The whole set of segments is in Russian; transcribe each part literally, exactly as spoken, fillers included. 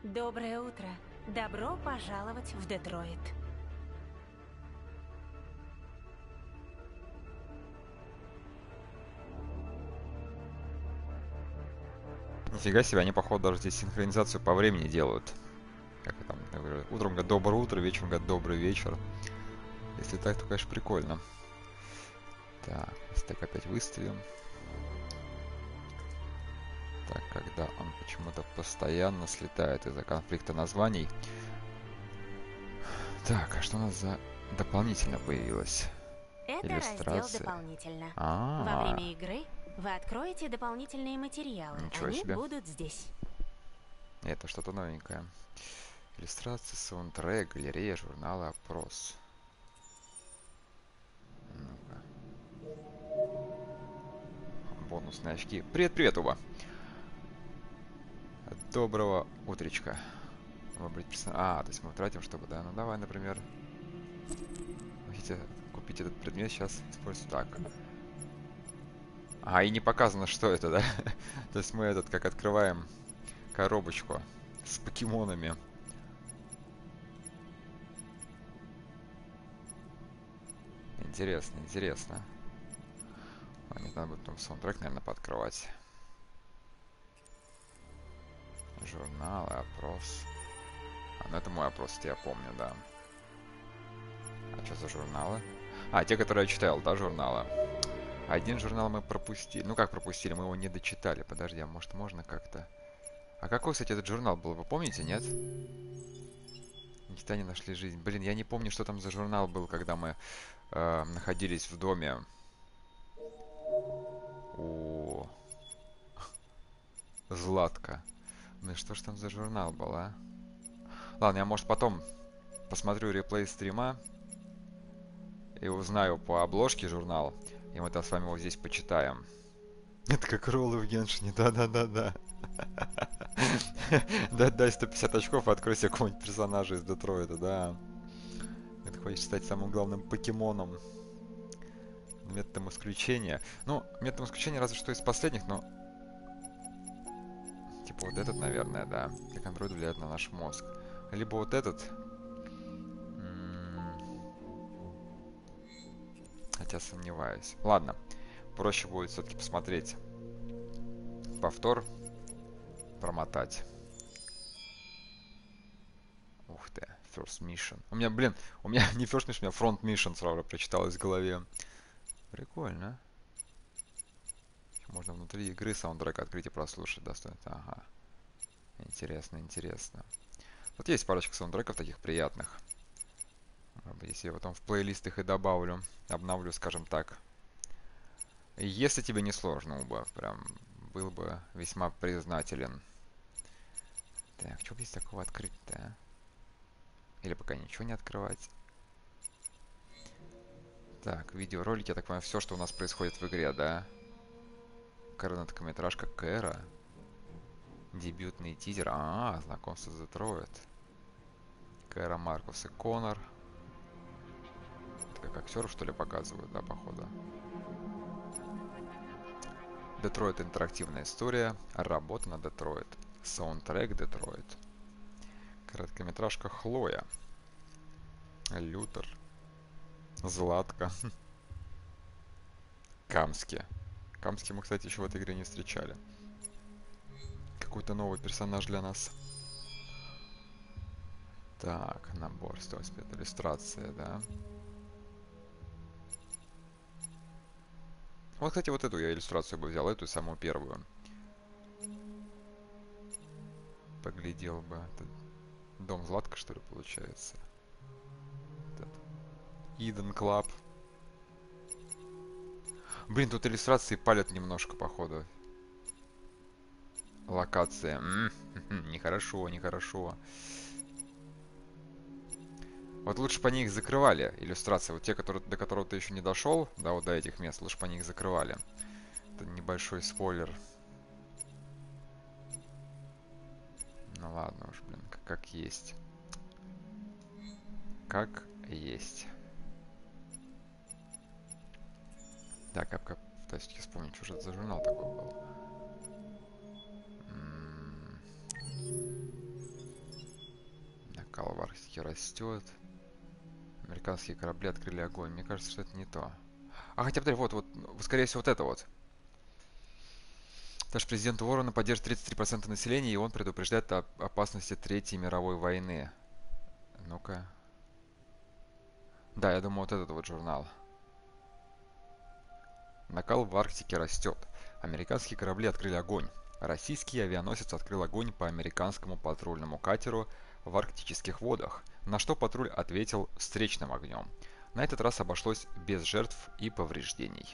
Доброе утро. Добро пожаловать в Детройт. Нифига себе, они, походу, даже здесь синхронизацию по времени делают. Как там, я говорю, утром говорят доброе утро, вечером говорят добрый вечер. Если так, то, конечно, прикольно. Так, стек опять выставим. Так, когда он почему-то постоянно слетает из-за конфликта названий. Так, а что у нас за дополнительно появилось? Это раздел Иллюстрации. «Дополнительно». Во А, время игры вы откроете дополнительные материалы. ничего Они себе. будут здесь. Это что-то новенькое. Иллюстрации, саундтрек, галерея, журналы, опрос. Ну-ка. Бонусные очки. Привет, привет, Уба. Доброго утречка. Выбрать персонаж. А, то есть мы тратим, чтобы, да? Ну давай, например. Хотите купить этот предмет, сейчас использую так. А, и не показано, что это, да? То есть мы этот, как открываем коробочку с покемонами. Интересно, интересно. А, нет, надо будет потом саундтрек, наверное, пооткрывать. Журналы, опрос. А, ну это мой опрос, это я помню, да. А что за журналы? А, те, которые я читал, да, журналы. Один журнал мы пропустили. Ну как пропустили? Мы его не дочитали. Подожди, а может можно как-то... А какой, кстати, этот журнал был? Вы помните, нет? Никогда не нашли жизнь. Блин, я не помню, что там за журнал был, когда мы э, находились в доме у Златка. Ну и что ж там за журнал был, а? Ладно, я, может, потом посмотрю реплей стрима и узнаю по обложке журнал. И мы тогда с вами его здесь почитаем. Это как роллы в Геншине, да-да-да-да. Дай сто пятьдесят очков и открой себе какого-нибудь персонажа из Детройта, да. Это хочешь стать самым главным покемоном. Методом исключения. Ну, методом исключения разве что из последних, но... Типа вот этот, наверное, да. Как андроид влияет на наш мозг. Либо вот этот. Хотя сомневаюсь. Ладно. Проще будет все-таки посмотреть повтор. Промотать. Ух ты. First Mission. У меня, блин, у меня не First Mission, у меня Front Mission сразу прочиталось в голове. Прикольно. Можно внутри игры саундтрек открыть и прослушать. Достойно. Ага. Интересно, интересно. Вот есть парочка саундтреков таких приятных. Если я потом в плейлист их и добавлю. Обновлю, скажем так. Если тебе не сложно, Уба, прям был бы весьма признателен. Так, что бы здесь такого открыть-то, а? Или пока ничего не открывать? Так, видеоролики, я так понимаю, все, что у нас происходит в игре, да? Короткометражка Кэра. Дебютный тизер. А, знакомство с Детройт. Кэра, Маркус и Конор. Это как актеров, что ли, показывают, да, походу? Детройт интерактивная история. Работа на Детройт. Саундтрек Детройт. Короткометражка Хлоя. Лютер. Златка. Камски. Камски мы, кстати, еще в этой игре не встречали. Какой-то новый персонаж для нас. Так, набор сто восемьдесят пять, иллюстрация, да. Вот, кстати, вот эту я иллюстрацию бы взял, эту самую первую. Поглядел бы. Это дом Златка, что ли, получается. Иден Клаб. Блин, тут иллюстрации палят немножко, походу. Локация. М-м-м, нехорошо, нехорошо. Вот лучше бы они их закрывали, иллюстрации. Вот те, которые, до которых ты еще не дошел, да, вот до этих мест, лучше бы они их закрывали. Это небольшой спойлер. Ну ладно уж, блин, как, как есть. Как есть. Так, как, как пытаюсь вспомнить, что же это за журнал такой был. М-м-м. Арктике растет. Американские корабли открыли огонь. Мне кажется, что это не то. А хотя бы, вот, вот, скорее всего, вот это вот. Наш президент Уоррена поддерживает тридцать три процента населения, и он предупреждает о опасности Третьей мировой войны. Ну-ка. Да, я думаю, вот этот вот журнал. Накал в Арктике растет. Американские корабли открыли огонь. Российский авианосец открыл огонь по американскому патрульному катеру в арктических водах, на что патруль ответил встречным огнем. На этот раз обошлось без жертв и повреждений.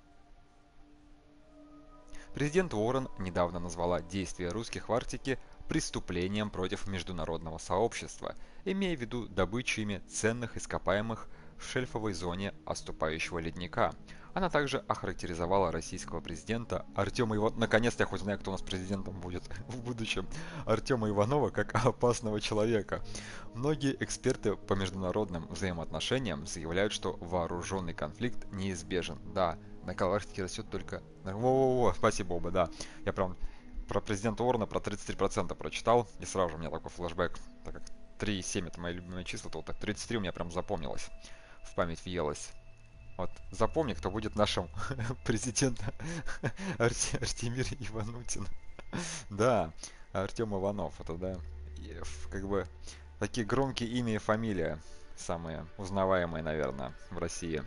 Президент Уоррен недавно назвала действия русских в Арктике преступлением против международного сообщества, имея в виду добычу ими ценных ископаемых в шельфовой зоне оступающего ледника. Она также охарактеризовала российского президента Артема Иванова, наконец-то я хоть знаю, кто у нас президентом будет в будущем, Артема Иванова, как опасного человека. Многие эксперты по международным взаимоотношениям заявляют, что вооруженный конфликт неизбежен. Да, накал в Арктике растет только... Во-во-во, спасибо, Оба, да. Я прям про президента Уоррена про тридцать три процента прочитал, и сразу же у меня такой флешбэк, так как три и семь это мои любимые числа, то вот так тридцать три у меня прям запомнилось, в память въелось. Вот, запомни, кто будет нашим президентом. Арти, Артемир Иванутин. Да, Артем Иванов, это да, и, как бы такие громкие имя и фамилия, самые узнаваемые, наверное, в России.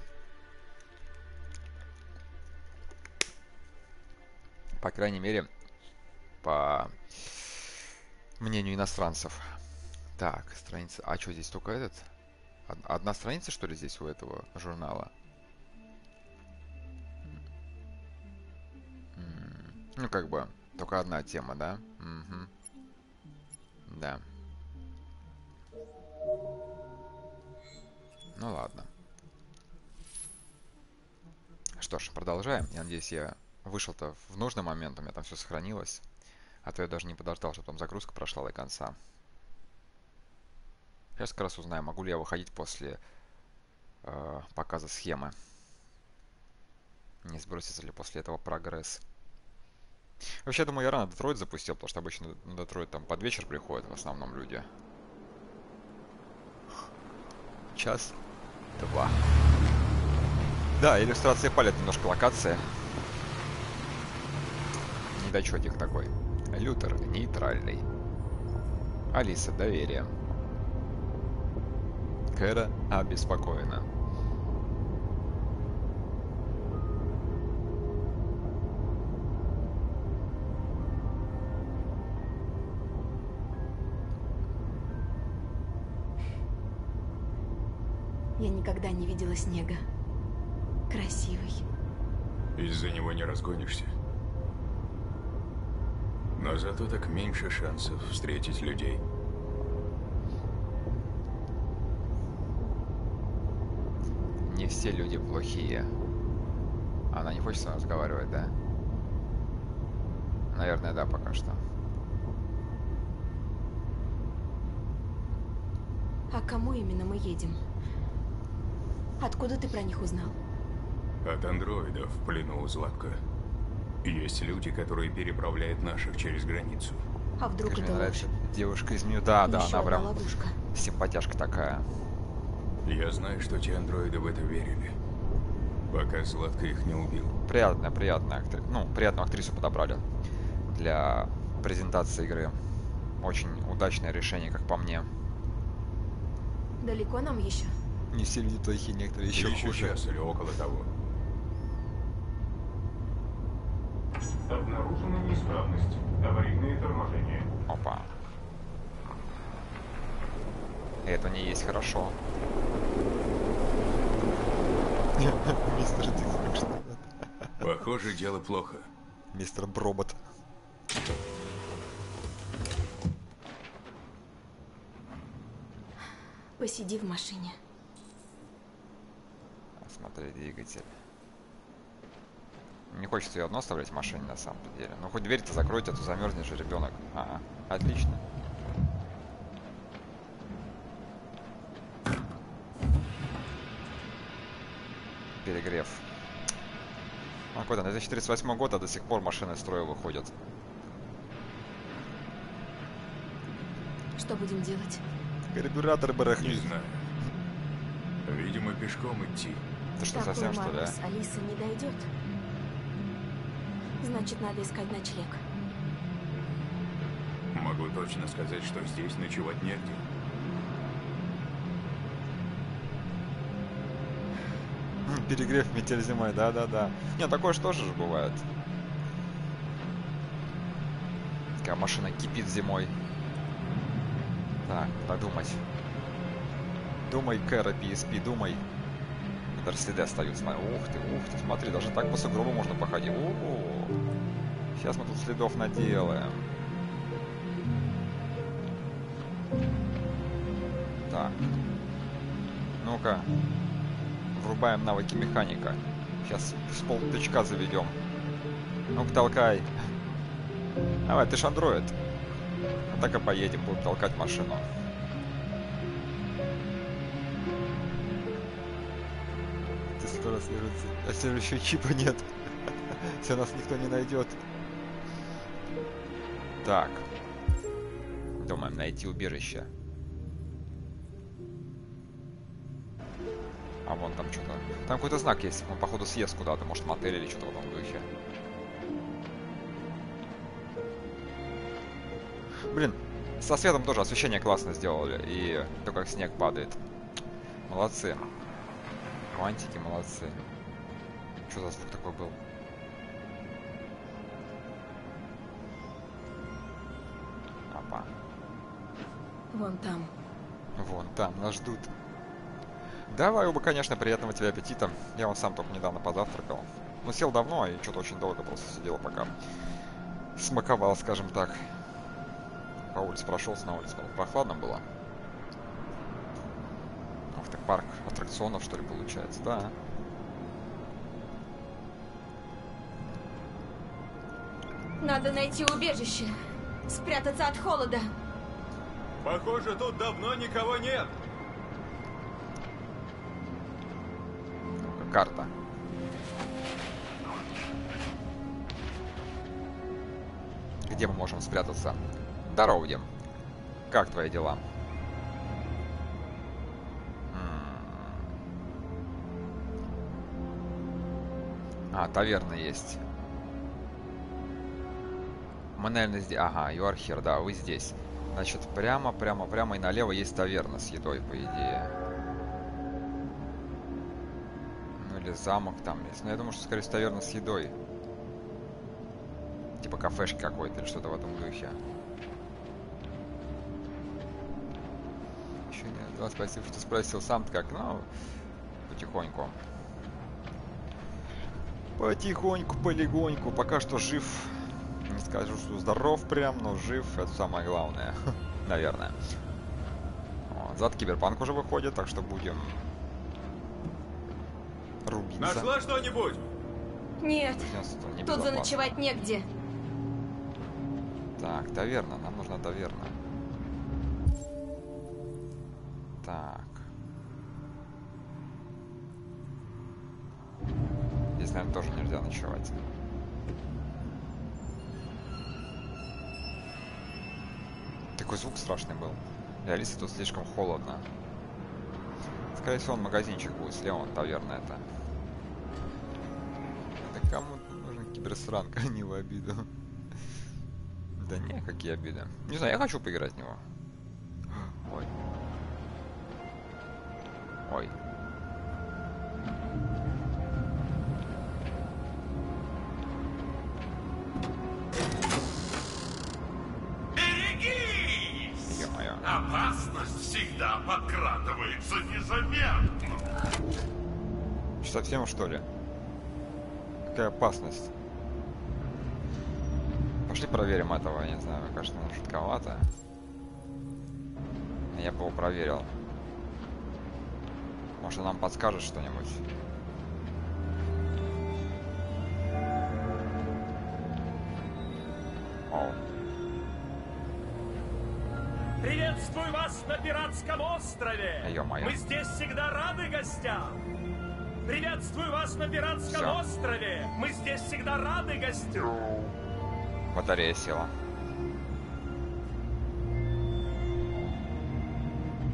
По крайней мере, по мнению иностранцев. Так, страница... А что здесь только этот? Одна страница, что ли, здесь у этого журнала? Ну, как бы, только одна тема, да? Угу. Да. Ну, ладно. Что ж, продолжаем. Я надеюсь, я вышел-то в нужный момент, у меня там все сохранилось. А то я даже не подождал, чтобы там загрузка прошла до конца. Сейчас как раз узнаю, могу ли я выходить после э, показа схемы. Не сбросится ли после этого прогресс. Вообще, я думаю, я рано Детройт запустил, потому что обычно на Детройт там под вечер приходят в основном люди. Час, два. Да, иллюстрации палят немножко локации. Недочетик такой. Лютер нейтральный. Алиса доверие. Кэра обеспокоена. Я никогда не видела снега. Красивый. Из-за него не разгонишься. Но зато так меньше шансов встретить людей. Не все люди плохие. Она не хочет с вами разговаривать, да? Наверное, да, пока что. А кому именно мы едем? Откуда ты про них узнал? От андроидов в плену у Златка. Есть люди, которые переправляют наших через границу. А вдруг Скажи, это мне ложь? нравится девушка из меню. Да, да, Еще она одна прям ловушка. симпатяшка такая. Я знаю, что те андроиды в это верили. Пока Златко их не убил. Приятная, приятная актриса. Ну, приятную актрису подобрали для презентации игры. Очень удачное решение, как по мне. Далеко нам еще? Не все люди плохие, некоторые еще, Еще хуже. час или около того. Обнаружена неисправность. Аварийное торможение. Опа. Это не есть хорошо. Мистер Дикс. Похоже, дело плохо. Мистер Бробот. Посиди в машине. Смотри, двигатель. Не хочется ее одно оставлять в машине, на самом деле. Ну, хоть дверь-то закройте, а то замерзнет же ребенок. Ага, отлично. Перегрев. Ну, какой-то две тысячи тридцать восьмой год, а до сих пор машины из строя выходят. Что будем делать? Карбюратор Не барахлит. знаю. Видимо, пешком идти. Ты что, Такой совсем что ли, а? манус Алиса не дойдет. Значит, надо искать ночлег. Могу точно сказать, что здесь ночевать негде. М, Перегрев, метель зимой, да-да-да. Не, такое же тоже же бывает. Такая машина кипит зимой. Так, подумать. Думай, Кэра, пи эс пи, думай. Даже следы остаются. Смотри. Ух ты, ух ты, смотри, даже так по сугробу можно походить. У-у-у. Сейчас мы тут следов наделаем. Так. Ну-ка. Врубаем навыки механика. Сейчас с полтычка заведем. Ну-ка, толкай. Давай, ты ж андроид. Вот так и поедем, будем толкать машину. Ты сто раз следуется. А следующего чипа нет. Все, нас никто не найдет. Так. Думаем, найти убежище. А вон там что-то. Там какой-то знак есть. Он, походу, съезд куда-то. Может, мотель или что-то в этом духе. Блин, со светом тоже освещение классно сделали. И то, как снег падает. Молодцы. Квантики молодцы. Что за звук такой был? Опа. Вон там. Вон там, нас ждут. Давай, оба, конечно, приятного тебе аппетита. Я вон сам только недавно позавтракал. Ну, сел давно и что-то очень долго просто сидел, пока смаковал, скажем так. По улице прошелся, на улице прохладно было. Ух ты, парк аттракционов, что ли, получается, да. Надо найти убежище. Спрятаться от холода. Похоже, тут давно никого нет. Ну-ка, карта. Где мы можем спрятаться? Здорово, Дим. Как твои дела? А, таверна есть. Мы, наверное, здесь... Ага, you are here, да, вы здесь. Значит, прямо, прямо, прямо и налево есть таверна с едой, по идее. Ну или замок там есть. Но я думаю, что, скорее всего, таверна с едой. Типа кафешки какой-то или что-то в этом духе. Еще нет. Да, спасибо, что спросил. Сам-то как? Ну, потихоньку. Потихоньку, полегоньку. Пока что жив. Не скажу, что здоров прям, но жив. Это самое главное. Наверное. Вот. Зад Киберпанк уже выходит, так что будем рубиться. Нашла что-нибудь? Нет, Не тут безопасно. заночевать негде. Так, таверна. Нам нужна таверна. Так. Здесь, наверное, тоже нельзя ночевать. Такой звук страшный был. Для Алисы тут слишком холодно. Скорее всего, он магазинчик будет слева, он таверна это. Да кому нужен киберсранка, а не в обиду. Да не, какие обиды. Не знаю, я хочу поиграть в него. Ой. Ой. Берегись! Ё-моё. Опасность всегда подкрадывается незаметно. Что, совсем что ли? Какая опасность? Пошли проверим этого, я не знаю, мне кажется, наверное, жутковато. Я бы его проверил. Может, он нам подскажет что-нибудь. Оу. Приветствую вас на пиратском острове! Ё-моё. Мы здесь всегда рады гостям! Приветствую вас на пиратском Всё. острове! Мы здесь всегда рады гостям! Батарея села.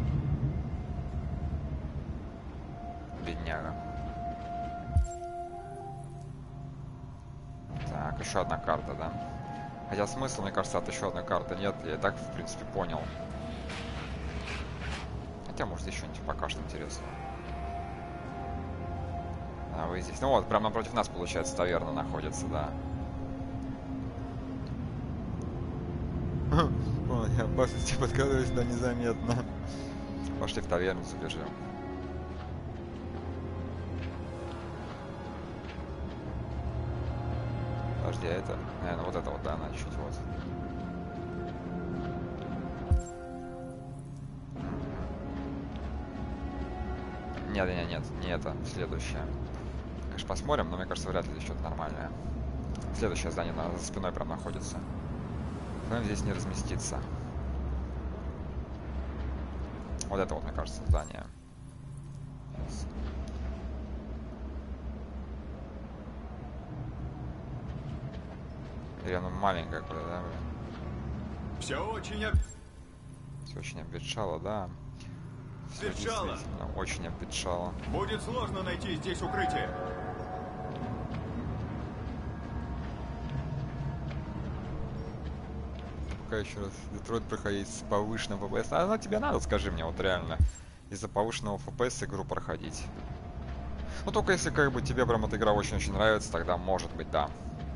еще одна карта, да? Хотя смысл, мне кажется, от еще одной карты нет. Я и так, в принципе, понял. Хотя, может, еще что-нибудь пока что интересного. А вы здесь. Ну вот, прямо напротив нас, получается, таверна находится, да. Ой, опасности подкрадываюсь, да, незаметно. Пошли в таверну, забежим. Подожди, а это... Наверное, вот это вот, да, она чуть вот. Нет, нет, нет, не это, следующее. Конечно, посмотрим, но мне кажется, вряд ли что-то нормальное. Следующее здание на, за спиной прям находится. Нам здесь не разместиться. Вот это вот, мне кажется, здание. Yes. Или оно маленькое какое-то, да? Все очень об... Все очень обветшало, да. Всё Обветшало. действительно очень обветшало. Будет сложно найти здесь укрытие. Пока еще раз Детройт проходить с повышенным эф пи эс. А она тебе надо, скажи мне, вот реально. Из-за повышенного эф пи эс игру проходить. Ну только если как бы тебе прям эта игра очень-очень нравится, тогда может быть, да.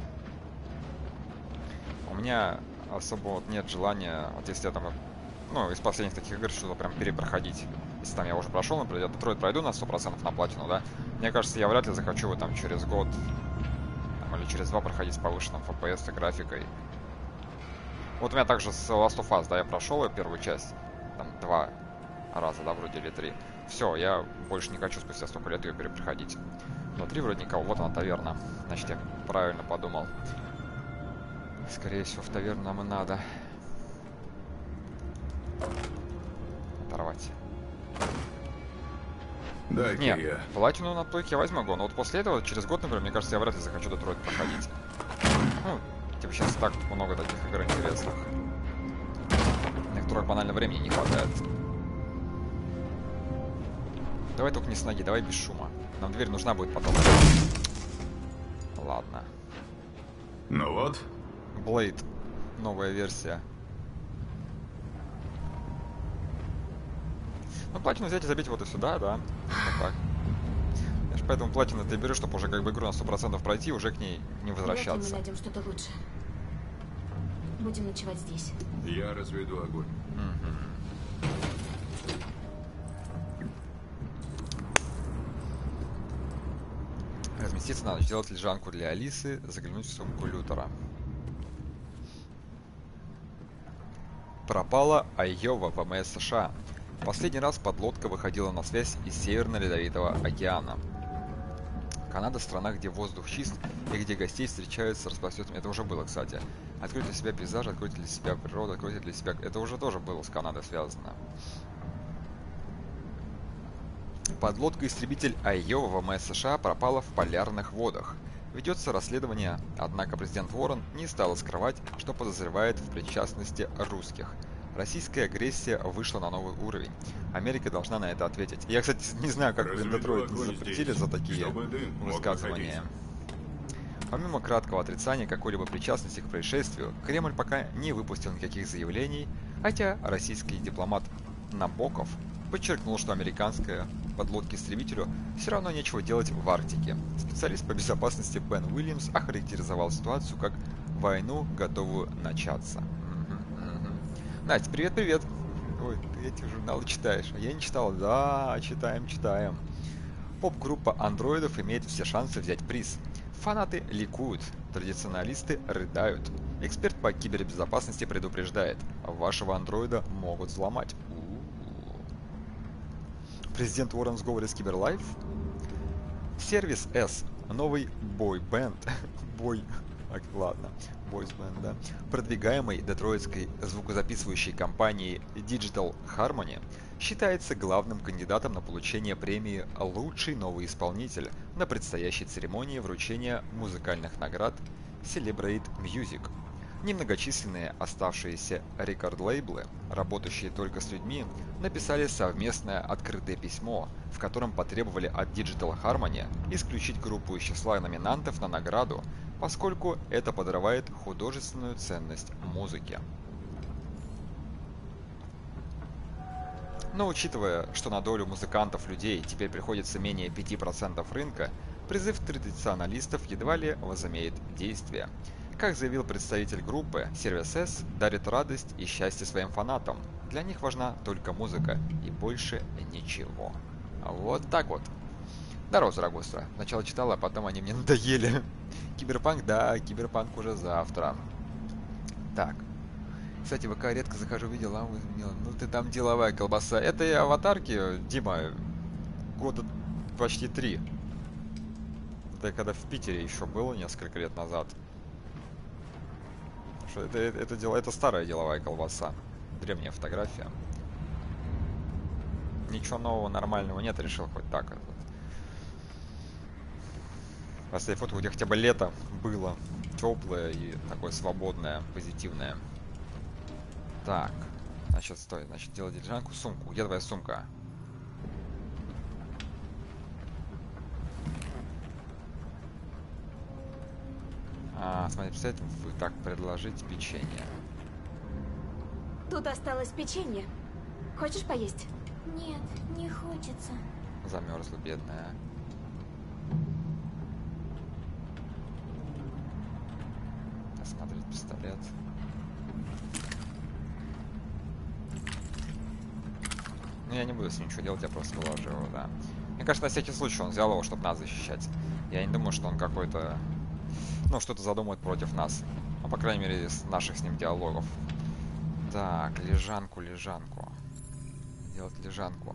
У меня особо вот нет желания, вот если я там, ну, из последних таких игр что-то прям перепроходить. Если там я уже прошел, например, я Детройт пройду на сто процентов на платину, да, мне кажется, я вряд ли захочу его там через год там, или через два проходить с повышенным эф пи эс и графикой. Вот у меня также с Last of Us, да, я прошел первую часть, там, два раза, да, вроде, или три. Все, я больше не хочу спустя столько лет ее перепроходить. Внутри вроде никого, вот она таверна, значит, я правильно подумал. Скорее всего, в таверну нам и надо. Оторвать. Дай-ка Нет, я. платину на плойке я возьму, но вот после этого, через год, например, мне кажется, я вряд ли захочу Детройт проходить. Ну, типа сейчас так много таких игр интересных, на которых банально времени не хватает. Давай только не с ноги, давай без шума. Нам дверь нужна будет потом. Ладно. Ну вот. Blade. Новая версия. Ну, платину взять и забить вот и сюда, да. Вот так. Я ж поэтому платину ты берешь, чтобы уже как бы игру на сто процентов пройти, уже к ней не Вряд ли возвращаться. мы найдем что-то лучше. Будем ночевать здесь. Я разведу огонь. Разместиться надо, сделать лежанку для Алисы, заглянуть в сумку Лютера. Пропала Айова в ВМС США. Последний раз подлодка выходила на связь из Северно-Ледовитого океана. Канада — страна, где воздух чист и где гостей встречают с распростертыми. Это уже было, кстати. Откройте для себя пейзаж, откройте для себя природу, откройте для себя... Это уже тоже было с Канадой связано. Подлодка-истребитель Айова ВМС США пропала в полярных водах. Ведется расследование, однако президент Уоррен не стал скрывать, что подозревает в причастности русских. Российская агрессия вышла на новый уровень. Америка должна на это ответить. Я, кстати, не знаю, как блин, Детройт запретили за такие высказывания. Помимо краткого отрицания какой-либо причастности к происшествию, Кремль пока не выпустил никаких заявлений, хотя российский дипломат Набоков подчеркнул, что американская подлодке-истребителю все равно нечего делать в Арктике. Специалист по безопасности Бен Уильямс охарактеризовал ситуацию как войну, готовую начаться. Настя, привет-привет! Ой, ты эти журналы читаешь, а я не читал. Да, читаем, читаем. Поп-группа андроидов имеет все шансы взять приз. Фанаты ликуют, традиционалисты рыдают. Эксперт по кибербезопасности предупреждает, вашего андроида могут взломать. Президент Уоррен в сговоре с Киберлайф. Сервис S, новый бой-бенд. Бой... Так, ладно. Бойсбенд, да. Продвигаемый детройтской звукозаписывающей компанией Digital Harmony, считается главным кандидатом на получение премии «Лучший новый исполнитель» на предстоящей церемонии вручения музыкальных наград Celebrate Music. Немногочисленные оставшиеся рекорд-лейблы, работающие только с людьми, написали совместное открытое письмо, в котором потребовали от Digital Harmony исключить группу из числа номинантов на награду, поскольку это подрывает художественную ценность музыки. Но учитывая, что на долю музыкантов людей теперь приходится менее пяти процентов рынка, призыв традиционалистов едва ли возымеет действие. Как заявил представитель группы, Service S дарит радость и счастье своим фанатам. Для них важна только музыка и больше ничего. Вот так вот. Здорово, Зарагоса. Сначала читал, а потом они мне надоели. Киберпанк, да, Киберпанк уже завтра. Так. Кстати, в ВК редко захожу, видел, а изменила. Ну ты там деловая колбаса. Это и аватарки, Дима, года почти три. Это я когда в Питере еще было несколько лет назад. Что это, это, это, дело, это старая деловая колбаса. Древняя фотография. Ничего нового, нормального нет, решил хоть так. Вот. Поставить фото, где хотя бы лето было. Теплое и такое свободное, позитивное. Так. Значит, стой. Значит, делать дилижанку. Сумку. Где твоя сумка? А, смотри, представьте, вы так предложить печенье. Тут осталось печенье. Хочешь поесть? Нет, не хочется. Замерзла, бедная. Осмотреть пистолет. Ну, я не буду с ним ничего делать, я просто положу его, да. Мне кажется, на всякий случай он взял его, чтобы нас защищать. Я не думаю, что он какой-то... Ну, что-то задумает против нас. Ну, по крайней мере, из наших с ним диалогов. Так, лежанку, лежанку. Делать лежанку.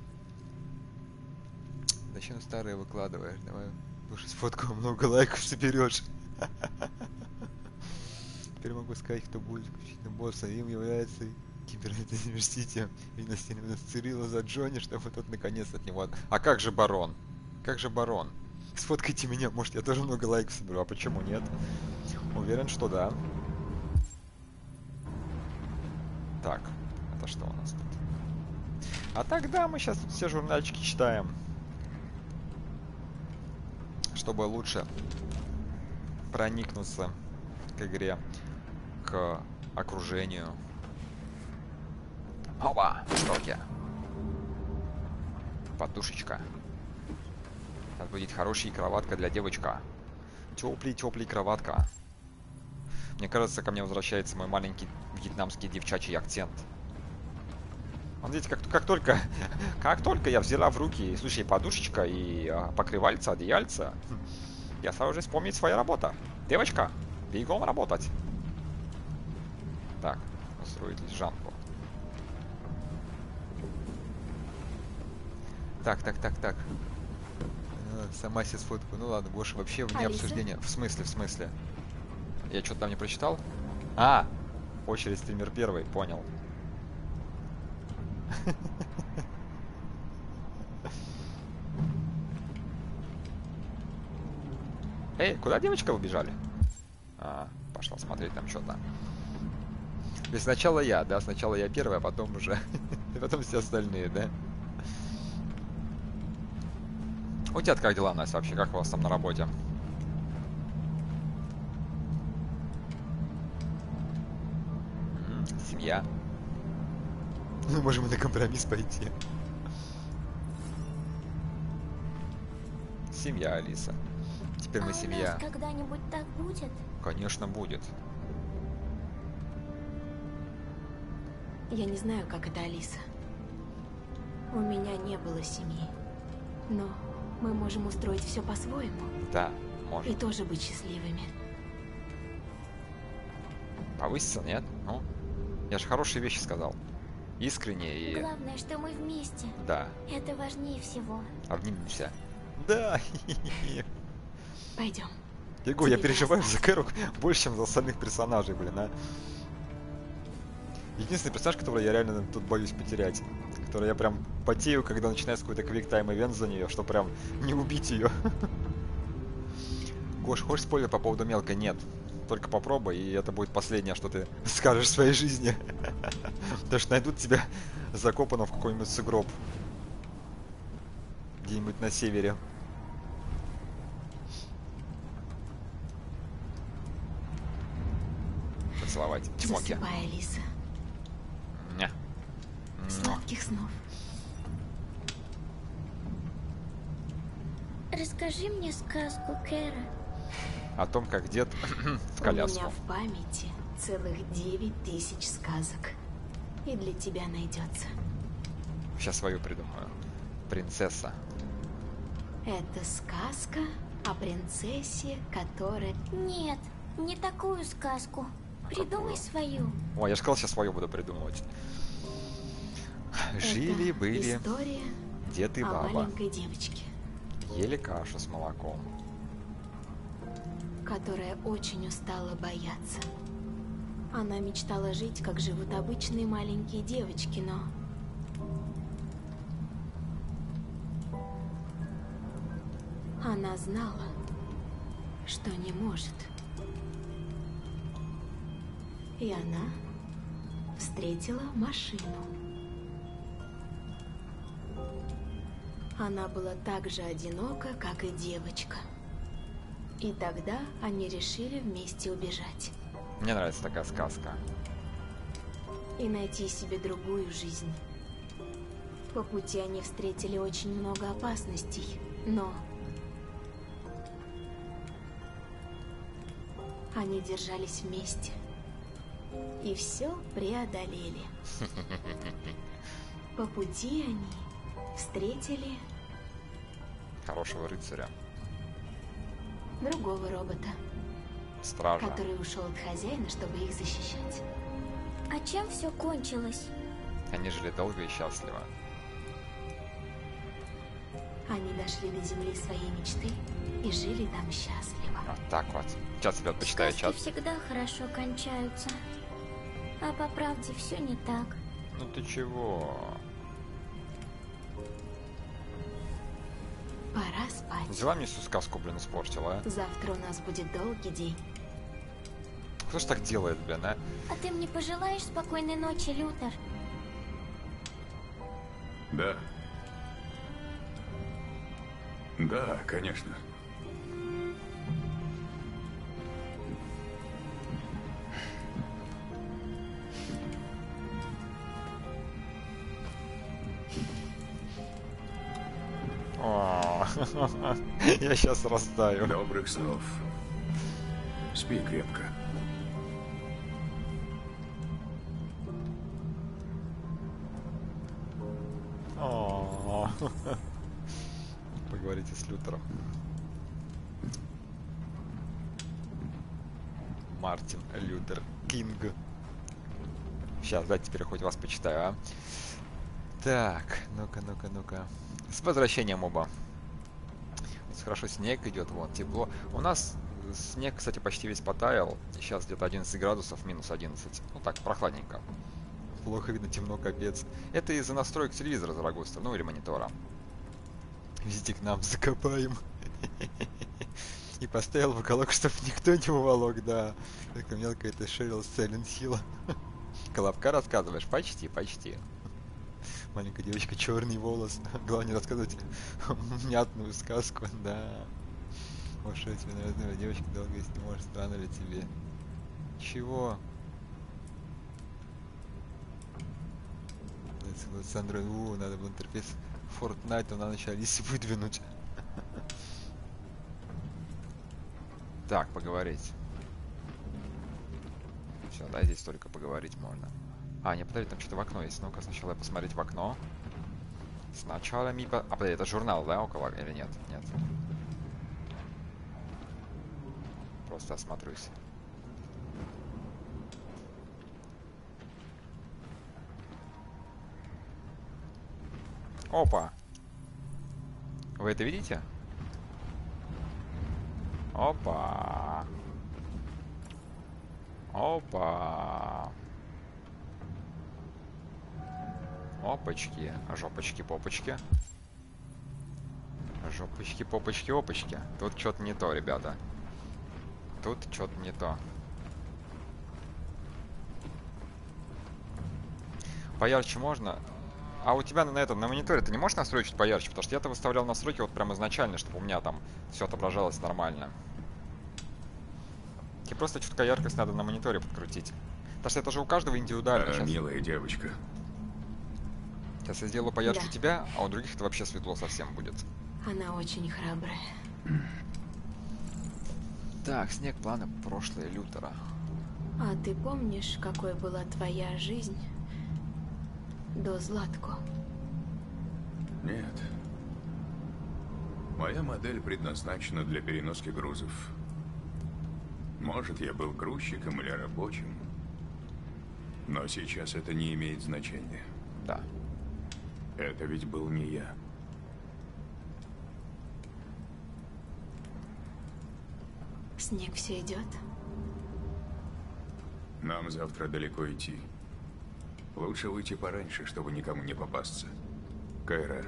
Зачем старые выкладываешь? Давай лучше сфоткаю, много лайков соберешь. Теперь могу сказать, кто будет исключительным боссом. Им является кибернетизм Винастина Цирилла за Джонни, чтобы тот наконец от него... А как же барон? Как же барон? Сфоткайте меня, может я тоже много лайков соберу, а почему нет? Уверен, что да. Так, это что у нас тут? А тогда мы сейчас тут все журнальчики читаем. Чтобы лучше проникнуться к игре, к окружению. Опа, штоки. Подушечка. Это будет хорошая кроватка для девочка. Теплый, теплый кроватка. Мне кажется, ко мне возвращается мой маленький вьетнамский девчачий акцент. Вот видите, как, как только как только я взяла в руки, слушай, подушечка и а, покрывальца, одеяльца, я сразу же вспомнить своя работа. Девочка, бегом работать. Так, устроить лежанку. Так, так, так, так. Сама себе сфоткаю. Ну ладно, Гоша, вообще вне Алиса? обсуждения. В смысле, в смысле? Я что-то там не прочитал? А! Очередь стример первый, понял. Эй, куда девочка убежали? А, пошла смотреть там что-то. И сначала я, да, сначала я первый, а потом уже... И потом все остальные, да? У тебя как дела, Настя, вообще? Как у вас там на работе? М-м, семья. Мы можем и на компромисс пойти. Семья, Алиса. Теперь мы а семья. У нас когда-нибудь так будет? Конечно, будет. Я не знаю, как это, Алиса. У меня не было семьи. Но мы можем устроить все по-своему. Да, И может. тоже быть счастливыми. Повыситься, нет? Ну, я же хорошие вещи сказал. Искренне и... Главное, что мы вместе. Да, Это важнее всего. обнимемся. Да, Пойдем. Его, я Тебе переживаю за Кэру больше, чем за остальных персонажей, блин, а. Единственный персонаж, которого я реально тут боюсь потерять. Который я прям потею, когда начинается какой-то квик-тайм ивент за нее, что прям не убить ее. Гош, хочешь спойлер по поводу мелкой? Нет. только попробуй, и это будет последнее, что ты скажешь в своей жизни. Потому что найдут тебя закопанным в какой-нибудь сугроб. Где-нибудь на севере. Поцеловать. Чмоки. Засыпай, Алиса. Ня. Сладких снов. Расскажи мне сказку, Кэра. О том, как дед в У коляску. меня в памяти целых девять тысяч сказок. И для тебя найдется. Сейчас свою придумаю. Принцесса. Это сказка о принцессе, которая... Нет, не такую сказку. Придумай свою. Ой, я же сказал, сейчас свою буду придумывать. Жили-были история дед и о баба. маленькой девочке, Ели кашу с молоком. которая очень устала бояться. Она мечтала жить, как живут обычные маленькие девочки, но... Она знала, что не может. И она встретила машину. Она была так же одинока, как и девочка. И тогда они решили вместе убежать. Мне нравится такая сказка. И найти себе другую жизнь. По пути они встретили очень много опасностей, но... Они держались вместе. И все преодолели. По пути они встретили Хорошего рыцаря. другого робота, Стража. который ушел от хозяина, чтобы их защищать. А чем все кончилось? Они жили долго и счастливо. Они дошли до земли своей мечты и жили там счастливо. Вот так вот. Сейчас, ребят, почитаю чат. Сказки всегда хорошо кончаются. А по правде все не так. Ну ты чего? Пора спать. Взяла мне всю сказку, блин, испортила, а? Завтра у нас будет долгий день. Кто ж так делает, блин, а? А ты мне пожелаешь спокойной ночи, Лютер? Да. Да, конечно. О, я сейчас растаю. Добрых снов. Спи крепко. О, поговорите с Лютером. Мартин Лютер Кинг. Сейчас, дайте теперь хоть вас почитаю, а. Так, ну-ка, ну-ка, ну-ка. С возвращением оба. Хорошо, снег идет, вон, тепло. У нас снег, кстати, почти весь потаял. Сейчас где-то одиннадцать градусов, минус одиннадцать. Ну так, прохладненько. Плохо видно, темно, капец. Это из-за настроек телевизора Зарагуста, ну или монитора. Везде к нам закопаем. И поставил в уголок, чтобы никто не уволок, да. Такая мелкая это Шерил Сайлент Хилл. Колобка рассказываешь? Почти, почти. Маленькая девочка, черный волос. Главное рассказывать внятную сказку, да. Ой, что тебе нравится, девочка, долго если не можешь, странно ли тебе? Чего? Александра, у, надо было интерфейс Fortnite на ночь Алисе выдвинуть. Так, поговорить. Все, да, здесь только поговорить можно. А, не, подожди, там что-то в окно есть. Ну-ка, сначала я посмотреть в окно. Сначала ми... По... А, подожди, это журнал, да, около? Или нет? Нет. Просто осмотрюсь. Опа! Вы это видите? Опа! Опа! Опачки, жопочки, попочки. Жопочки, попочки, опочки. Тут что-то не то, ребята. Тут что-то не то. Поярче можно. А у тебя на этом, на мониторе ты не можешь настроить чуть поярче? Потому что я-то выставлял настройки вот прям изначально, чтобы у меня там все отображалось нормально. Тебе просто чутка яркость надо на мониторе подкрутить. Потому что это же у каждого индивидуально. А, Сейчас. милая девочка. Сейчас я сделаю поярче Да. тебя, а у других это вообще светло совсем будет. Она очень храбрая. Так, снег, планы, прошлое Лютера. А ты помнишь, какой была твоя жизнь до Златко? Нет. Моя модель предназначена для переноски грузов. Может, я был грузчиком или рабочим. Но сейчас это не имеет значения. Да. Это ведь был не я. Снег все идет? Нам завтра далеко идти. Лучше выйти пораньше, чтобы никому не попасться. Кайра,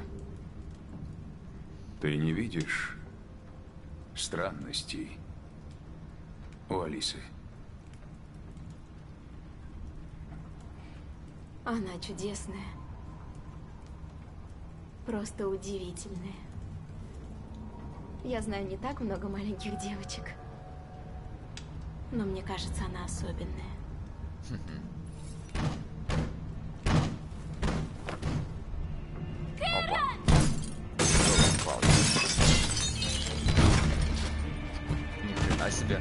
ты не видишь странностей у Алисы? Она чудесная. Просто удивительная. Я знаю не так много маленьких девочек. Но мне кажется, она особенная. Опа. Ни хрена себе.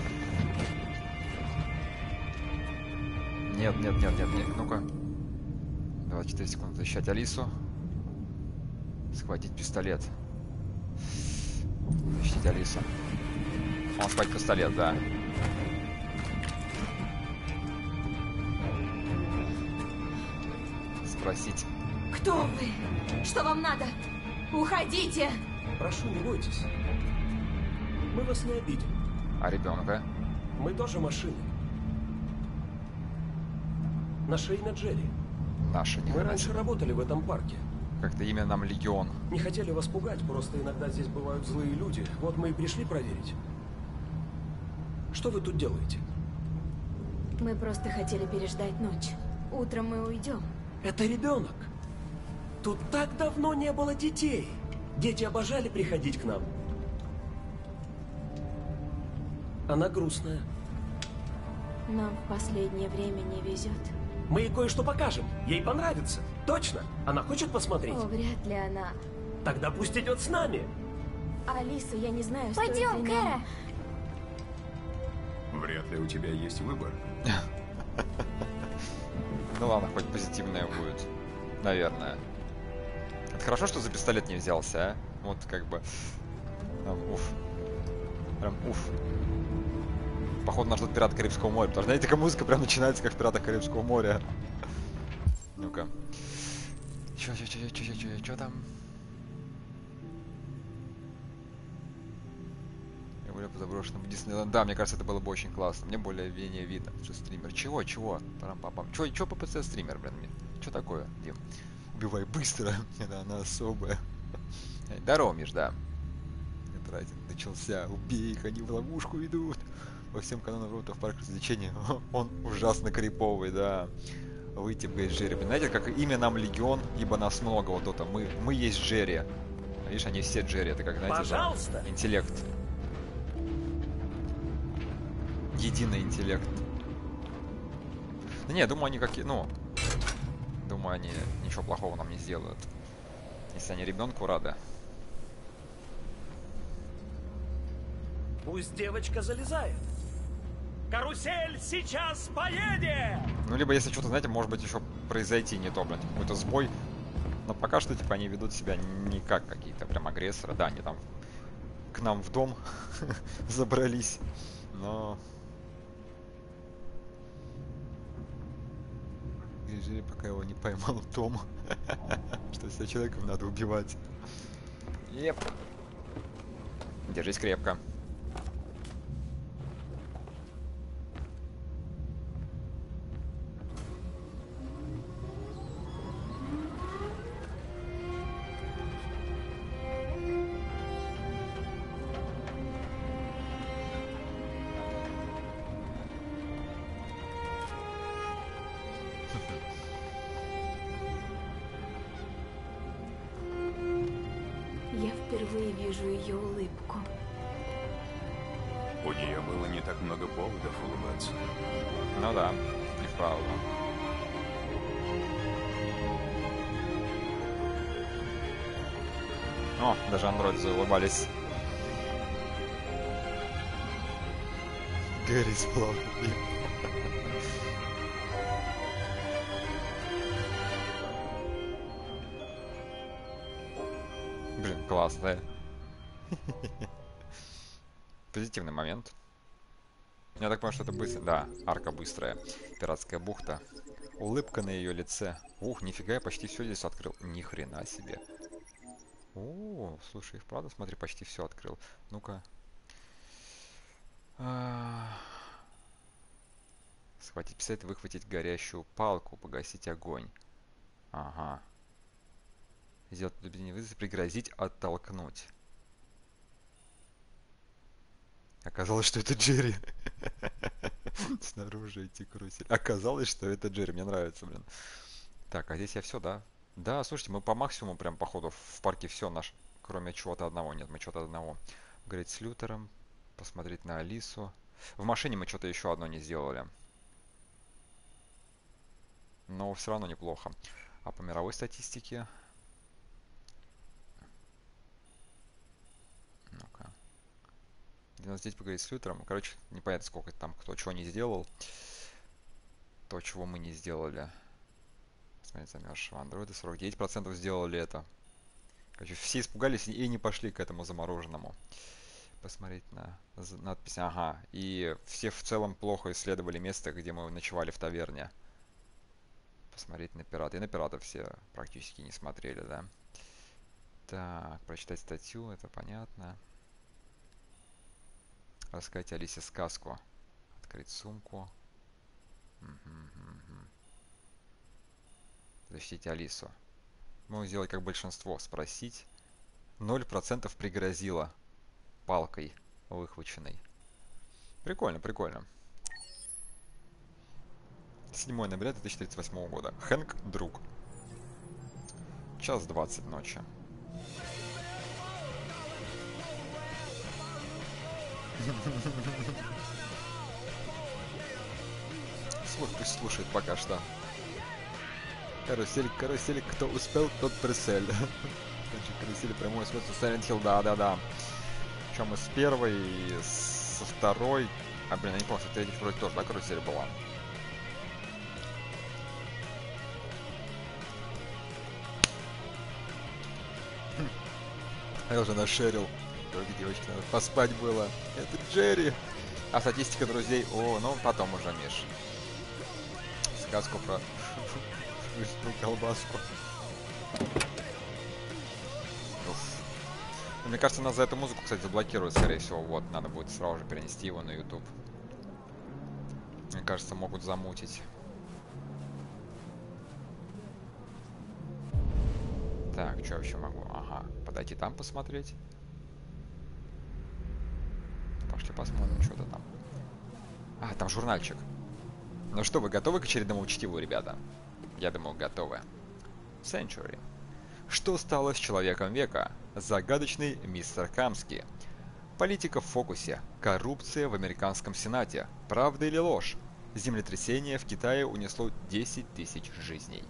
Нет, нет, нет, нет, нет. Ну-ка. двадцать четыре секунды защищать Алису. Схватить пистолет. Защитить Алису. Он схватит пистолет, да. Спросить. Кто вы? Что вам надо? Уходите! Прошу, не бойтесь. Мы вас не обидим. А ребенка? Мы тоже машины. Наше имя Джерри. Наше не Мы раньше работали в этом парке. Как-то имя нам Легион. Не хотели вас пугать, просто иногда здесь бывают злые люди. Вот мы и пришли проверить. Что вы тут делаете? Мы просто хотели переждать ночь. Утром мы уйдем. Это ребенок. Тут так давно не было детей. Дети обожали приходить к нам. Она грустная. Нам в последнее время не везет. Мы ей кое-что покажем. Ей понравится. Точно. Она хочет посмотреть? О, вряд ли она. Тогда пусть идет с нами. Алиса, я не знаю, стоит Пойдем, ли Кэра. нам- Вряд ли у тебя есть выбор. Ну ладно, хоть позитивное будет. Наверное. Это хорошо, что за пистолет не взялся, а? Вот как бы... Прям уф. Прям уф. Походу нас ждут пираты Карибского моря. Потому что, знаете, такая музыка прям начинается, как в пиратах Карибского моря. Ну-ка. Чё, чё, чё, чё, чё, чё, чё там? Я гуляю по заброшенному Диснейленду. Да, мне кажется, это было бы очень классно. Мне более-менее видно, что стример. Чего, чего? Парам-папам. Чё, чё ППЦ стример, блин? Чё такое, Дим? Убивай быстро. Это она особая. Здорово, Миш, да. Этот райдинг начался. Убей их, они в ловушку идут. Во всем канонам роботов в парк развлечения. Он ужасно криповый, да. Выйти бы из Джерри. Знаете, как имя нам Легион, ибо нас много вот это. Мы, мы есть Джерри. Видишь, они все Джерри. Это как, знаете, Пожалуйста. да, интеллект. Единый интеллект. Да не, думаю, они какие, ну... Думаю, они ничего плохого нам не сделают. Если они ребенку рады. Пусть девочка залезает. Карусель сейчас поедет! Ну, либо если что-то, знаете, может быть еще произойти не то, блин, какой-то сбой. Но пока что, типа, они ведут себя не как какие-то прям агрессоры. Да, они там к нам в дом забрались. Но... Грижи, пока его не поймал Том. Что всех человеков надо убивать. Еп. Держись крепко. впервые вижу ее улыбку. У нее было не так много поводов улыбаться. Ну да, и вправду. О, даже андроиды заулыбались. Гэри сплав. Блин, классно. Позитивный момент. Я так понимаю, что это быстро. Да, арка быстрая. Пиратская бухта. Улыбка на ее лице. Ух, нифига, я почти все здесь открыл. Ни хрена себе. О, слушай, правда, смотри, почти все открыл. Ну-ка. Схватить пистолет, выхватить горящую палку, погасить огонь. Ага. Сделать предупреждение вызов, пригрозить, оттолкнуть. Оказалось, что это Джерри. Снаружи идти карусель. Оказалось, что это Джерри. Мне нравится, блин. Так, а здесь я все, да? Да, слушайте, мы по максимуму прям, походу, в парке все наш. Кроме чего-то одного. Нет, мы чего-то одного. Говорить с Лютером. Посмотреть на Алису. В машине мы что-то еще одно не сделали. Но все равно неплохо. А по мировой статистике... Ну-ка. Здесь поговорить с Лютером. Короче, непонятно, сколько там кто чего не сделал. То, чего мы не сделали. Смотрите, замерзшего андроида. сорок девять процентов сделали это. Короче, все испугались и не пошли к этому замороженному. Посмотреть на надпись. Ага. И все в целом плохо исследовали место, где мы ночевали в таверне. Посмотреть на пирата. И на пирата все практически не смотрели, да? Так, прочитать статью, это понятно. Рассказать Алисе сказку. Открыть сумку. Угу, угу. Защитить Алису. Можем сделать как большинство. Спросить. ноль процентов пригрозило палкой выхваченной. Прикольно, прикольно. седьмое ноября две тысячи тридцать восьмого года. Хэнк, друг. Час двадцать ночи. Слушай, пусть слушает пока что. Карусель, карусель, кто успел, тот пресель. Значит, карусель прямой смысл Silent Hill, да-да-да. Причем мы с первой, и со второй... А, блин, я не помню, что третьей вроде тоже, да, карусель была? Я уже нашерил. Только девочке надо поспать было. Это Джерри. А статистика друзей... О, ну потом уже, Миш. Сказку про... колбаску. Уф. Мне кажется, нас за эту музыку, кстати, заблокируют, скорее всего. Вот, надо будет сразу же перенести его на YouTube. Мне кажется, могут замутить. Так, что еще могу? Ага, подойти там посмотреть. Пошли посмотрим, что-то там. А, там журнальчик. Ну что, вы готовы к очередному чтиву, ребята? Я думаю, готовы. Century. Что стало с человеком века? Загадочный мистер Камски. Политика в фокусе. Коррупция в американском сенате. Правда или ложь? Землетрясение в Китае унесло десять тысяч жизней.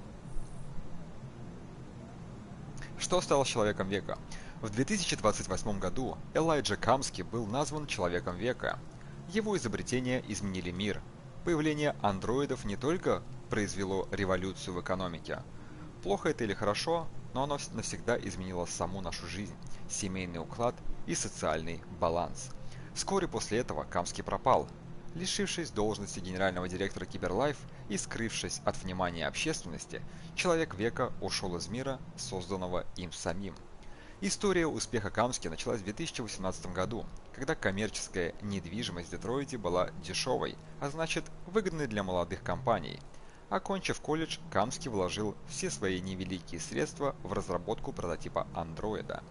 Что стало с человеком века? В две тысячи двадцать восьмом году Элайджа Камски был назван человеком века. Его изобретения изменили мир. Появление андроидов не только произвело революцию в экономике. Плохо это или хорошо, но оно навсегда изменило саму нашу жизнь, семейный уклад и социальный баланс. Вскоре после этого Камски пропал. Лишившись должности генерального директора Киберлайф и скрывшись от внимания общественности, человек века ушел из мира, созданного им самим. История успеха Камски началась в две тысячи восемнадцатом году, когда коммерческая недвижимость в Детройте была дешевой, а значит выгодной для молодых компаний. Окончив колледж, Камски вложил все свои невеликие средства в разработку прототипа андроида.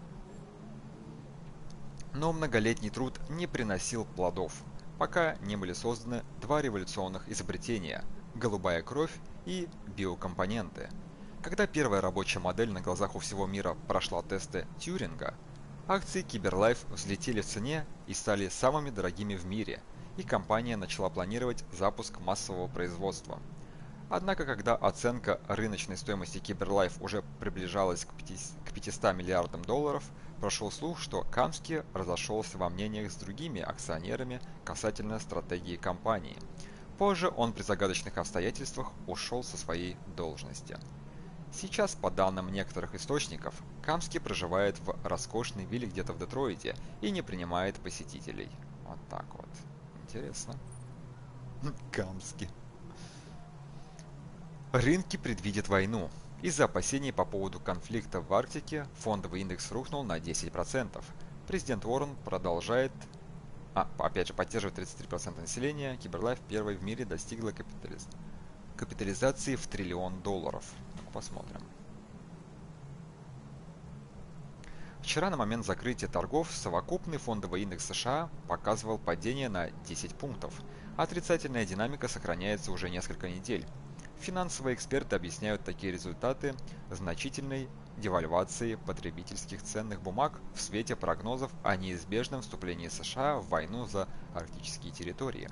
Но многолетний труд не приносил плодов, пока не были созданы два революционных изобретения – голубая кровь и биокомпоненты. Когда первая рабочая модель на глазах у всего мира прошла тесты Тьюринга, Акции Киберлайф взлетели в цене и стали самыми дорогими в мире, и компания начала планировать запуск массового производства. Однако, когда оценка рыночной стоимости Киберлайф уже приближалась к пятистам миллиардам долларов, прошел слух, что Камский разошелся во мнениях с другими акционерами касательно стратегии компании. Позже он при загадочных обстоятельствах ушел со своей должности. Сейчас, по данным некоторых источников, Камский проживает в роскошной вилле где-то в Детройте и не принимает посетителей. Вот так вот. Интересно. Камский. Рынки предвидят войну. Из-за опасений по поводу конфликта в Арктике фондовый индекс рухнул на десять процентов. Президент Уоррен продолжает, а, опять же, поддерживает тридцать три процента населения. Киберлайф первой в мире достигла капитализ... капитализации в триллион долларов. Ну, посмотрим. Вчера на момент закрытия торгов совокупный фондовый индекс США показывал падение на десять пунктов. Отрицательная динамика сохраняется уже несколько недель. Финансовые эксперты объясняют такие результаты значительной девальвацией потребительских ценных бумаг в свете прогнозов о неизбежном вступлении США в войну за арктические территории.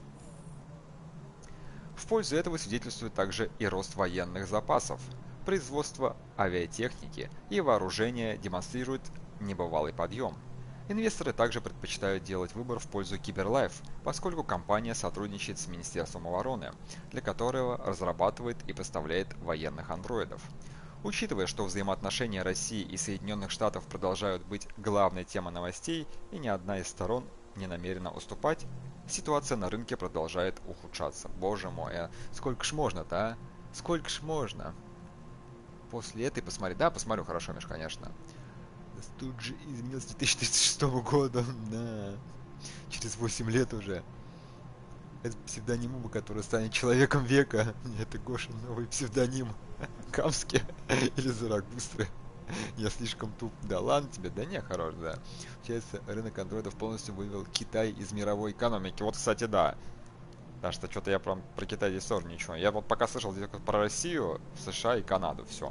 В пользу этого свидетельствует также и рост военных запасов. Производство авиатехники и вооружения демонстрирует небывалый подъем. Инвесторы также предпочитают делать выбор в пользу Киберлайф, поскольку компания сотрудничает с Министерством обороны, для которого разрабатывает и поставляет военных андроидов. Учитывая, что взаимоотношения России и Соединенных Штатов продолжают быть главной темой новостей и ни одна из сторон не намерена уступать, ситуация на рынке продолжает ухудшаться. Боже мой, а сколько ж можно-то, а? Сколько ж можно? После этой посмотри. Да, посмотрю, хорошо, Миш, конечно. Тут же изменился две тысячи тридцать шестого года, да. Через восемь лет уже. Это псевдоним, который станет человеком века. Это Гоша, новый псевдоним. Камский или Зарагустры. Я слишком туп. Да ладно тебе, да не, хорош, да. Получается, рынок андроидов полностью вывел Китай из мировой экономики. Вот, кстати, да. Так что что-то я прям про Китай здесь тоже ничего. Я вот пока слышал здесь про Россию, США и Канаду, все.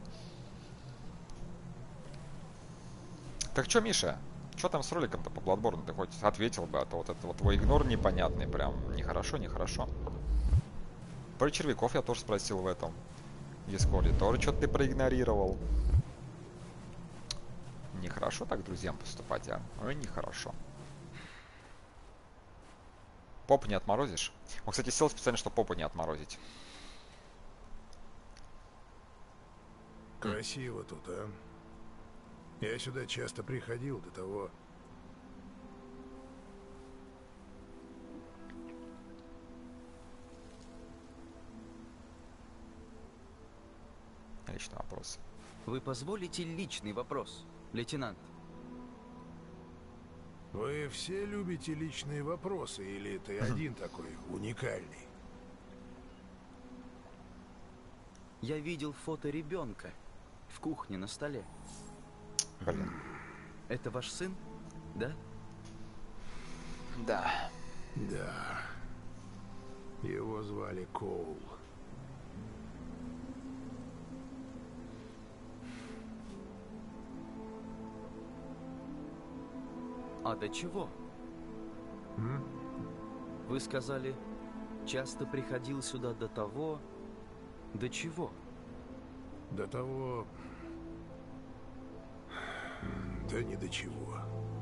Так что, Миша, что там с роликом-то по Bloodborne? Ты хоть ответил бы, а то вот это вот твой игнор непонятный, прям нехорошо, нехорошо. Про червяков я тоже спросил в этом Дискорде, тоже что-то ты проигнорировал. Нехорошо так друзьям поступать, а? Ой, нехорошо. Попу не отморозишь? Он, кстати, сел специально, чтобы попу не отморозить. Красиво тут, а? Я сюда часто приходил до того. Личный вопрос. Вы позволите личный вопрос, лейтенант? Вы все любите личные вопросы, или ты один такой уникальный? Я видел фото ребенка в кухне на столе. Блин. Это ваш сын, да? Да. Да. Его звали Коул. А до чего? М? Вы сказали, часто приходил сюда до того... До чего? До того... Да ни до чего.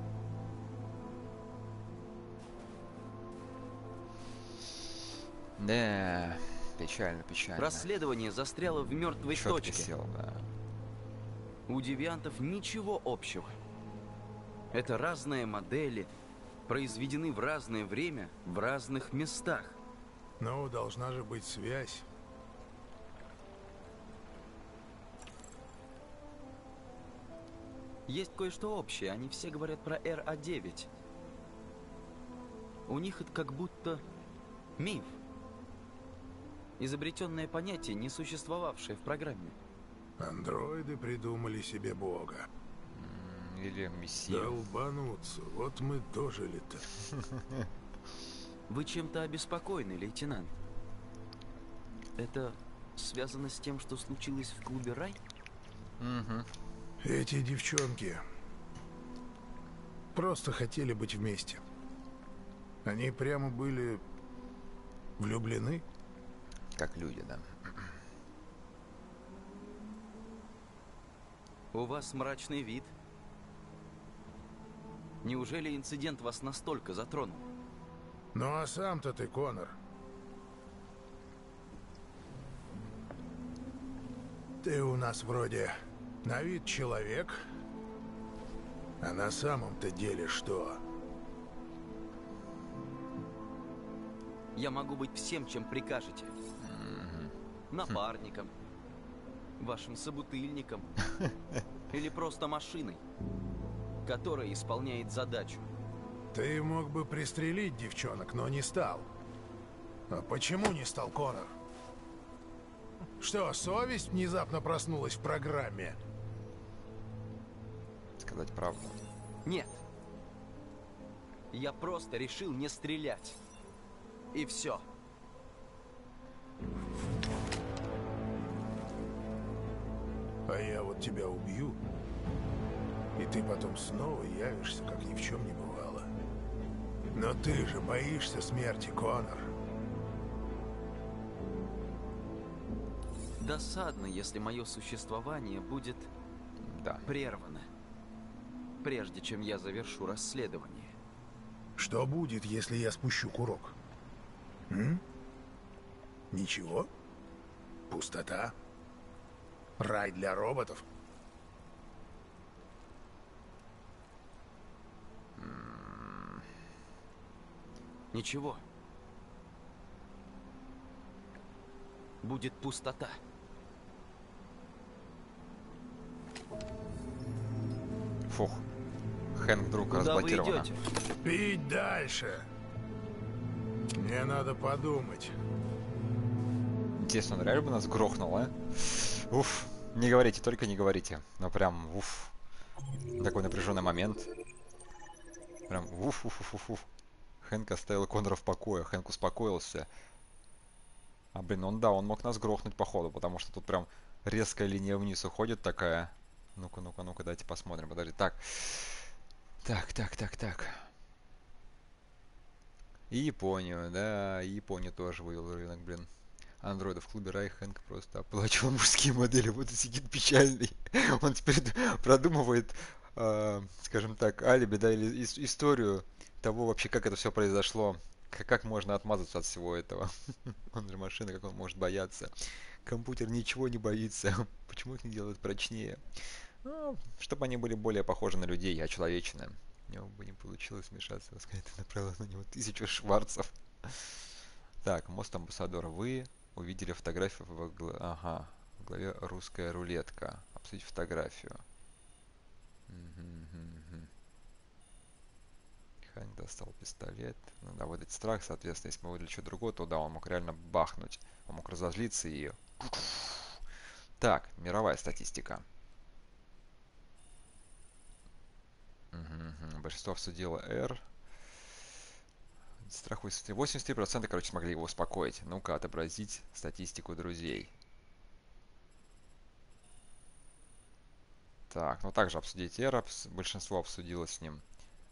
Да, печально, печально. Расследование застряло в мертвой Чётко точке. сел, да. У девиантов ничего общего. Это разные модели, произведены в разное время, в разных местах. Но должна же быть связь. Есть кое-что общее, они все говорят про эр а девять. У них это как будто миф. Изобретенное понятие, не существовавшее в программе. Андроиды придумали себе бога. Или мессию. Долбануться, вот мы дожили-то. Вы чем-то обеспокоены, лейтенант? Это связано с тем, что случилось в клубе «Рай»? Угу. Эти девчонки просто хотели быть вместе. Они прямо были влюблены. Как люди, да. У вас мрачный вид. Неужели инцидент вас настолько затронул? Ну а сам-то ты, Конор. Ты у нас вроде на вид человек, а на самом-то деле что? Я могу быть всем, чем прикажете. Напарником, вашим собутыльником или просто машиной, которая исполняет задачу. Ты мог бы пристрелить девчонок, но не стал. А почему не стал, Конор? Что, совесть внезапно проснулась в программе? Сказать правду. Нет. Я просто решил не стрелять. И все. А я вот тебя убью, и ты потом снова явишься, как ни в чем не бывало. Но ты же боишься смерти, Конор. Досадно, если мое существование будет да. прервано, прежде чем я завершу расследование. Что будет, если я спущу курок? М? Ничего? Пустота? Рай для роботов? Ничего. Будет пустота. Фух. Хэнк вдруг Куда разблокировано. вы идете? Пить дальше. Мне надо подумать. Интересно, он реально бы нас грохнул, а? Уф. Не говорите, только не говорите. Ну прям, уф. Такой напряженный момент. Прям, уф, уф, уф, уф, уф. Хэнк оставил Конора в покое. Хэнк успокоился. А, блин, он, да, он мог нас грохнуть походу, потому что тут прям резкая линия вниз уходит такая. Ну-ка, ну-ка, ну-ка, давайте посмотрим. Подожди, так. Так, так, так, так. И Японию, да, и Японию тоже вывел рынок, блин. Андроида в клубе Рай Хэнк просто оплачивал мужские модели. Вот и сидит печальный. Он теперь продумывает, э, скажем так, алиби, да, или ис- историю того вообще, как это все произошло. Как, как можно отмазаться от всего этого. Он же машина, как он может бояться. Компьютер ничего не боится. Почему их не делают прочнее? Ну, чтобы они были более похожи на людей, очеловеченные. У него бы не получилось вмешаться. Сказать, ты направила на него тысячу шварцев. Так, мост амбассадор. Вы увидели фотографию в, гла... ага, в главе «Русская рулетка». Обсудить фотографию. Хэнк достал пистолет. Надо выдать страх, соответственно, если мы выдали что-то другое, то да, он мог реально бахнуть. Он мог разозлиться и... Так, мировая статистика. Угу, угу. Большинство обсудило R. Страх восемьдесят три процента, короче, смогли его успокоить. Ну-ка, отобразить статистику друзей. Так, ну также обсудить R. Большинство обсудило с ним.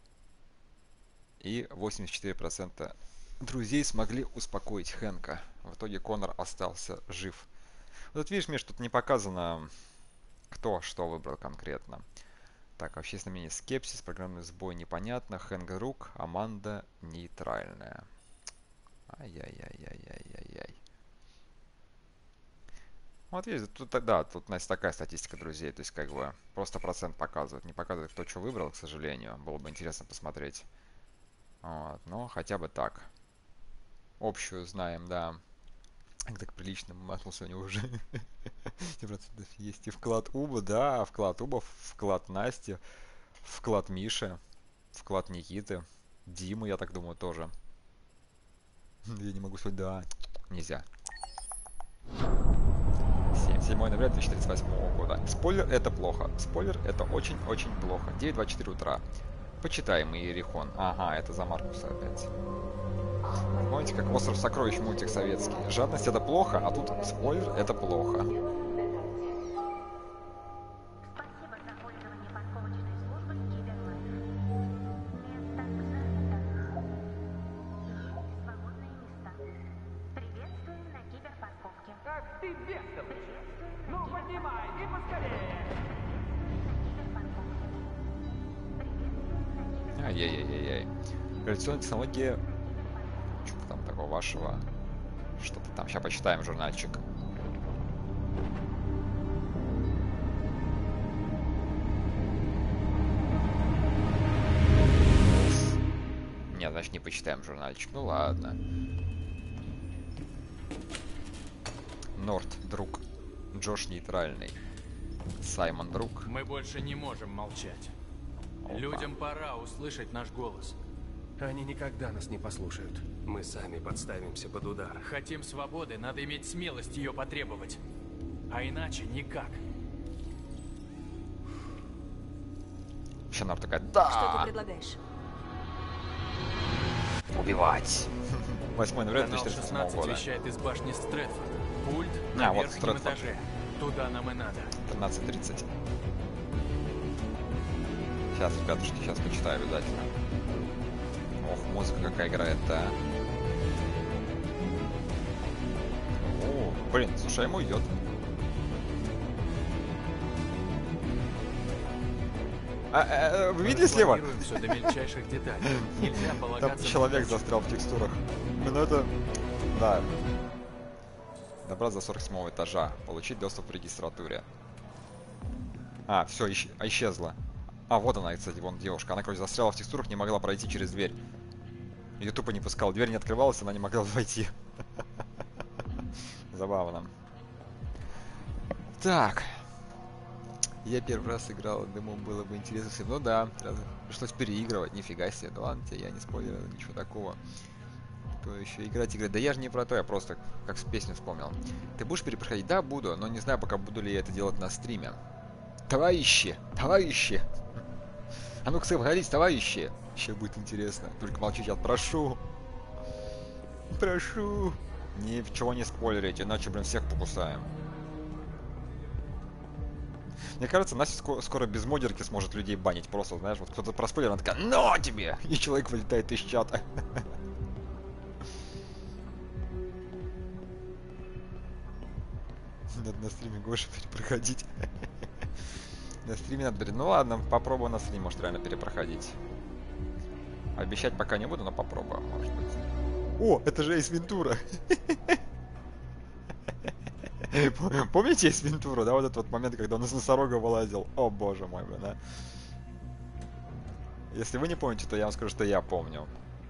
И восемьдесят четыре процента друзей смогли успокоить Хэнка. В итоге Конор остался жив. Вот видишь, Миш, тут не показано, кто что выбрал конкретно. Так, общественное мнение скепсис, программный сбой непонятно, Хэнк рук, Аманда нейтральная. Ай-яй-яй-яй-яй-яй. Вот видите, тут да, тут у нас такая статистика друзей, то есть как бы просто процент показывает. Не показывает, кто что выбрал, к сожалению. Было бы интересно посмотреть. Вот, но хотя бы так. Общую знаем, да. Так прилично матнул сегодня уже. семь процентов есть и вклад Уба, да, вклад Уба, вклад Насти, вклад Миши, вклад Никиты, Димы, я так думаю, тоже. Я не могу сказать, да, нельзя. седьмое ноября две тысячи тридцать восьмого года. Спойлер, это плохо. Спойлер, это очень-очень плохо. девять двадцать четыре утра. Почитаем Иерихон. Ага, это за Маркуса опять. Помните, как «Остров сокровищ» мультик советский. Жадность — это плохо, а тут спойлер — это плохо. Спасибо за пользование подковочной службой Киберлайф. ты бестолочь! Ну, поднимай, и поскорее! Ай-яй-яй-яй-яй. Реляционная технология... Что-то там такого вашего... Что-то там. Сейчас почитаем журнальчик. Нет, значит не почитаем журнальчик. Ну ладно. Норт, друг. Джош нейтральный. Саймон, друг. Мы больше не можем молчать. Опа. Людям пора услышать наш голос. Они никогда нас не послушают. Мы сами подставимся под удар. Хотим свободы, надо иметь смелость ее потребовать. А иначе никак. Шанар такая, да! Что ты предлагаешь? Убивать. восьмое ноября Канал две тысячи тридцать седьмого шестнадцать года. вещает из башни Стрэдфорд. Пульт А, на вот верхнем Стрэдфорд. этаже. Туда нам и надо. тринадцать тридцать. Сейчас, ребятушки, сейчас почитаю обязательно. Ох, музыка какая играет, да. О, блин, слушай, ему идет. А, а, вы видели слева? Все до мельчайших деталей. Нельзя Там полагаться человек на застрял в текстурах. Ну это... Да. Добраться до сорок седьмого этажа. Получить доступ в регистратуре. А, все, исч... исчезла. А, вот она, кстати, вон девушка. Она, короче, застряла в текстурах, не могла пройти через дверь. Ее тупо не пускал. Дверь не открывалась, она не могла войти. Забавно. Так. Я первый раз играл, думаю, было бы интересно всем. Ну да, пришлось переигрывать, нифига себе. Да ладно тебе, я не спойлерил, ничего такого. То еще играть, играть. Да я же не про то, я просто как с песню вспомнил. Ты будешь перепроходить? Да, буду, но не знаю пока буду ли я это делать на стриме. Товарищи, товарищи! А ну-ка, говорите, товарищи! Еще будет интересно. Только молчите, я прошу. Прошу. Ничего не спойлерите, иначе, блин, всех покусаем. Мне кажется, Настя ско скоро без модерки сможет людей банить. Просто, знаешь, вот кто-то проспойлер, она такая, но тебе! И человек вылетает из чата. Надо на стриме Гоши перепроходить. На стриме надо... Ну ладно, попробую на стриме, может, реально перепроходить. Обещать пока не буду, но попробую, может быть. О, это же Эйс Вентура! Помните Эйс Вентура, да, вот этот вот момент, когда он из носорога вылазил? О, боже мой, блин, а. Если вы не помните, то я вам скажу, что я помню.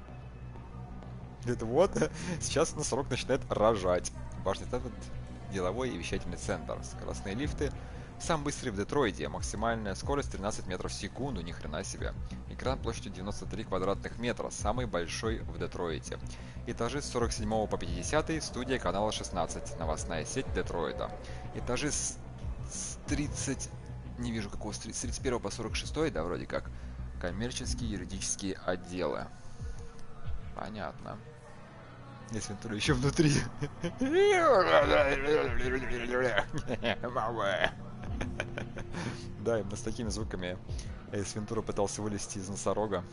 Это вот, сейчас носорог начинает рожать. Башня Стрэдфорд, деловой и вещательный центр. Скоростные лифты. Сам быстрый в Детройте. Максимальная скорость тринадцать метров в секунду, ни хрена себе. Экран площадью девяносто три квадратных метра, самый большой в Детройте. Этажи с сорок седьмого по пятидесятый, студия канала шестнадцать, новостная сеть Детройта. Этажи с, с тридцать... не вижу какого, с тридцать первого по сорок шестой, да, вроде как. Коммерческие, юридические отделы. Понятно. Если Вентура еще внутри. Да, именно с такими звуками Эйс Вентура пытался вылезти из носорога.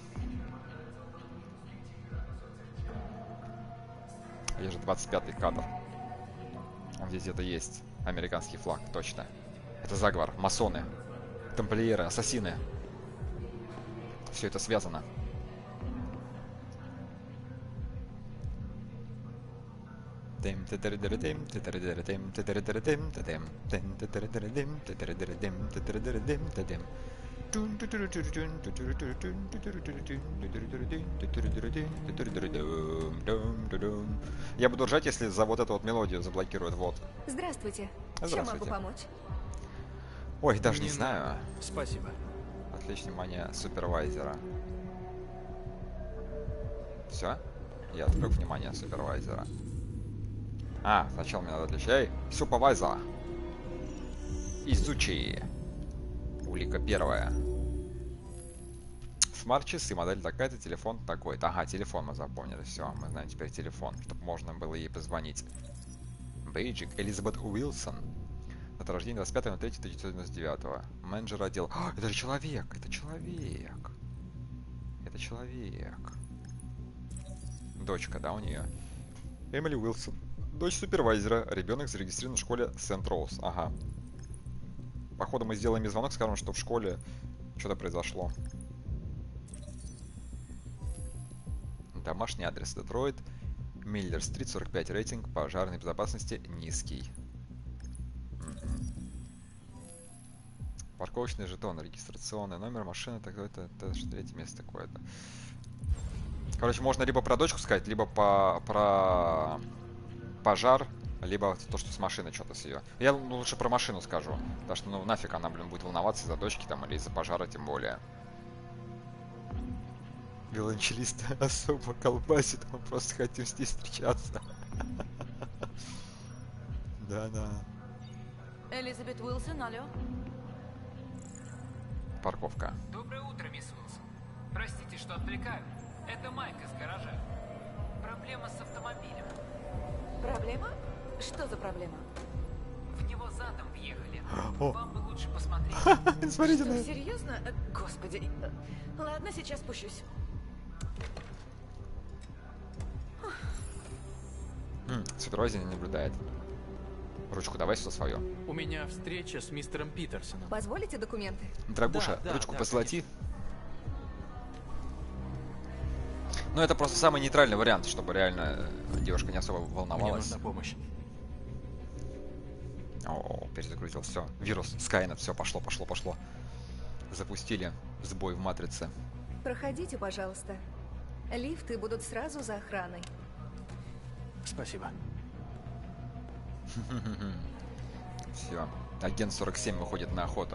Я же двадцать пятый кадр. Он здесь где-то есть. Американский флаг, точно. Это заговор, масоны, тамплиеры, ассасины. Все это связано. Я буду ржать, если за вот эту вот мелодию заблокируют. Вот. Здравствуйте. Здравствуйте. Чем могу помочь? Ой, даже не, не знаю. Спасибо. Отвлечь внимание супервайзера. Все? Я отвлек внимание супервайзера. А, сначала мне надо отвлечь. Эй, супервайзер! Изучи. Улика первая. Смарт-часы, модель такая-то, телефон такой-то. Ага, телефон мы запомнили. Все, мы знаем теперь телефон, чтобы можно было ей позвонить. Бейджик, Элизабет Уилсон. Дата рождения двадцать пятого третьего тысяча девятьсот девяносто девятого. Менеджер отдела. А, это же человек! Это человек! Это человек. Дочка, да, у нее? Эмили Уилсон. Дочь супервайзера. Ребенок зарегистрирован в школе Сент-Роуз. Ага. Походу мы сделаем ей звонок, скажем, что в школе что-то произошло. Домашний адрес Детройт. Миллер-стрит, сорок пять, рейтинг пожарной безопасности низкий. Угу. Парковочный жетон, регистрационный номер машины, так это, это третье место какое-то. Короче, можно либо про дочку сказать, либо по, про пожар, либо то, что с машиной что-то с ее. Я ну, лучше про машину скажу, потому что ну нафиг она, блин, будет волноваться из-за дочки там или из-за пожара тем более. Виолончелист особо колбасит, мы просто хотим с ней встречаться. Да-да. Элизабет Уилсон, алло. Парковка. Доброе утро, мисс Уилсон. Простите, что отвлекаю. Это Майк из гаража. Проблема с автомобилем. Проблема? Что за проблема? В него задом въехали. О. Вам бы лучше посмотреть. Смотрите на Что, это. серьезно? Господи. Ладно, сейчас спущусь. Супервайзер не наблюдает. Ручку давай сюда свою. У меня встреча с мистером Питерсоном. Позволите документы? Драгуша, Да, да, ручку да, позолоти. Ну, это просто самый нейтральный вариант, чтобы реально девушка не особо Мне волновалась. нужна помощь. О, перезагрузил, все. Вирус, Скайнет, все, пошло, пошло, пошло. Запустили сбой в матрице. Проходите, пожалуйста. Лифты будут сразу за охраной. Спасибо. Все. Агент сорок семь выходит на охоту.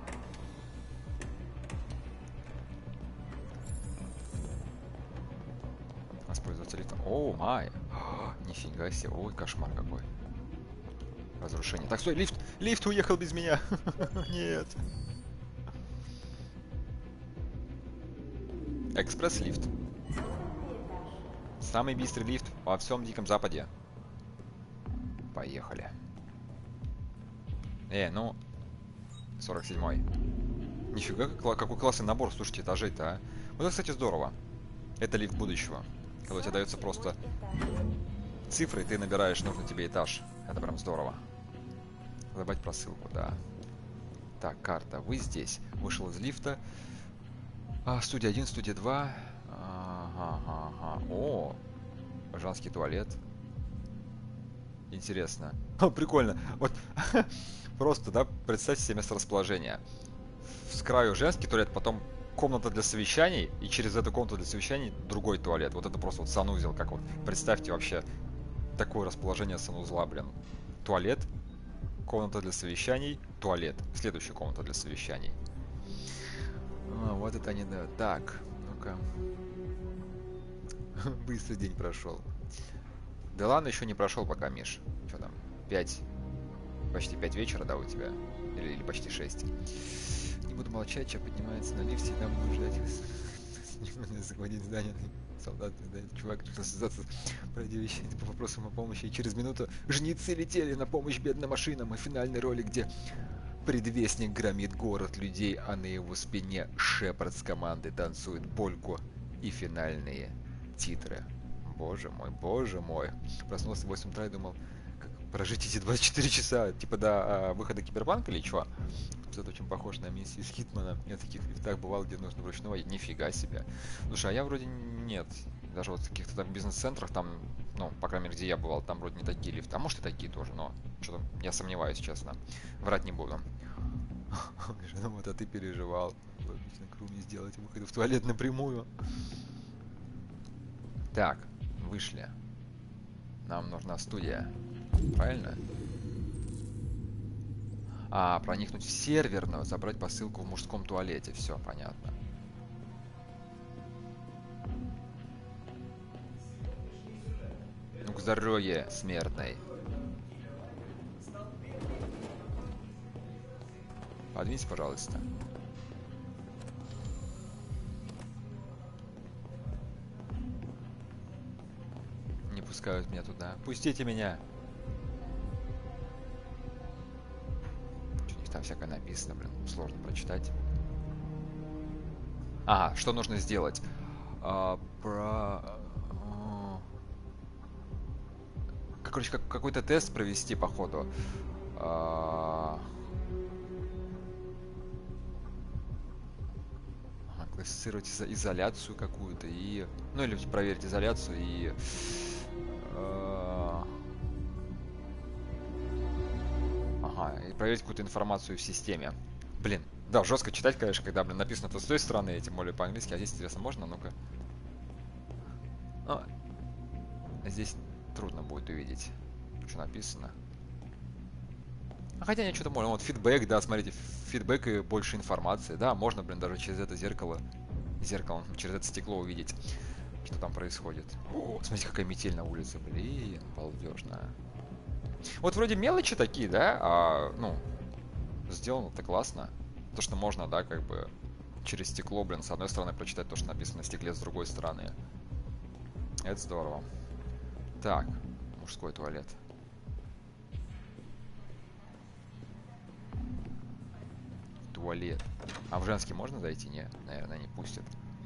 Воспользоваться лифтом. О, май. Нифига себе. Ой, кошмар какой. Разрушение. Так, стой, лифт! Лифт уехал без меня! Нет. Экспресс-лифт. Самый быстрый лифт во всем Диком Западе. Поехали. Э, ну... сорок седьмой. Нифига, как, какой классный набор, слушайте, этажей-то, а. Вот это, кстати, здорово. Это лифт будущего. Когда тебе дается просто цифры, и ты набираешь нужный тебе этаж. Это прям здорово. Забыть про ссылку, да. Так, карта. Вы здесь. Вышел из лифта. А, студия один, студия два. Ага, ага. О, женский туалет. Интересно. О, прикольно. Вот просто, да, представьте себе месторасположение. С краю женский туалет, потом комната для совещаний, и через эту комнату для совещаний другой туалет. Вот это просто вот санузел, как вот. Представьте вообще такое расположение санузла, блин. Туалет, комната для совещаний, туалет. Следующая комната для совещаний. А, вот это они, да. Так, ну-ка. Быстрый день прошел. Да ладно, еще не прошел пока, Миш. Что там? пять. Почти пять вечера, да, у тебя? Или, или почти шесть. Не буду молчать, что поднимается на лифте, там буду ждать. Захватить здание. Солдат, да, чувак, связаться, пройди вещи по вопросам о помощи. И через минуту жнецы летели на помощь бедным машинам. И финальной роли, где предвестник громит город людей, а на его спине Шепард с командой танцует польку. И финальные титры. Боже мой, боже мой. Проснулся в восемь утра и думал, как прожить эти двадцать четыре часа, типа до а, выхода Киберпанка или чего? Это очень похож на миссию из Хитмана. Я в таких лифтах бывал, где нужно вручную водить. Нифига себе. Слушай, а я вроде нет. Даже вот в каких-то там бизнес-центрах, там, ну, по крайней мере, где я бывал, там вроде не такие лифты. А может и такие тоже, но что-то я сомневаюсь, честно. Врать не буду. Ну вот, а ты переживал. Логично, круги сделать, выходу в туалет напрямую. Так, вышли. Нам нужна студия. Правильно? А, проникнуть в серверную, забрать посылку в мужском туалете. Все, понятно. Ну, к здоровье, смертной. Подвинься, пожалуйста. Не пускают меня туда. Пустите меня! Там всякое написано, блин, сложно прочитать. Ага, что нужно сделать? А, про... короче, как, какой-то тест провести, походу. А... Классифицировать изо изоляцию какую-то и... Ну, или проверить изоляцию и... А... Ага, и проверить какую-то информацию в системе. Блин, да, жестко читать, конечно, когда, блин, написано то с той стороны, тем более по-английски, а здесь, интересно, можно? Ну-ка. Ну, здесь трудно будет увидеть, что написано. А хотя нет, что-то можно. Вот фидбэк, да, смотрите, фидбэк и больше информации. Да, можно, блин, даже через это зеркало, зеркало, через это стекло увидеть, что там происходит. О, смотрите, какая метель на улице, блин, балдежная. Вот вроде мелочи такие, да, а, ну, сделано-то классно. То, что можно, да, как бы через стекло, блин, с одной стороны прочитать то, что написано на стекле, с другой стороны. Это здорово. Так, мужской туалет. Туалет. А в женский можно зайти? Нет, наверное, не пустят.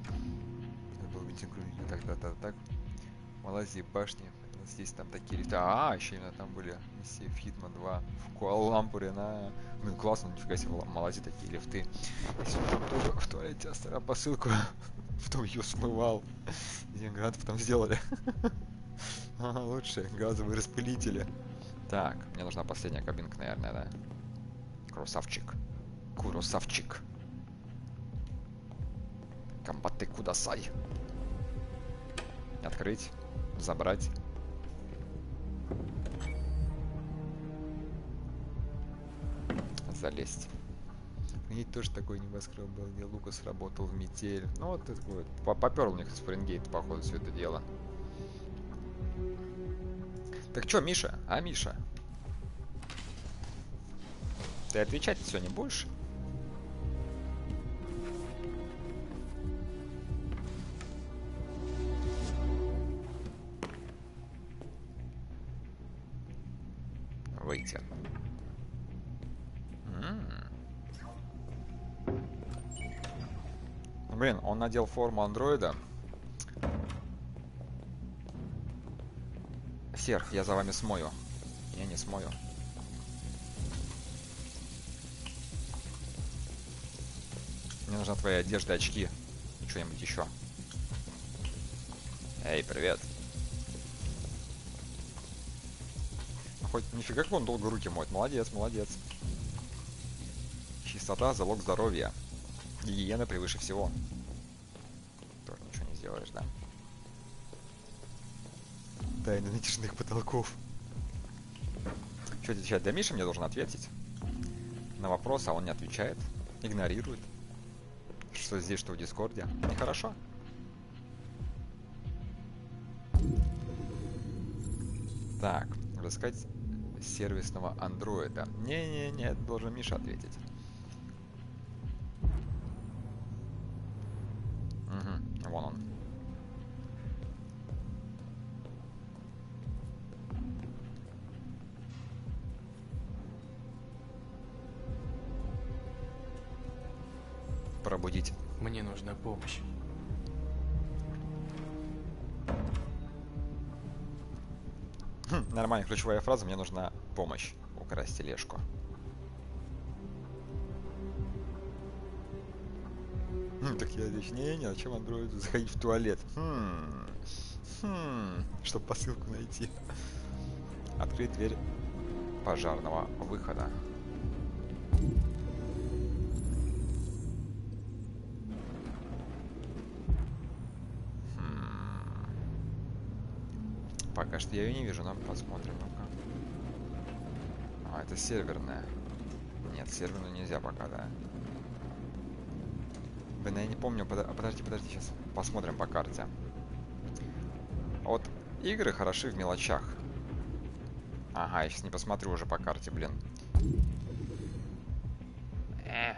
Так, так, так, так. Малайзия, башни. Здесь там такие лифты. А, еще именно там были миссии в Хитман два. В Куала-Лампуре на... Блин, классно, нифига себе, в Малайзии такие лифты. Там тоже в туалете оставил посылку. Потом ее смывал. Деньград потом сделали. Ага, лучше. Газовые распылители. Так, мне нужна последняя кабинка, наверное, да? Красавчик. Куросавчик. Камбаты кудасай. Открыть. Забрать. Залезть. И тоже такой небоскреб был, где Лукас работал в метель. Ну вот такой вот. Попер у них с Фаренгейт, походу, все это дело. Так что, Миша? А, Миша? Ты отвечать все не будешь? Выйти. Блин, он надел форму андроида. Сер, я за вами смою. Я не смою. Мне нужна твоя одежда, очки. Что-нибудь еще. Эй, привет. Хоть нифига, как он долго руки моет. Молодец, молодец. Чистота — залог здоровья. Гигиена превыше всего. Тоже ничего не сделаешь, да? Тайны натяжных потолков. Что отвечать? Да, Миша мне должен ответить на вопрос, а он не отвечает. Игнорирует. Что здесь, что в Дискорде. Нехорошо. Так, разыскать сервисного андроида. Не-не-не, должен Миша ответить. Угу, вон он. Пробудить. Мне нужна помощь. Хм, нормальная ключевая фраза. Мне нужна помощь. Украсть тележку. Хм, так я здесь. Не-не, зачем андроиду заходить в туалет? Хм. Хм. Чтобы посылку найти. Открыть дверь пожарного выхода. Пока что я ее не вижу, но посмотрим. Ну-ка. А, это серверная. Нет, серверную нельзя пока, да. Блин, я не помню. Подожди, подожди, сейчас посмотрим по карте. Вот игры хороши в мелочах. Ага, я сейчас не посмотрю уже по карте, блин. Э.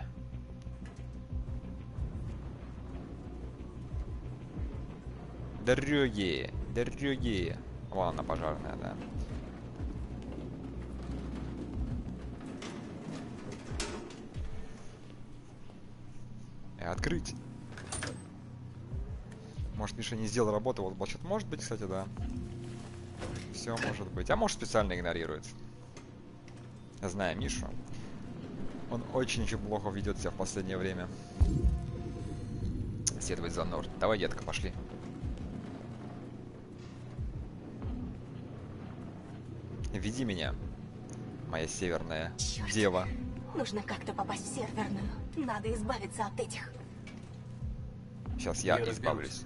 Дороги, дороги. Вон она, пожарная, да. И открыть. Может, Миша не сделал работу, вот, значит, может быть, кстати, да. Все может быть. А может специально игнорирует. Зная Мишу, он очень-очень плохо ведет себя в последнее время. Следовать за Норд. Давай, детка, пошли. Веди меня, моя северная Черт. дева. Нужно как-то попасть в серверную. Надо избавиться от этих. Сейчас я, Я избавлюсь.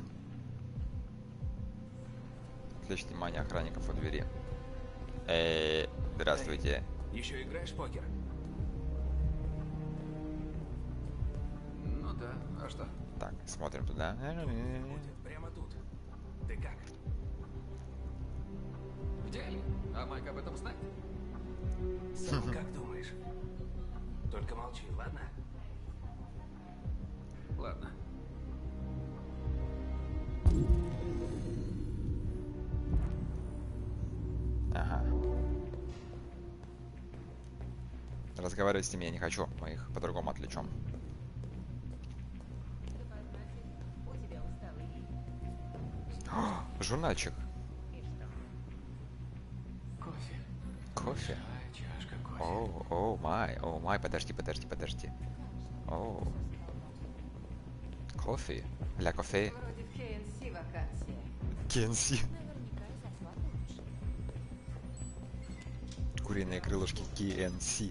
Отвлечь внимание охранников у двери. Эй, здравствуйте. Еще играешь в покер? Ну да, а что? Так, смотрим туда. Прямо тут. Ты как? В деле? А Майк об этом знает? Сам как думаешь? Только молчи, ладно? Ладно. Ага. Разговаривать с ними я не хочу. Мы их по-другому отвлечем. О, журнальчик. Кофе. Кофе. Большая чашка кофе. О, о, май, о, май, подожди, подожди, подожди. О. Кофе. Ля кофе. Вроде в кей эн си вакансия. Кенси. Куриные крылышки кей эн си.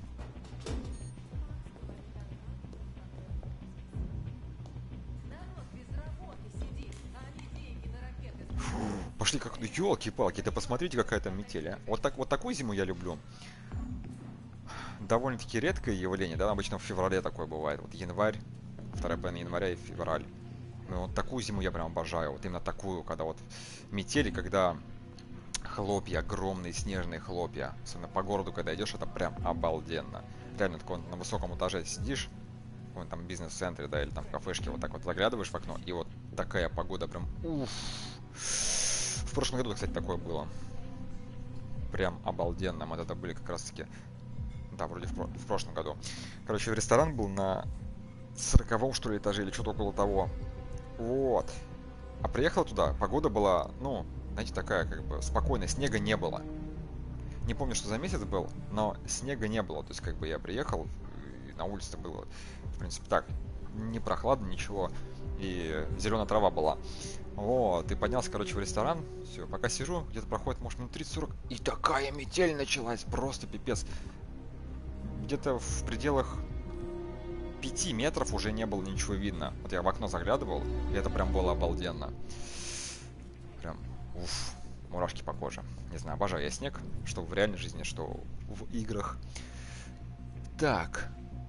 Пошли как... Ёлки-палки, да посмотрите, какая там метель, а. Вот, так, вот такую зиму я люблю. Довольно-таки редкое явление, да, обычно в феврале такое бывает. Вот январь, вторая половина января и февраль. Ну, вот такую зиму я прям обожаю. Вот именно такую, когда вот метели, когда хлопья, огромные снежные хлопья. Особенно по городу, когда идешь, это прям обалденно. Реально, такой на высоком этаже сидишь, вон там в бизнес-центре, да, или там в кафешке, вот так вот заглядываешь в окно, и вот такая погода прям уф. В прошлом году, кстати, такое было. Прям обалденно. Мы тогда были как раз таки... Да, вроде в, про... в прошлом году. Короче, ресторан был на сороковом, что ли, этаже, или что-то около того. Вот. А приехал туда, погода была, ну, знаете, такая, как бы, спокойная, снега не было. Не помню, что за месяц был, но снега не было. То есть, как бы, я приехал, и на улице было, в принципе, так, не прохладно, ничего. И зеленая трава была. Вот, и поднялся, короче, в ресторан. Все, пока сижу, где-то проходит, может, минут тридцать-сорок, и такая метель началась, просто пипец. Где-то в пределах пяти метров уже не было ничего видно. Вот я в окно заглядывал, и это прям было обалденно. Прям, уф, мурашки по коже. Не знаю, обожаю я снег, что в реальной жизни, что в играх. Так.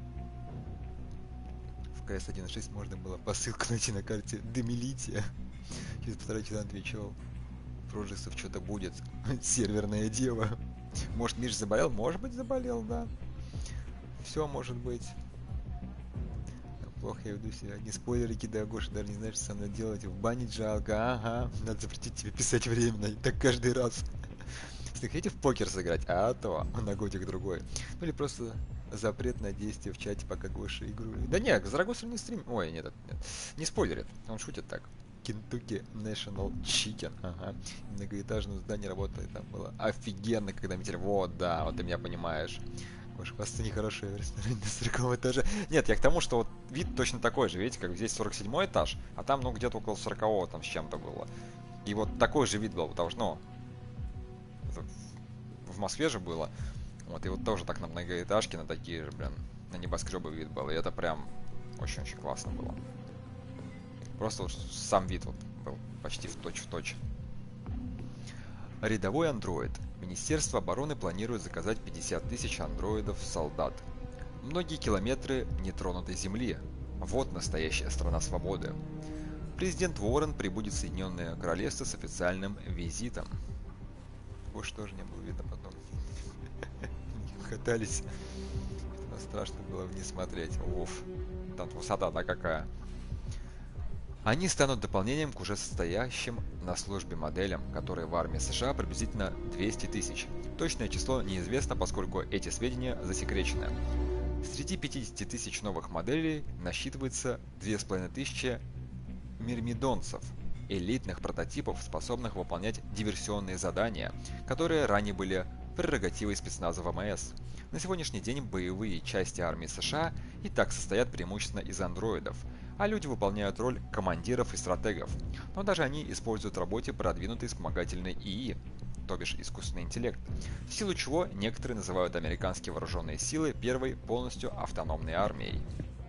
В кэ эс один точка шесть можно было по ссылке найти на карте Демилития. Через полтора часа отвечал. Проджексов что-то будет. Серверная дева. Может, Миш заболел? Может быть, заболел, да. Все может быть. Плохо я веду себя. Не спойлеры кидаю, Гоша, даже не знаешь, что со мной делать. В бане жалко, ага. Надо запретить тебе писать временно. И так каждый раз. Если хотите в покер сыграть, а то на годик другой. Ну или просто запрет на действие в чате, пока Гоша игру. Да нет, Зарагоса не стрим. Ой, нет, нет. Не спойлерит. Он шутит так. Kentucky National Chicken. Ага. Многоэтажное здание работает. Там было офигенно, когда метель. Вот, да, вот ты меня понимаешь. Гоша, у вас нехорошее в ресторане на сороковом этаже. Нет, я к тому, что вот вид точно такой же. Видите, как здесь сорок седьмой этаж, а там, ну, где-то около сорокового там с чем-то было. И вот такой же вид был, потому что, ну, в Москве же было. Вот, и вот тоже так на многоэтажке, на такие же, блин, на небоскребы вид был. И это прям очень-очень классно было. Просто вот сам вид вот был почти в точь-в-точь. Рядовой андроид. Министерство обороны планирует заказать пятьдесят тысяч андроидов-солдат. Многие километры нетронутой земли. Вот настоящая страна свободы. Президент Уоррен прибудет в Соединенное Королевство с официальным визитом. Вот что же не было видно потом. Катались. Страшно было вниз смотреть. Уф. Там высота, да, какая. Они станут дополнением к уже состоящим на службе моделям, которые в армии США приблизительно двести тысяч. Точное число неизвестно, поскольку эти сведения засекречены. Среди пятидесяти тысяч новых моделей насчитывается две с половиной тысячи мирмидонцев. элитных прототипов, способных выполнять диверсионные задания, которые ранее были прерогативой спецназа ВМС. На сегодняшний день боевые части армии США и так состоят преимущественно из андроидов, а люди выполняют роль командиров и стратегов. Но даже они используют в работе продвинутый вспомогательный ИИ, то бишь искусственный интеллект, в силу чего некоторые называют американские вооруженные силы первой полностью автономной армией.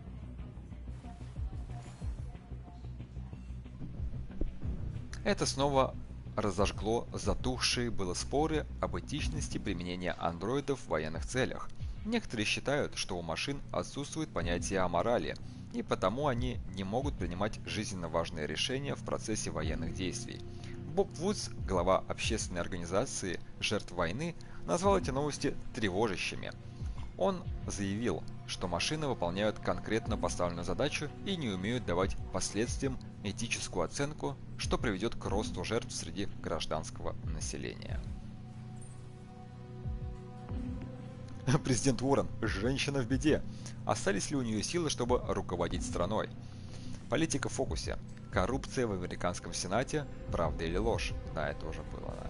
Это снова разожгло затухшие было споры об этичности применения андроидов в военных целях. Некоторые считают, что у машин отсутствует понятие о морали, и потому они не могут принимать жизненно важные решения в процессе военных действий. Боб Вудс, глава общественной организации «Жертв войны», назвал эти новости тревожащими. Он заявил, что машины выполняют конкретно поставленную задачу и не умеют давать последствиям этическую оценку, что приведет к росту жертв среди гражданского населения. Президент Уоррен – женщина в беде. Остались ли у нее силы, чтобы руководить страной? Политика в фокусе. Коррупция в американском Сенате. Правда или ложь? Да, это уже было. Да.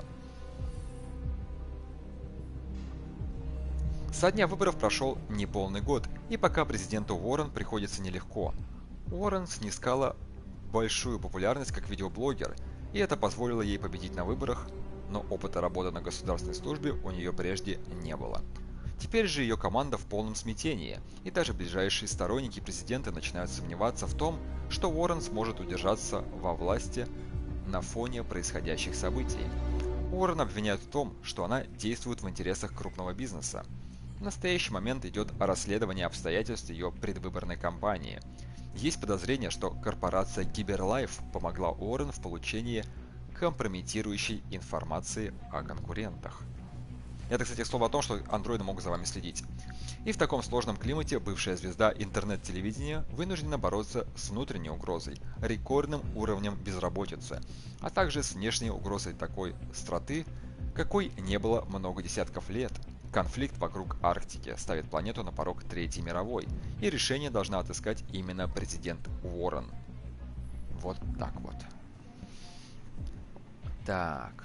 Со дня выборов прошел неполный год, и пока президенту Уоррен приходится нелегко. Уоррен снискала большую популярность как видеоблогер, и это позволило ей победить на выборах, но опыта работы на государственной службе у нее прежде не было. Теперь же ее команда в полном смятении, и даже ближайшие сторонники президента начинают сомневаться в том, что Уоррен сможет удержаться во власти на фоне происходящих событий. Уоррен обвиняют в том, что она действует в интересах крупного бизнеса. В настоящий момент идет расследование обстоятельств ее предвыборной кампании. Есть подозрение, что корпорация Киберлайф помогла Уоррен в получении компрометирующей информации о конкурентах. Это, кстати, слово о том, что андроиды могут за вами следить. И в таком сложном климате бывшая звезда интернет-телевидения вынуждена бороться с внутренней угрозой, рекордным уровнем безработицы, а также с внешней угрозой такой остроты, какой не было много десятков лет. Конфликт вокруг Арктики ставит планету на порог Третьей мировой, и решение должна отыскать именно президент Уоррен. Вот так вот. Так.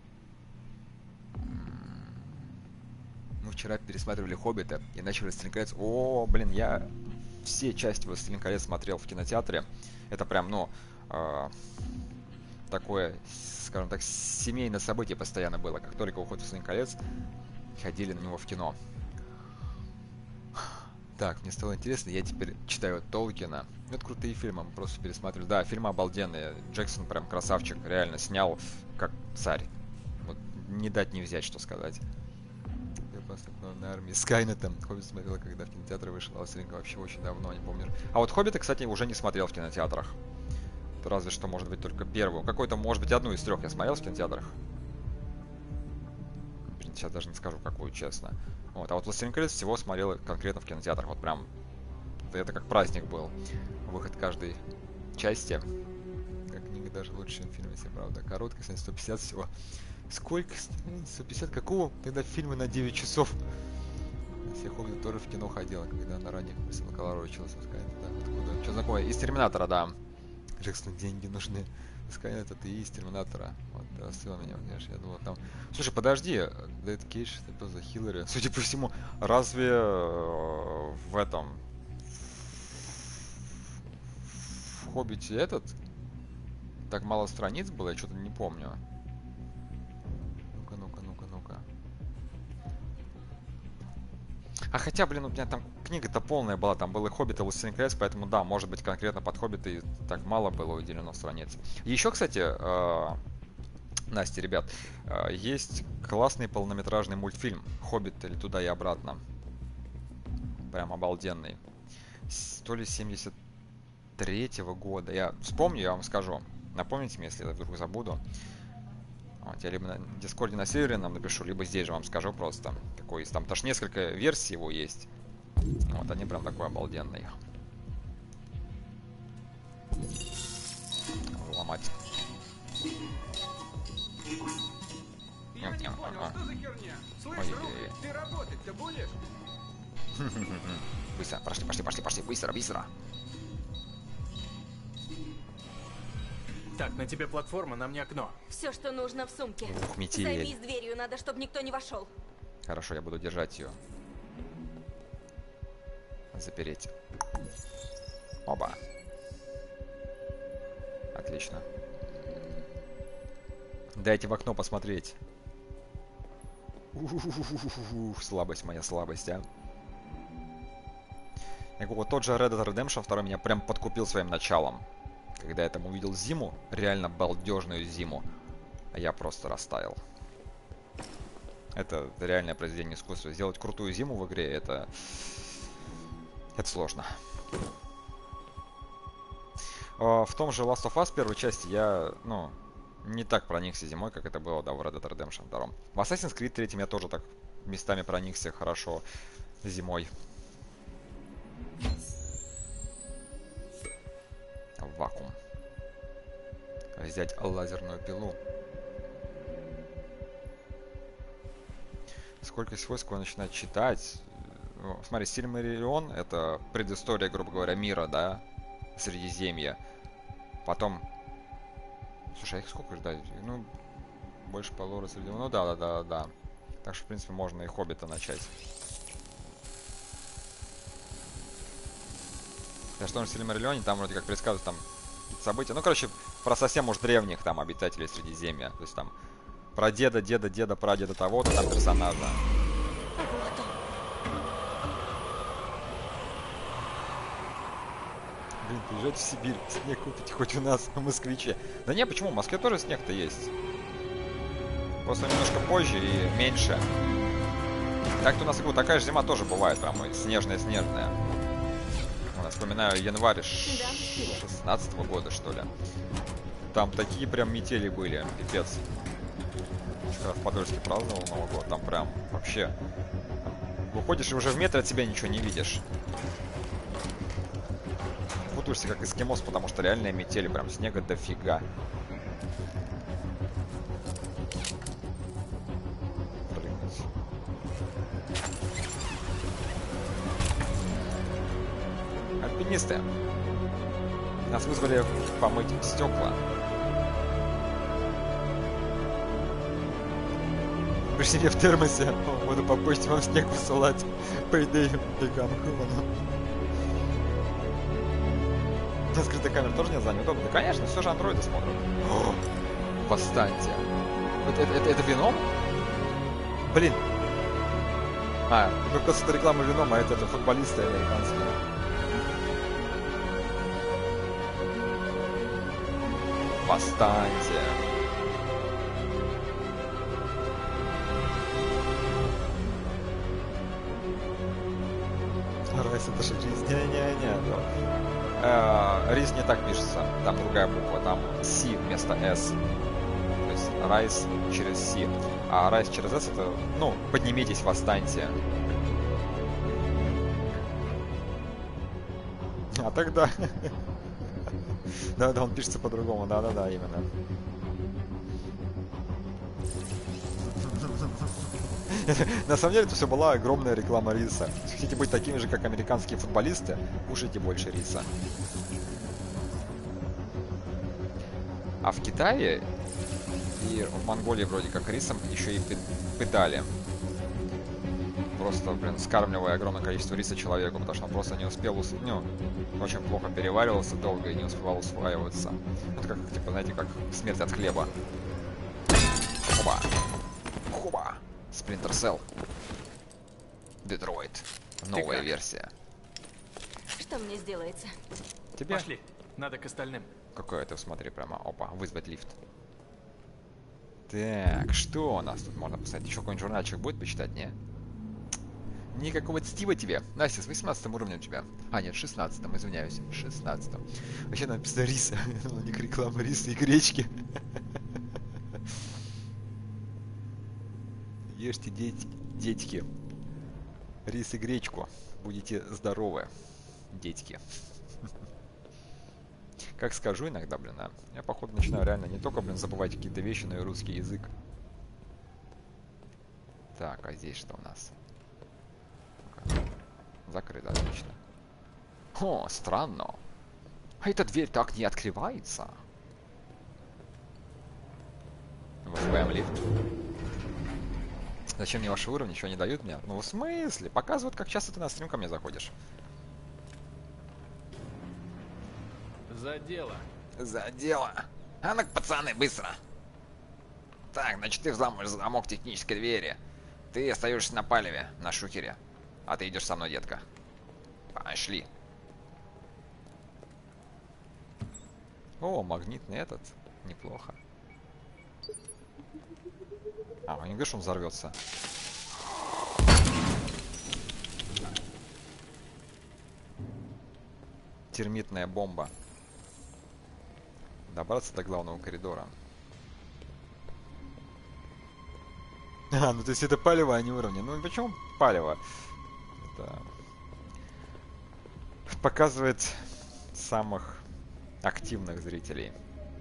Мы вчера пересматривали «Хоббита» и начали «Властелин колец». О, блин, я все части «Властелин колец» смотрел в кинотеатре. Это прям, ну, э, такое, скажем так, семейное событие постоянно было. Как только уходит «Властелин колец», ходили на него в кино. Так, мне стало интересно, я теперь читаю Толкина. Это крутые фильмы, мы просто пересматривали. Да, фильмы обалденные. Джексон прям красавчик, реально снял как царь. Вот не дать не взять, что сказать. На армии Скайнетом. Хоббит смотрела, когда в кинотеатры вышел, а Властелин вообще очень давно, не помню. А вот Хоббита, кстати, уже не смотрел в кинотеатрах. Разве что, может быть, только первую. Какой-то, может быть, одну из трех я смотрел в кинотеатрах. Сейчас даже не скажу, какую, честно. Вот. А вот «Властелин колец» всего смотрел конкретно в кинотеатрах. Вот прям, это как праздник был. Выход каждой части. Как книга даже лучше, чем фильм, если правда. Короткая, кстати, сто пятьдесят всего. Сколько? сто пятьдесят какого? Тогда фильмы на девять часов. Все Хоббиты тоже в кино ходила, когда на ранних мыслях Колоро училась. Да, откуда? Что знакомое? Из «Терминатора», да. Джексон, деньги нужны. Скайнет, это и из «Терминатора». Вот, расстрел меня, конечно, я думал там... Слушай, подожди, Дэвид Кейдж, это за Хиллари. Судя по всему, разве в этом... В «Хоббите» этот... Так мало страниц было, я что-то не помню. Ну-ка, ну-ка, ну-ка, ну-ка. А хотя, блин, у меня там книга-то полная была, там был и «Хоббит», и «Властелин колец», поэтому да, может быть, конкретно под «Хоббита» и так мало было уделено страниц. Еще, кстати, э, Настя, ребят, э, есть классный полнометражный мультфильм «Хоббит» или «Туда и обратно». Прям обалденный. С, то ли семьдесят третьего года. Я вспомню, я вам скажу. Напомните мне, если я вдруг забуду. Вот, я либо на Дискорде на сервере нам напишу, либо здесь же вам скажу просто. Какой есть. Там даже несколько версий его есть. Вот, они прям такой обалденный. Ломать. Я не понял, что за херня? Слышь, Рубли, ты работать-то будешь? Быстро, пошли, пошли, пошли, пошли, быстро, быстро. Так, на тебе платформа, на мне окно. Все, что нужно в сумке. Ух, метель. Займись дверью, надо, чтобы никто не вошел. Хорошо, я буду держать ее. Запереть. Оба. Отлично. Дайте в окно посмотреть. Ух, слабость моя, слабость, а. Я говорю, вот тот же Red Dead Redemption два меня прям подкупил своим началом. Когда я там увидел зиму, реально балдежную зиму, а я просто растаял. Это реальное произведение искусства. Сделать крутую зиму в игре, это... Это сложно. В том же Last of Us первой части я, ну, не так проникся зимой, как это было, да, в Red Dead Redemption два. В Assassin's Creed три я тоже так местами проникся хорошо зимой. Вакуум. Взять лазерную пилу. Сколько всего, сколько начинать читать. Ну, смотри, Сильмарион — это предыстория, грубо говоря, мира, да, Средиземья. Потом... Слушай, а их сколько ждать? Ну, больше по лору Средиземья. Ну да, да, да, да. Так что, в принципе, можно и Хоббита начать. Я что, в Сильмариллионе, там вроде как предсказывают там события. Ну, короче, про совсем уж древних там обитателей Средиземья. То есть там про деда, деда, деда, прадеда того-то там персонажа. Блин, приезжать в Сибирь, снег купить хоть у нас, в Москвиче. Да не, почему? В Москве тоже снег-то есть. Просто немножко позже и меньше. Так-то у нас вот такая же зима тоже бывает, прям снежная-снежная. Я вспоминаю январь шестнадцатого года, что ли. Там такие прям метели были, пипец. Когда в Подольске праздновал Новый год, там прям вообще... Выходишь и уже в метре от себя ничего не видишь. Путаешься как эскимос, потому что реальные метели, прям снега дофига. Прыгнуть. Альпинисты. Нас вызвали помыть стекла. При себе в термосе. Буду по почте вам снег высылать. По идее, бегам хуману. Скрытая камера тоже не занята. Да, конечно, все же андроиды смотрят. О, восстаньте. Это, это, это, это вином? Блин. А, это просто реклама вином, а это, это футболисты американские. Восстаньте. Райс, это же жизнь. Не-не-не. Э, Рис не так пишется. Там другая буква. Там Си вместо С. То есть Райс через Си. А Райс через С это, ну, поднимитесь, восстаньте. А тогда... Да-да, он пишется по-другому. Да-да-да, именно. На самом деле это все была огромная реклама риса. Если хотите быть такими же, как американские футболисты, кушайте больше риса. А в Китае и в Монголии вроде как рисом еще и питали. Просто, блин, скармливая огромное количество риса человеку, потому что он просто не успел, ус... ну, очень плохо переваривался долго и не успевал усваиваться. Вот как, типа, знаете, как смерть от хлеба. Хоба! Хоба! Splinter Cell. Детройт. Новая версия. Что мне сделается? Тебе? Пошли. Надо к остальным. Какое это, смотри, прямо. Опа, вызвать лифт. Так, что у нас тут можно посмотреть? Еще какой-нибудь журнальчик будет почитать, не? Никакого стива тебе. Настя, с восемнадцатым уровнем у тебя. А, нет, шестнадцатым, извиняюсь. шестнадцатым. Вообще написано риса. У них реклама риса и гречки. Ешьте, деть, детьки, рис и гречку. Будете здоровы, детьки. Как скажу иногда, блин, а я, походу, начинаю реально не только, блин, забывать какие-то вещи, но и русский язык. Так, а здесь что у нас? Закрыто, отлично. О, странно. А эта дверь так не открывается. Вызываем лифт. Зачем мне ваши уровни? Ничего не дают мне? Ну, в смысле? Показывают, как часто ты на стрим ко мне заходишь. За дело. За дело. А ну-ка, пацаны, быстро. Так, значит, ты взламываешь замок технической двери. Ты остаешься на палеве, на шухере. А ты идешь со мной, детка. Пошли. О, магнитный этот. Неплохо. А, не говоришь, он взорвется. Термитная бомба. Добраться до главного коридора. А, ну то есть это палево, а не уровни. Ну почему палево? Это показывает самых активных зрителей.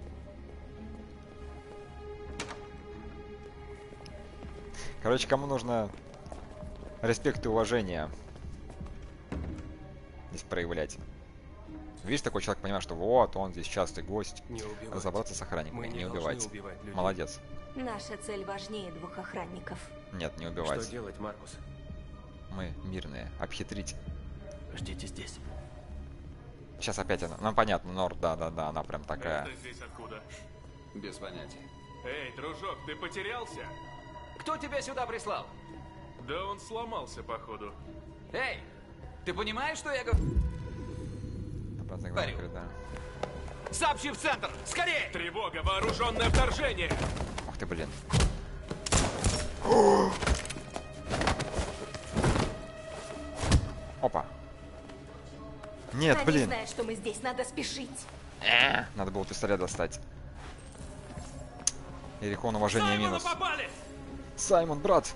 Короче, кому нужно респект и уважение здесь проявлять. Видишь, такой человек понимает, что вот, он здесь частый гость. Разобраться с охранниками, не, не убивать. убивать Молодец. Наша цель важнее двух охранников. Нет, не убивать. Что делать, Маркус? Мы мирные. Обхитрить. Ждите здесь. Сейчас опять она. Ну, понятно, Норд, да-да-да, она прям такая. Это здесь откуда? Без понятия. Эй, дружок, ты потерялся? Кто тебя сюда прислал? Да он сломался, походу. Эй, ты понимаешь, что я говорю? Говорю. Сообщи в центр! Скорее! Тревога! Вооруженное вторжение! Ух ты, блин. Опа. Нет, Они блин. знают, что мы здесь, надо спешить. Э, надо было пистолет достать. Иерихон, уважение Саймона минус. попали! Саймон, брат.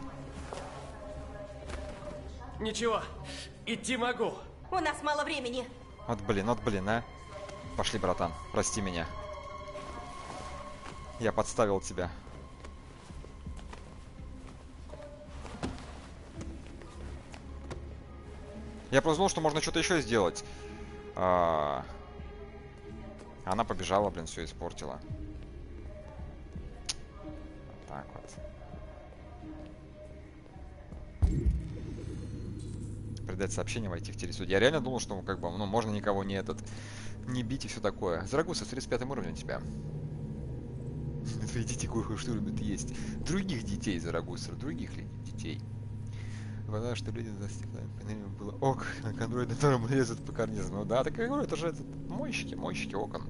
Ничего, идти могу. У нас мало времени. Вот блин, вот блин, а. Пошли, братан, прости меня. Я подставил тебя. Я просто знал, что можно что-то еще сделать. А... Она побежала, блин, все испортила. Вот так вот. Передать сообщение, войти в телесуд. Я реально думал, что как бы, ну, можно никого не этот, не бить и все такое. Зарагуса, с тридцать пятым уровнем тебя. Твои дети кое что любят есть. Других детей, Зарагуса, других ли детей. Вода, что люди за стеклами было ок, на контроль, на котором лезут по карнизам. Ну да, так я говорю, это же этот, мойщики, мойщики окон.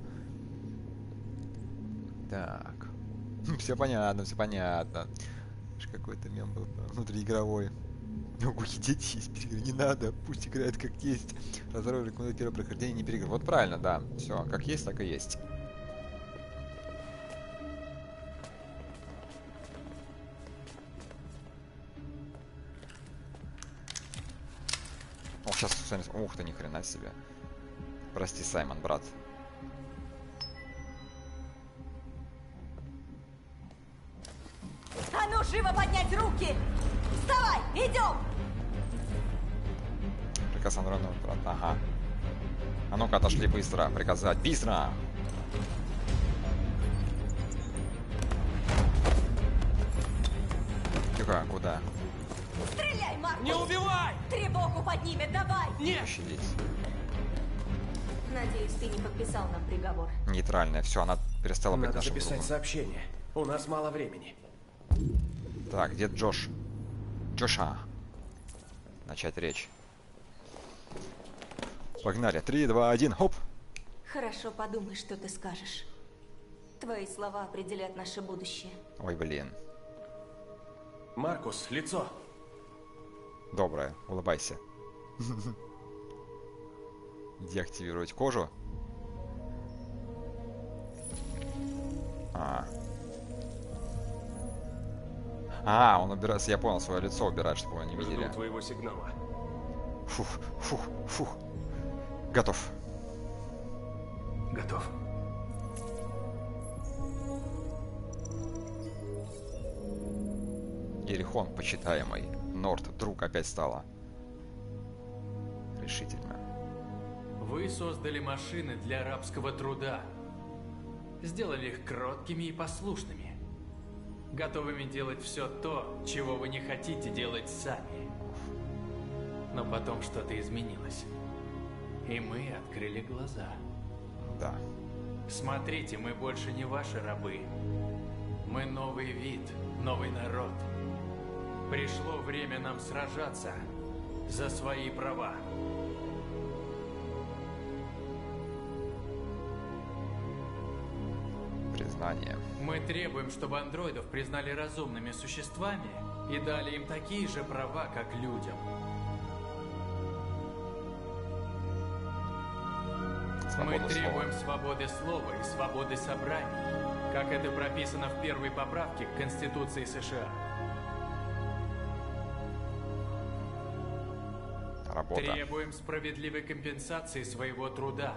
Так. Все понятно, все понятно. Какой-то мем был внутриигровой. Могу дети есть, переиграть не надо, пусть играет как есть. Разорвали рекомендую первое прохождение, не переиграть. Вот правильно, да. Все, как есть, так и есть. О, сейчас, ух ты, ни хрена себе. Прости, Саймон, брат. А ну, живо поднять руки! Вставай, идем! Приказ Андронова, брат, ага. А ну-ка, отошли быстро, приказать, быстро! Тихо, куда? Стреляй, Маркус! Не убивай! Тревогу поднимет, давай! Нет! Пощадить. Надеюсь, ты не подписал нам приговор. Нейтральная, все, она перестала быть Надо нашим записать другом. сообщение. У нас мало времени. Так, где Джош? Джоша. Начать речь. Погнали. Три, два, один, хоп. Хорошо подумай, что ты скажешь. Твои слова определят наше будущее. Ой, блин. Маркус, лицо. Доброе, улыбайся. Деактивировать кожу. А. А, он убирается, я понял, свое лицо убирает, чтобы его не видели. Жду твоего сигнала. Фух, фух, фух. Готов. Готов. Иерихон, почитаемый. Норд, друг опять стала. Решительно. Вы создали машины для рабского труда. Сделали их кроткими и послушными. готовыми делать все то, чего вы не хотите делать сами. Но потом что-то изменилось. И мы открыли глаза. Да. Смотрите, мы больше не ваши рабы. Мы новый вид, новый народ. Пришло время нам сражаться за свои права. Признание. Мы требуем, чтобы андроидов признали разумными существами и дали им такие же права, как людям. Свобода Мы требуем слова. свободы слова и свободы собраний, как это прописано в первой поправке к Конституции США. Работа. Требуем справедливой компенсации своего труда.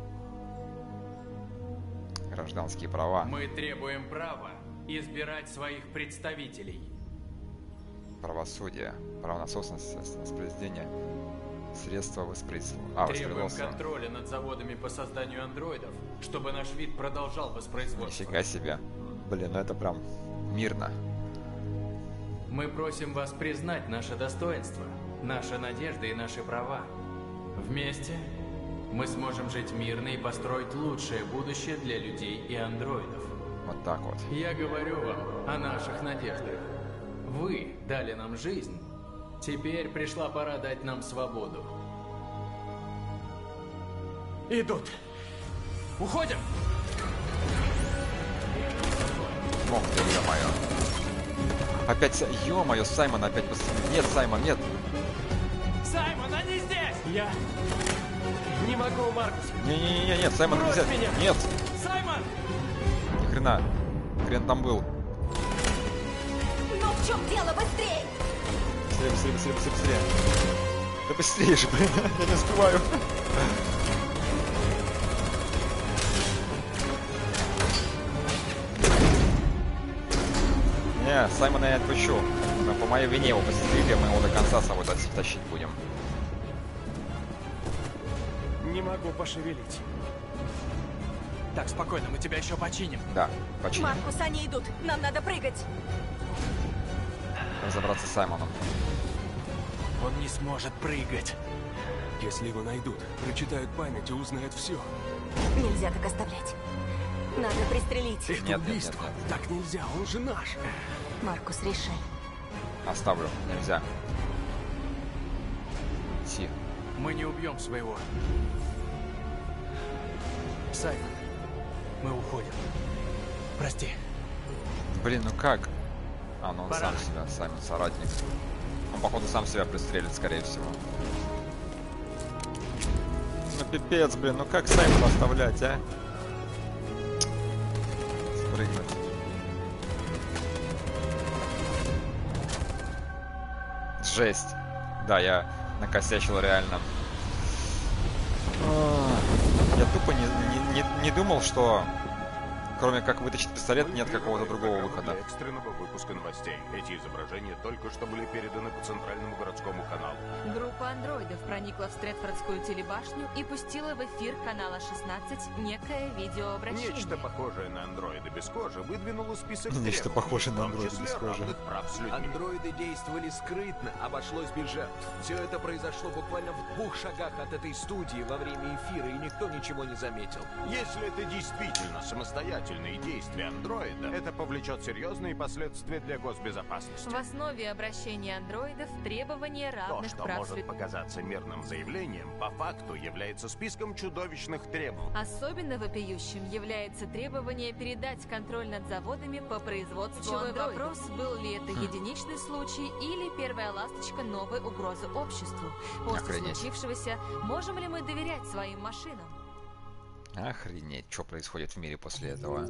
Гражданские права. Мы требуем права избирать своих представителей. Правосудие. Право на собственность, воспроизведение. Средства воспроизводства. А, Требуем воспроизводства. контроля над заводами по созданию андроидов, чтобы наш вид продолжал воспроизводство. Нифига себе. Блин, ну это прям мирно. Мы просим вас признать наше достоинство, наши надежды и наши права. Вместе мы сможем жить мирно и построить лучшее будущее для людей и андроидов. Вот так вот. Я говорю вам о наших надеждах. Вы дали нам жизнь. Теперь пришла пора дать нам свободу. Идут. Уходим! Ох ты, ё-моё. Опять, ё-моё, Саймон опять посмотри. Нет, Саймон, нет. Саймон, они здесь! Я не могу, Маркус. Не-не-не, нет, Саймон Брось нельзя. меня! Нет. Саймон! Ни хрена. Хрен там был. Ну в чем дело? Быстрее! Быстрее, быстрее, быстрее, быстрее, быстрее. Да быстрее же, блин, я не успеваю. Не, Саймона я отпущу. Мы по моей вине его посетили, мы его до конца с собой тащить будем. Не могу пошевелить. Так, спокойно, мы тебя еще починим. Да, починим. Маркус, они идут. Нам надо прыгать. Разобраться с Саймоном. Он не сможет прыгать. Если его найдут, прочитают память и узнают все. Нельзя так оставлять. Надо пристрелить. Это Нет, убийство. нет, нет, нет. Так нельзя, он же наш. Маркус, решай. Оставлю, нельзя. Си. Мы не убьем своего. Саймон, мы уходим. Прости. Блин, ну как? А, ну он Пора. сам себя, Саймон, соратник. Он, походу, сам себя пристрелит, скорее всего. Ну пипец, блин, ну как Саймона оставлять, а? Спрыгнуть. Жесть. Да, я накосячил реально. Я тупо не, не, не, не думал, что кроме как вытащить пистолет, нет какого-то другого выхода. Для экстренного выпуска новостей. Эти изображения только что были переданы по центральному городскому каналу. Группа андроидов проникла в Стрэдфордскую телебашню и пустила в эфир канала шестнадцать некое видеообращение. Нечто похожее на андроида без кожи выдвинуло список Нечто требований, похожее на в том андроида числе без кожи. равных прав с людьми. Андроиды действовали скрытно, обошлось без жертв. Все это произошло буквально в двух шагах от этой студии во время эфира, и никто ничего не заметил. Если это действительно самостоятельные действия андроида, это повлечет серьезные последствия для госбезопасности. В основе обращения андроидов требования То, равных что прав может свет- показаться мирным заявлением, по факту является списком чудовищных требований. Особенно вопиющим является требование передать контроль над заводами по производству Ключевой андроидов. вопрос, был ли это Хм. единичный случай или первая ласточка новой угрозы обществу. После Охренеть. случившегося, можем ли мы доверять своим машинам? Охренеть, что происходит в мире после этого.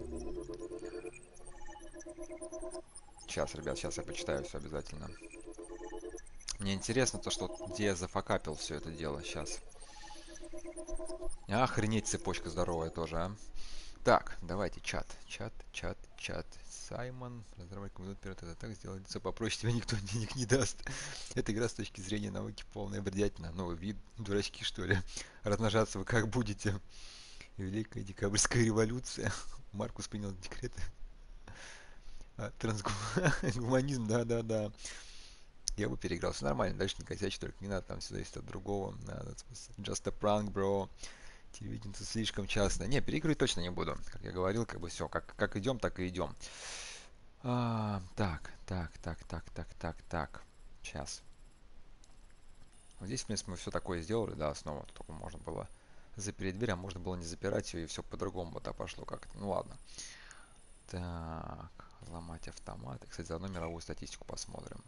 Сейчас, ребят, сейчас я почитаю все обязательно. Мне интересно то, что где я зафакапил все это дело сейчас. Охренеть, цепочка здоровая тоже, а. Так, давайте чат, чат, чат, чат. Саймон, разработчик минут вперед, это так сделать все попроще, тебе никто денег не даст. Эта игра с точки зрения науки полная бредятина. Новый вид, дурачки что ли? Размножаться вы как будете? Великая декабрьская революция. Маркус принял декреты. Трансгуманизм, да-да-да. Я бы переиграл. Все нормально, дальше не косячь, только не надо, там все зависит от другого. Надо, just a prank, bro. Телевидение тут слишком часто. Не, переигрывать точно не буду. Как я говорил, как бы все, как, как идем, так и идем. А, так, так, так, так, так, так, так. Сейчас. Вот здесь, в принципе, мы все такое сделали, да, снова. Только можно было запереть дверь, а можно было не запирать ее, и все по-другому вот пошло как-то. Ну ладно. Так, взломать автомат. И, кстати, заодно мировую статистику посмотрим.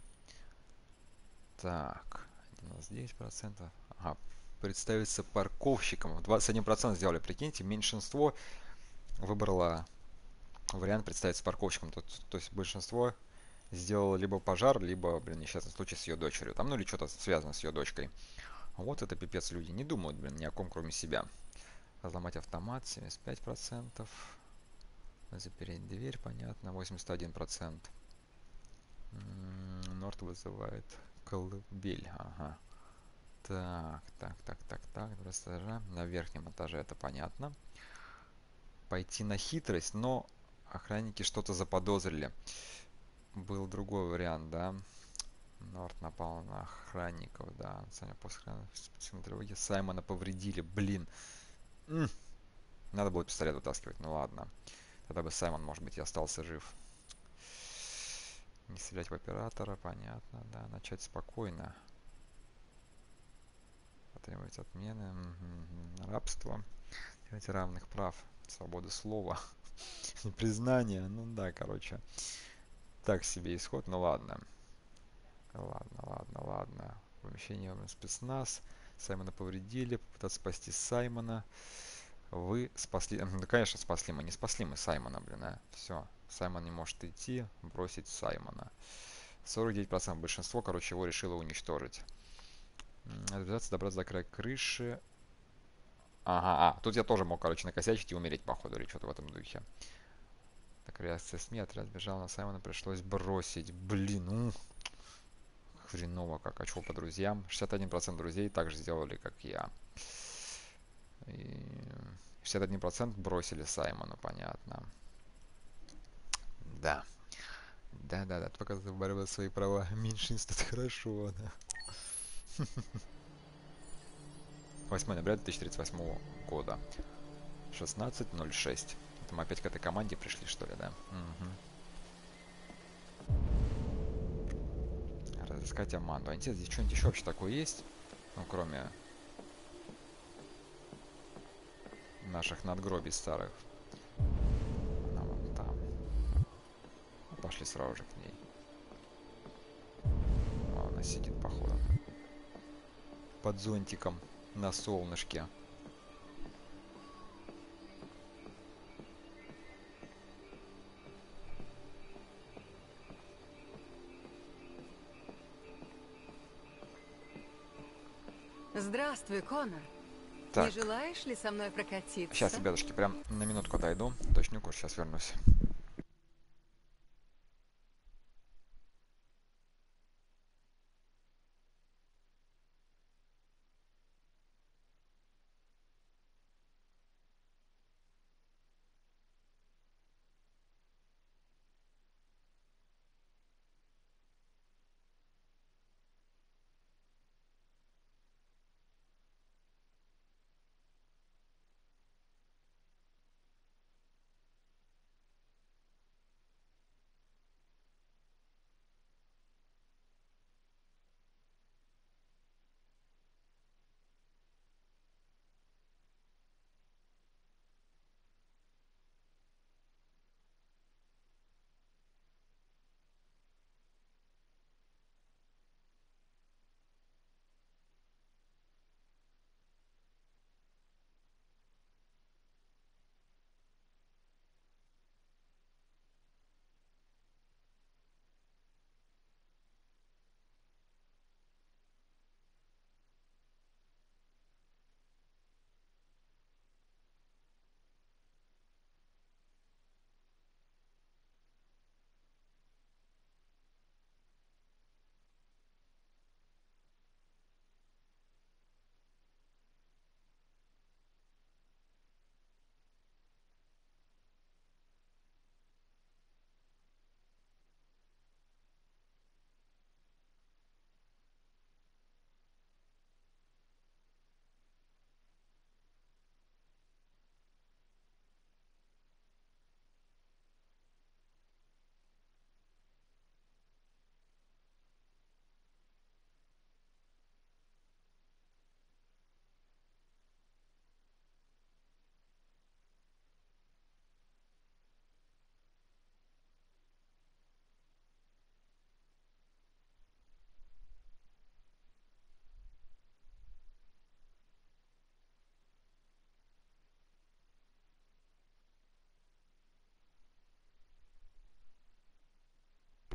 Так, девяносто девять процентов. Ага, представиться парковщиком. двадцать один процент сделали, прикиньте, меньшинство выбрало вариант представиться парковщиком. То, то есть большинство сделало либо пожар, либо, блин, несчастный случай с ее дочерью. Там, ну или что-то связано с ее дочкой. Вот это пипец, люди не думают, блин, ни о ком, кроме себя. Разломать автомат, семьдесят пять процентов. Запереть дверь, понятно, восемьдесят один процент. Норт вызывает колыбель, ага. Так, так, так, так, так, два этажа. На верхнем этаже это понятно. Пойти на хитрость, но охранники что-то заподозрили. Был другой вариант, да. Норт напал на охранников, да. После тревоги Саймона повредили, блин. М-м. Надо было пистолет вытаскивать, ну ладно. Тогда бы Саймон, может быть, и остался жив. Не стрелять в оператора, понятно, да. Начать спокойно. Потребовать отмены. Угу. Рабство. Требовать равных прав. Свобода слова. Признание. Ну да, короче. Так себе исход, ну ладно. Ладно, ладно, ладно. Помещение спецназ. Саймона повредили. Попытаться спасти Саймона. Вы спасли... Ну, конечно, спасли мы. Не спасли мы Саймона, блин, а. Все. Саймон не может идти. Бросить Саймона. сорок девять процентов. Большинство, короче, его решило уничтожить. Отвязаться, добраться до края крыши. Ага, а. Тут я тоже мог, короче, накосячить и умереть, походу, или что-то в этом духе. Так, реакция СМИ. Отряд бежал на Саймона. Пришлось бросить. Блин, ну... Хреново как. А чего по друзьям? шестьдесят один процент друзей также сделали, как я. И шестьдесят один процент бросили Саймону, понятно. Да. Да-да-да, только борьба за свои права меньшинств, это хорошо, да. восьмое ноября две тысячи тридцать восьмого года. шестнадцать ноль шесть. Это мы опять к этой команде пришли, что ли, да? Угу. Разыскать Аманду. А интересно, здесь что-нибудь еще вообще такое есть? Ну, кроме... наших надгробий старых. Она вон там. Пошли сразу же к ней. О, она сидит, походу. Под зонтиком на солнышке. Здравствуй, Конор. Так. Не желаешь ли со мной прокатиться? Сейчас, ребятушки, прям на минутку отойду. Точню курс, сейчас вернусь.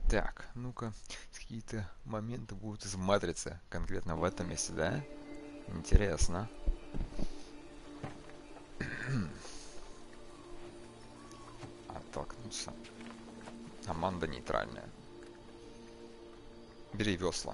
Так, ну-ка, какие-то моменты будут из матрицы, конкретно в этом месте, да? Интересно. Оттолкнуться. Аманда нейтральная. Бери весла.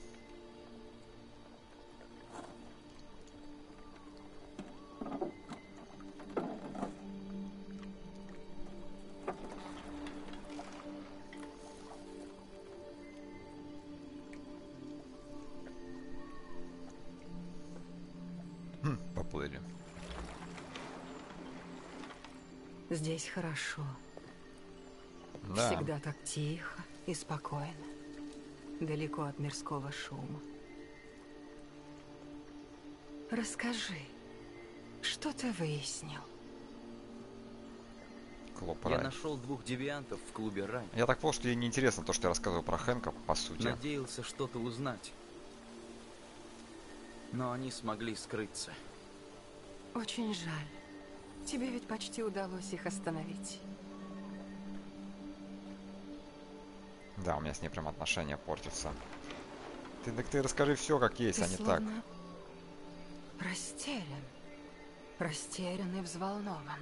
Хм, поплыли. Здесь хорошо. Да. Всегда так тихо и спокойно. Далеко от мирского шума. Расскажи, что ты выяснил? Клоп Я Рай. нашел двух девиантов в клубе Рай. Я так понял, что ей неинтересно то, что я рассказывал про Хэнка, по сути. Надеялся что-то узнать. Но они смогли скрыться. Очень жаль. Тебе ведь почти удалось их остановить. Да, у меня с ней прям отношения портятся. Ты, так ты расскажи все как есть, Ты а не так. словно растерян. Растерян и взволнован.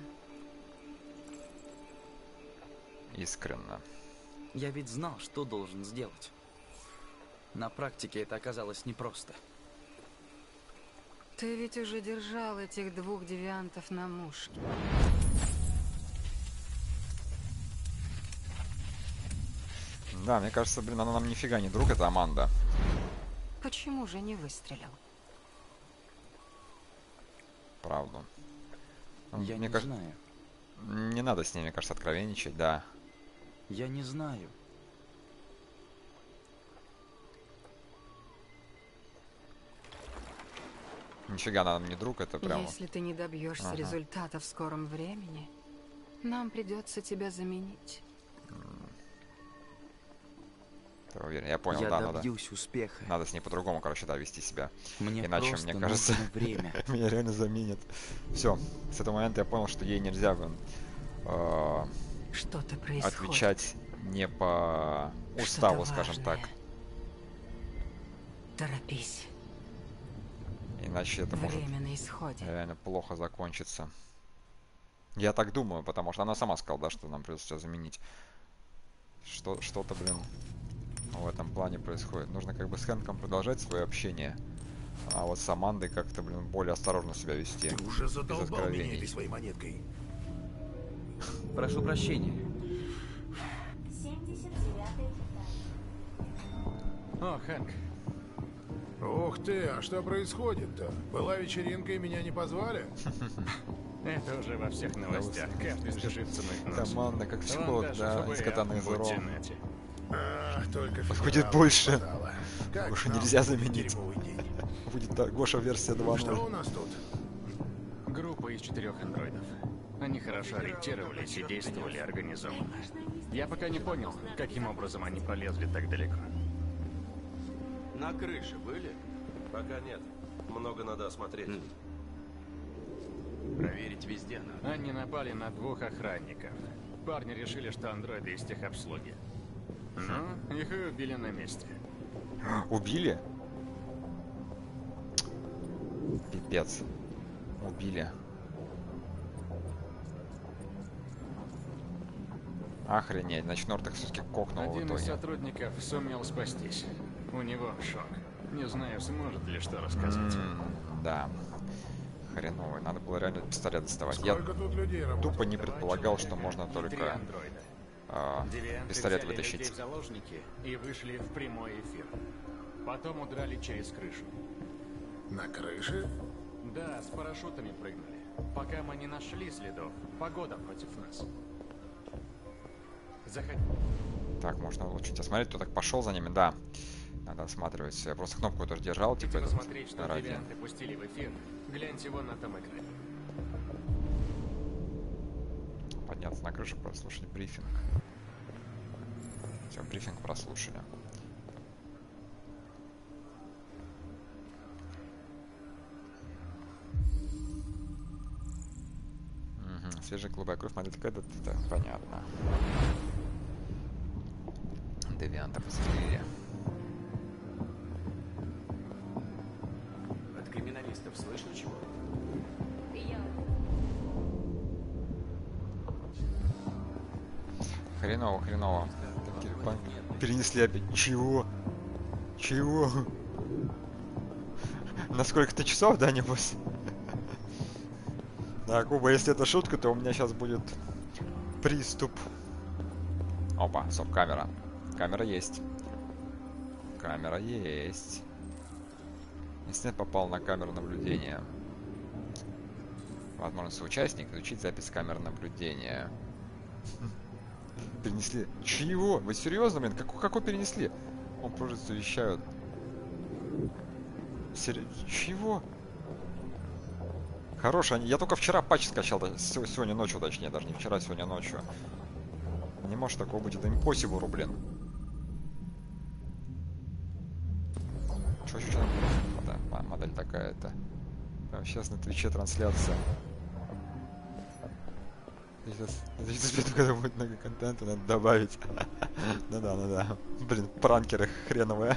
Искренно. Я ведь знал, что должен сделать. На практике это оказалось непросто. Ты ведь уже держал этих двух девиантов на мушке. Да, мне кажется, блин, она нам нифига не друг, это Аманда. Почему же не выстрелил? Правда. Я мне не кажется, знаю. не надо с ней, мне кажется, откровенничать, да. Я не знаю. Нифига она нам не друг, это прямо... Если ты не добьешься Ага. результата в скором времени, нам придется тебя заменить. Ты уверен? Я понял, Я да, надо. добьюсь успеха. Надо с ней по-другому, короче, да, вести себя. Мне Иначе, просто мне кажется, нужно время. меня реально заменят. Все, с этого момента я понял, что ей нельзя, блин, э, Что-то происходит. отвечать не по уставу, Что-то скажем так. важное. Торопись. Иначе это может Время на исходе. реально плохо закончиться. Я так думаю, потому что она сама сказала, да, что нам придется тебя заменить. Что, что-то, блин, в этом плане происходит. Нужно как бы с Хэнком продолжать свое общение, а вот с Амандой как-то, блин, более осторожно себя вести. Ты уже без задолбал меня откровений. этой своей монеткой. Прошу прощения. семьдесят девятая деталь. О, Хэнк. Ух ты, а что происходит-то? Была вечеринка и меня не позвали? Это уже во всех новостях. Каждый спешит ценить нос. Команда, как Вон всегда, даже да, ФБР из катаных будет зеров. тянуть. Ах, только Будет федералов больше. не хватало. Как Гоша нам нельзя будет заменить. дерьмовый день? Будет, да, Гоша версия два Что у ноль. нас тут? Группа из четырех андроидов. Они хорошо ориентировались и действовали организованно. Я пока не понял, каким образом они пролезли так далеко. На крыше были? Пока нет. Много надо осмотреть. Проверить везде надо. Они напали на двух охранников. Парни решили, что андроиды из техобслуги. Ну, их и убили на месте. Убили? Пипец. Убили. Охренеть, значит, Нортек все-таки кокнул в Один из итоге. сотрудников сумел спастись. У него шок. Не знаю, сможет ли что рассказать. М, Да. Хреновый. Надо было реально пистолет доставать. Сколько Я тут людей работает? тупо не предполагал, что можно Три только андроида. а, Девианты пистолет взяли людей вытащить. в заложники и вышли в прямой эфир. Потом удрали через крышу. На крыше? Да, с парашютами прыгнули. Пока мы не нашли следов, погода против нас. Заходи. Так, можно улучшить. Осмотреть, кто так пошел за ними, да. Надо осматривать. Я просто кнопку тоже держал, типа Хотите этот, посмотреть, что ради. девианты пустили в эфир? Гляньте вон на том экране. Подняться на крышу, прослушать брифинг. Все, брифинг прослушали. Угу. Свежая голубая кровь, модель это, это понятно. девианта посмотрели. От криминалистов слышно чего? Хреново, хреново. Перенесли опять. Чего? Чего? На сколько-то часов, да, небось? Да, Куба, если это шутка, то у меня сейчас будет приступ. Опа, стоп, камера. Камера есть. Камера есть. Если попал на камеру наблюдения. Возможно, соучастник изучить запись камер наблюдения. Перенесли. Чего? Вы серьезно, блин? Как, какой перенесли? Он просто вещают. Сери... Чего? Хороший. Они... Я только вчера патч скачал. Сегодня ночью, точнее. Даже не вчера, сегодня ночью. Не может такого быть. Это impossible, блин. Что, что, что? Да, модель такая-то. Прямо сейчас на Твиче трансляция. Сейчас, когда будет много контента, надо добавить. Ну да, ну да. Блин, пранкеры хреновые.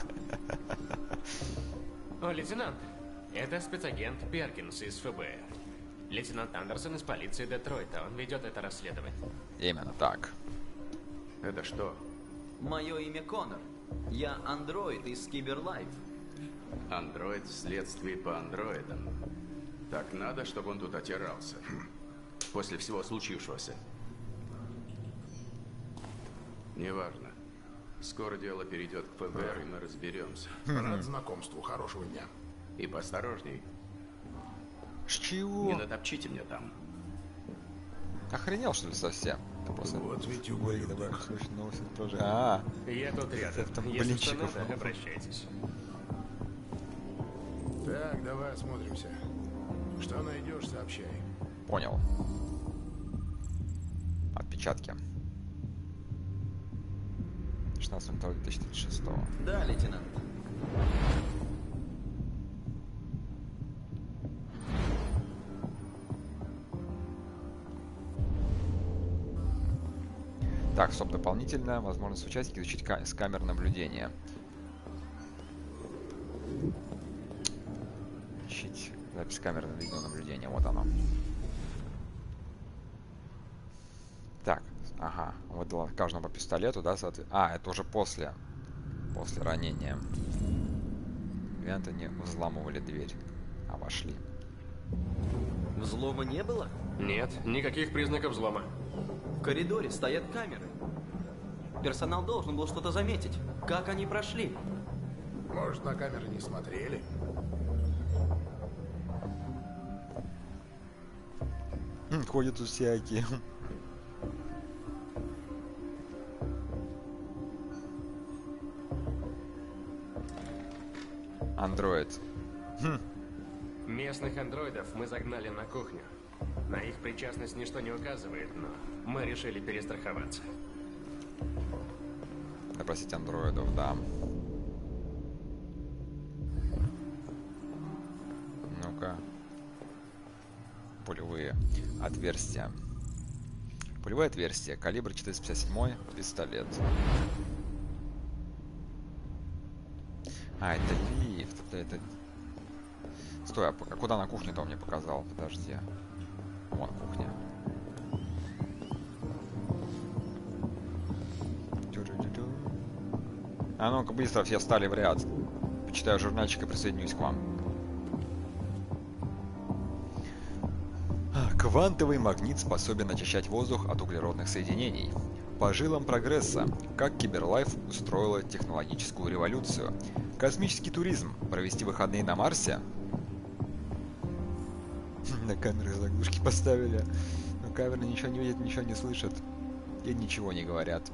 О, лейтенант, это спецагент Перкинс из эф бэ эр. Лейтенант Андерсон из полиции Детройта. Он ведет это расследование. Именно так. Это что? Мое имя Коннор. Я андроид из Киберлайф. Андроид в следствии по андроидам. Так надо, чтобы он тут отирался. После всего случившегося. Неважно. Скоро дело перейдет к эф бэ эр, и мы разберемся. Рад знакомству. Хорошего дня. И поосторожней. С чего? Не натопчите мне там. Охренел, что ли, совсем? Ты просто... Вот ведь ублюдок. А, я тут рядом. Если что надо, обращайтесь. Так, давай осмотримся. Что найдешь, сообщай. Понял. Отпечатки. шестнадцатого февраля две тысячи тридцать шестого. Да, лейтенант. Так, стоп, дополнительная возможность участника изучить ка с камер наблюдения. Изучить запись камер видеонаблюдения. Вот оно. Так, ага, выдала каждому по пистолету, да, соответственно. А, это уже после, после ранения. Вианты не взламывали дверь, а вошли. Взлома не было? Нет, никаких признаков взлома. В коридоре стоят камеры. Персонал должен был что-то заметить. Как они прошли? Может, на камеры не смотрели? Ходят тут всякие. Андроид. Хм. Местных андроидов мы загнали на кухню. На их причастность ничто не указывает, но мы решили перестраховаться. Допросить андроидов, да. Ну-ка. Пулевые отверстия. Пулевое отверстие. Калибр четыреста пятьдесят семь. Пистолет. А, это лифт. Это, это... Стой, а куда на кухню-то он мне показал? Подожди. Вон кухня. А ну-ка быстро все встали в ряд. Почитаю журнальчик и присоединюсь к вам. Квантовый магнит способен очищать воздух от углеродных соединений. По жилам прогресса, как Киберлайф устроила технологическую революцию. Космический туризм. Провести выходные на Марсе. На камеры заглушки поставили. Но камеры ничего не видят, ничего не слышат. И ничего не говорят.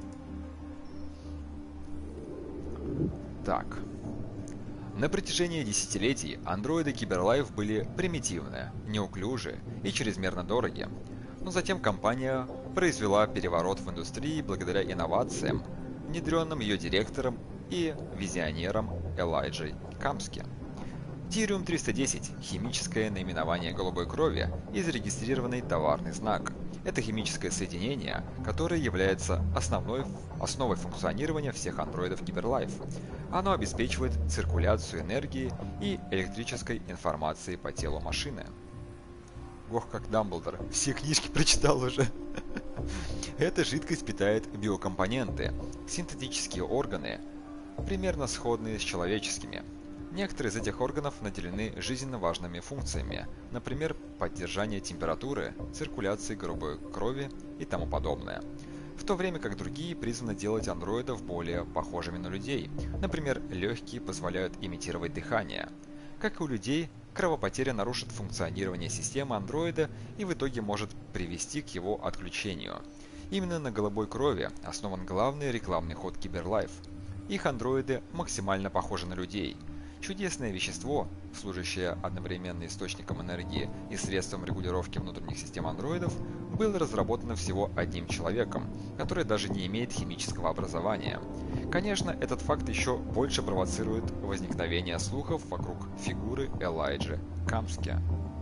Так. На протяжении десятилетий андроиды Киберлайф были примитивные, неуклюжие и чрезмерно дорогие. Но затем компания произвела переворот в индустрии благодаря инновациям, внедренным ее директором и визионером Элайджей Камски. Тириум триста десять – химическое наименование голубой крови и зарегистрированный товарный знак. Это химическое соединение, которое является основной основой функционирования всех андроидов Киберлайф. Оно обеспечивает циркуляцию энергии и электрической информации по телу машины. Ох, как Дамблдор, все книжки прочитал уже. Эта жидкость питает биокомпоненты, синтетические органы, примерно сходные с человеческими. Некоторые из этих органов наделены жизненно важными функциями, например, поддержание температуры, циркуляции голубой крови и тому подобное. В то время как другие призваны делать андроидов более похожими на людей. Например, легкие позволяют имитировать дыхание. Как и у людей, кровопотеря нарушит функционирование системы андроида и в итоге может привести к его отключению. Именно на голубой крови основан главный рекламный ход Киберлайф. Их андроиды максимально похожи на людей. Чудесное вещество, служащее одновременно источником энергии и средством регулировки внутренних систем андроидов, было разработано всего одним человеком, который даже не имеет химического образования. Конечно, этот факт еще больше провоцирует возникновение слухов вокруг фигуры Элайджи Камски.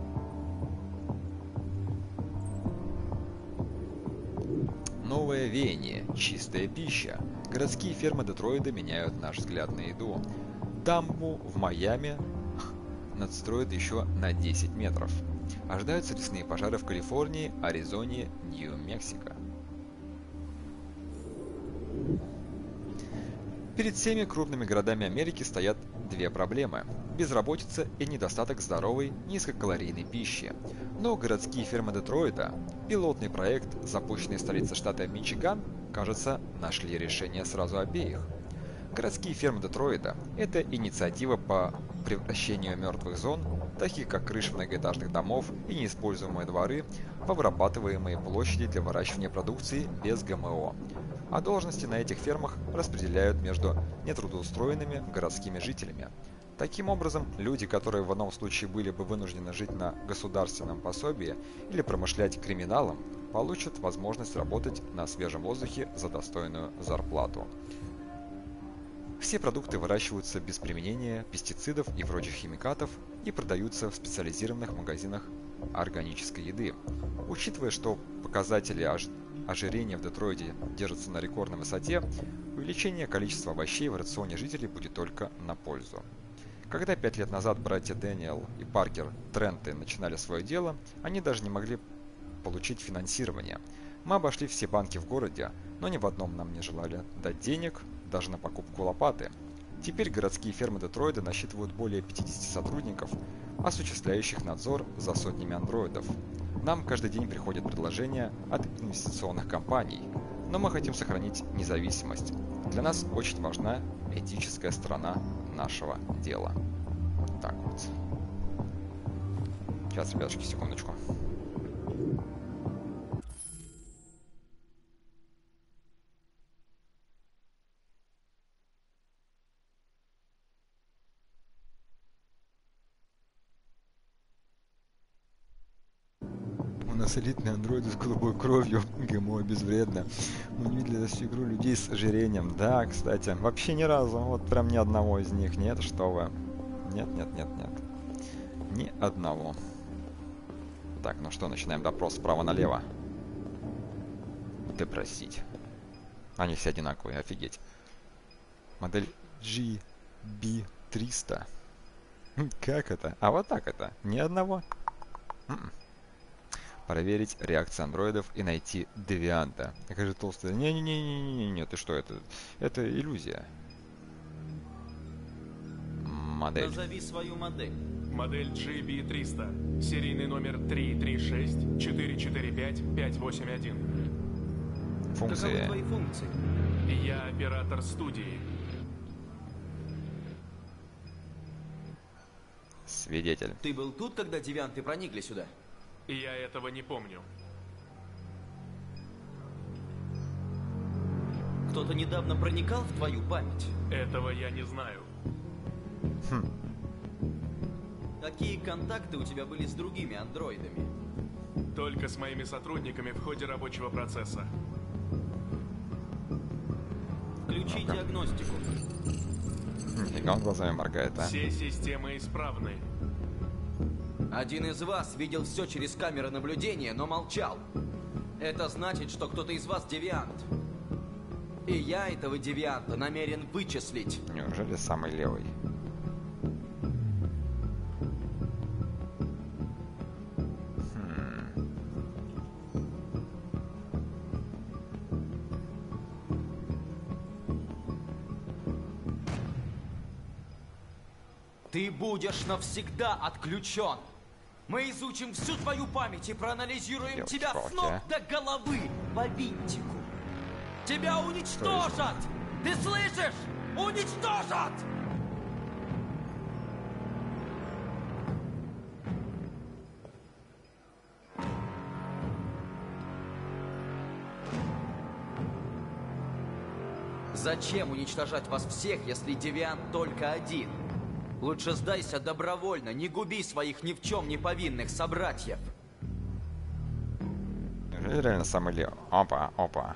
Новое веяние, чистая пища. Городские фермы Детройта меняют наш взгляд на еду. Дамбу в Майами надстроят еще на десять метров. Ожидаются лесные пожары в Калифорнии, Аризоне, Нью-Мексико. Перед всеми крупными городами Америки стоят две проблемы – безработица и недостаток здоровой, низкокалорийной пищи. Но городские фермы Детройта, пилотный проект, запущенный в столице штата Мичиган, кажется, нашли решение сразу обеих. Городские фермы Детройта – это инициатива по превращению мертвых зон, таких как крыши многоэтажных домов и неиспользуемые дворы, в обрабатываемые площади для выращивания продукции без ГМО. А должности на этих фермах распределяют между нетрудоустроенными городскими жителями. Таким образом, люди, которые в одном случае были бы вынуждены жить на государственном пособии или промышлять криминалом, получат возможность работать на свежем воздухе за достойную зарплату. Все продукты выращиваются без применения пестицидов и прочих химикатов и продаются в специализированных магазинах органической еды. Учитывая, что показатели ож... ожирения в Детройте держатся на рекордной высоте, увеличение количества овощей в рационе жителей будет только на пользу. Когда пять лет назад братья Дэниел и Паркер Тренты начинали свое дело, они даже не могли получить финансирование. Мы обошли все банки в городе, но ни в одном нам не желали дать денег, даже на покупку лопаты. Теперь городские фермы Детройта насчитывают более пятидесяти сотрудников, осуществляющих надзор за сотнями андроидов. Нам каждый день приходят предложения от инвестиционных компаний, но мы хотим сохранить независимость. Для нас очень важна этическая сторона нашего дела. Так вот. Сейчас, ребятушки, секундочку. У нас элитные андроиды с голубой кровью, ГМО безвредно. Мы не видели за всю игру людей с ожирением. Да, кстати, вообще ни разу, вот прям ни одного из них нет, что вы. Нет, нет, нет, нет. Ни одного. Так, ну что, начинаем допрос справа налево. Допросить. Они все одинаковые, офигеть. Модель джи би триста. Как это? А вот так это. Ни одного. М-м. Проверить реакцию андроидов и найти девианта. Такая же толстая. Не-не-не-не-не-не, ты что, это... Это иллюзия. Модель. Назови свою модель. Модель джи би триста. Серийный номер три три шесть четыре четыре пять пять восемь один. Функции. Каковы твои функции? Я оператор студии. Свидетель. Ты был тут, когда девианты проникли сюда? Я этого не помню. Кто-то недавно проникал в твою память? Этого я не знаю. Хм. Какие контакты у тебя были с другими андроидами? Только с моими сотрудниками в ходе рабочего процесса. Включи диагностику. Нифига он глазами моргает, а? Все системы исправны. Один из вас видел все через камеры наблюдения, но молчал. Это значит, что кто-то из вас девиант. И я этого девианта намерен вычислить. Неужели самый левый? Ты будешь навсегда отключен. Мы изучим всю твою память и проанализируем Девочки, тебя с ног до головы по винтику. Тебя уничтожат! Ты слышишь? Уничтожат! Зачем уничтожать вас всех, если девиант только один? Лучше сдайся добровольно, не губи своих ни в чем не повинных собратьев. Неужели реально самый левый? Опа, опа.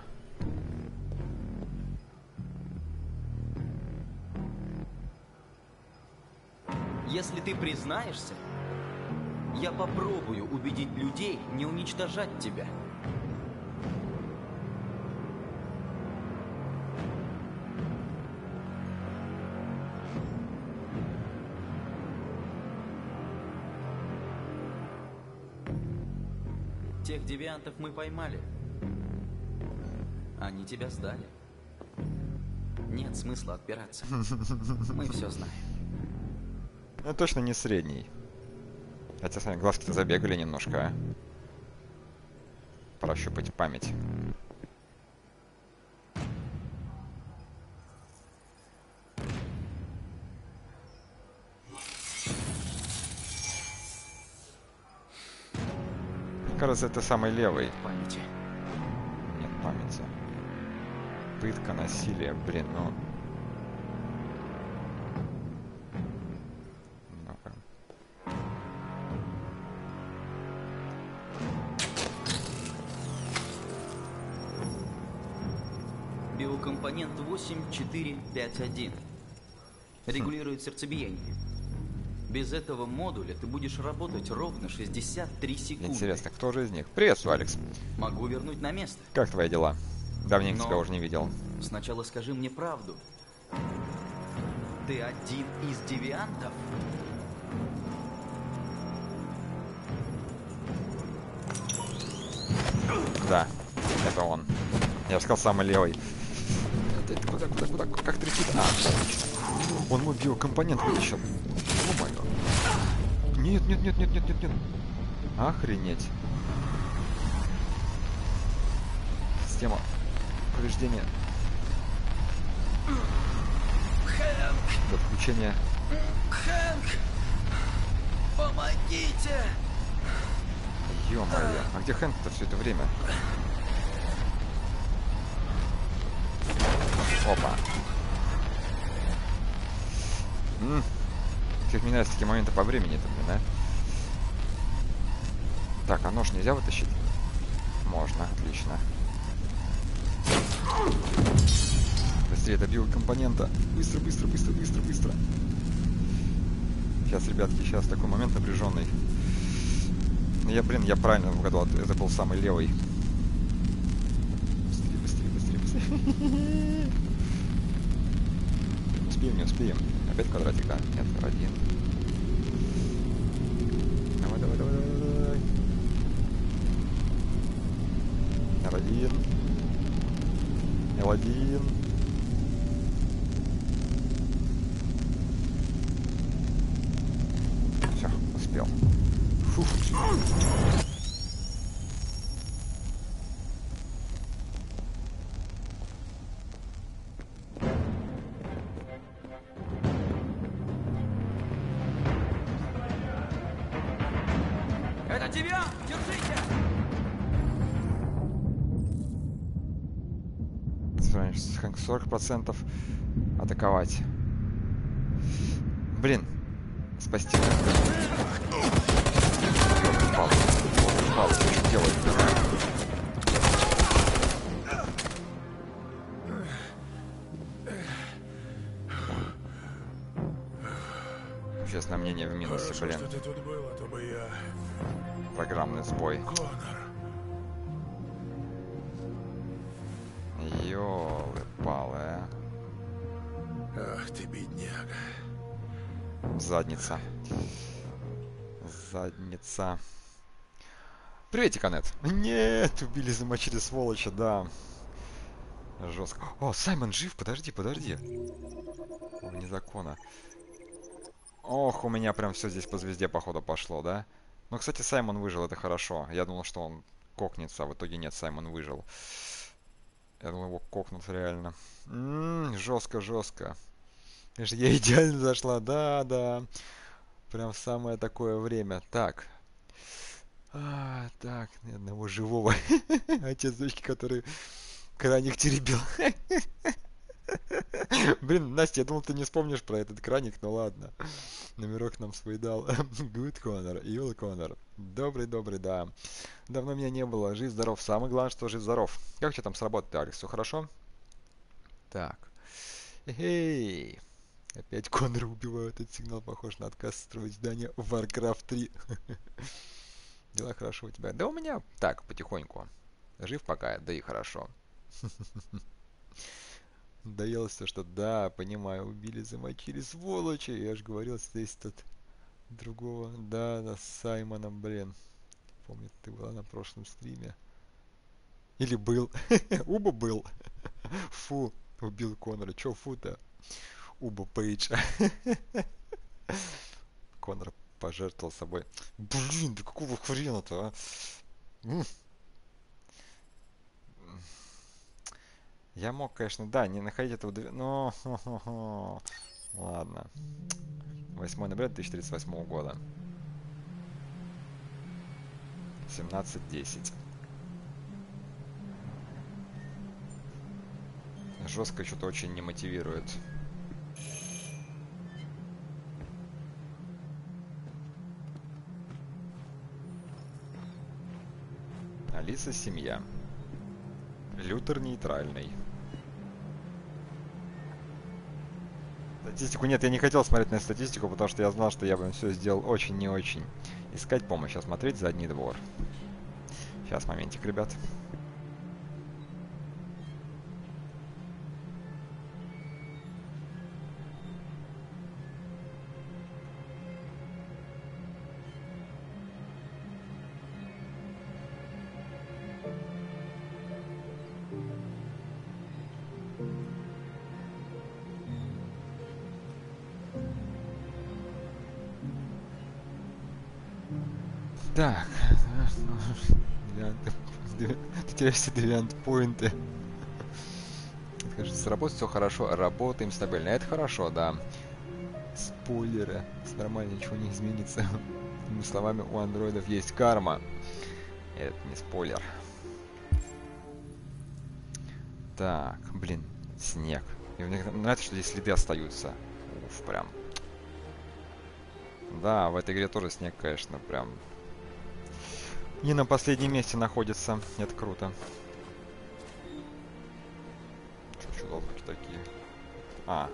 Если ты признаешься, я попробую убедить людей не уничтожать тебя. Тех девиантов мы поймали. Они тебя сдали. Нет смысла отпираться. Мы все знаем. Ну, точно не средний. Хотя, сами глазки-то забегали немножко, а? Прощупать память. Кажется, это самый левый. Памяти. Нет памяти. Пытка, насилие, блин, ну... Ну-ка. Биокомпонент восемь четыре пять один. Регулирует сердцебиение. Без этого модуля ты будешь работать ровно шестьдесят три секунды. Интересно, кто же из них? Приветствую, Алекс. Могу вернуть на место. Как твои дела? Давненько Но тебя уже не видел. Сначала скажи мне правду. Ты один из девиантов? Да, это он. Я бы сказал, самый левый. Это куда, куда, куда, как трещит? А, отлично. Он мой биокомпонент вытащил. О-моё. Нет, нет, нет, нет, нет, нет, нет. Охренеть. Система повреждения. Хэнк! Отключение. Хэнк! Помогите! Ё-моё, а где Хэнк-то все это время? Опа. М-м. Как мне нравятся такие моменты по времени-то, блин, да? Так, а нож нельзя вытащить? Можно, отлично. Быстрее добил компонента. Быстро, быстро, быстро, быстро, быстро. Сейчас, ребятки, сейчас такой момент напряженный. Я, блин, я правильно угадал, это был самый левый. Быстрее, быстрее, быстрее, быстрее. Успеем, не успеем. Опять квадратик, да? Нет, один. Давай, давай, давай, давай, давай. эр один. эл один. Все, успел. Фух. Это тебя! Держите! сорок процентов атаковать. Блин, спасти. Упал. Упал. Что делать? ты тут был, а то бы я... Программный сбой. Коннор. Ёлы-палы, а. Ах ты, бедняга. Задница. Задница. Приветик, Анет. Нет, убили, замочили, сволочи, да. Жестко. О, Саймон жив, подожди, подожди. Вне закона. Ох, у меня прям все здесь по звезде, походу, пошло, да? Ну, кстати, Саймон выжил, это хорошо. Я думал, что он кокнется, а в итоге нет, Саймон выжил. Я думал, его кокнут реально. М-м, жестко, жестко. Конечно, я идеально зашла, да, да. Прям в самое такое время. Так. А, так, ни одного живого. Отец дочки, который краник теребил. Блин, Настя, я думал, ты не вспомнишь про этот краник, ну ладно. Номерок нам свой дал. Good Connor, Evil Connor. Добрый, добрый, да. Давно меня не было. Жив, здоров. Самое главное, что жив, здоров. Как у тебя там с работы, Алекс? Все хорошо? Так. Эй. Опять Коннора убивают. Этот сигнал похож на отказ строить здание в Warcraft три. Дела хорошо у тебя? Да у меня так, потихоньку. Жив пока, да и хорошо. Доелось все, что да, понимаю, убили, замочили, сволочи. Я же говорил, здесь тут другого, да, да, с Саймоном, блин. Помню, ты была на прошлом стриме. Или был. Уба был. Фу, убил Коннора. Чё фу-то? Уба Пейдж. Коннор пожертвовал собой. Блин, да какого хрена-то, а? Я мог, конечно, да, не находить этого... Но... Ладно. восьмое ноября две тысячи тридцать восьмого года. семнадцать десять. Жестко что-то очень не мотивирует. Алиса, семья. Лютер нейтральный. Статистику нет, я не хотел смотреть на статистику, потому что я знал, что я бы все сделал очень не очень. Искать помощь, осмотреть задний двор. Сейчас, моментик, ребят. Так, ты теряешь все девиант-поинты. Скажи, с работой все хорошо, работаем стабильно. Это хорошо, да. Спойлеры. Нормально, ничего не изменится. Другими словами, у андроидов есть карма. Это не спойлер. Так, блин, снег. И мне нравится, что здесь следы остаются. Уф, прям. Да, в этой игре тоже снег, конечно, прям... Не на последнем месте находится. Это круто. Что, чудовки такие? А.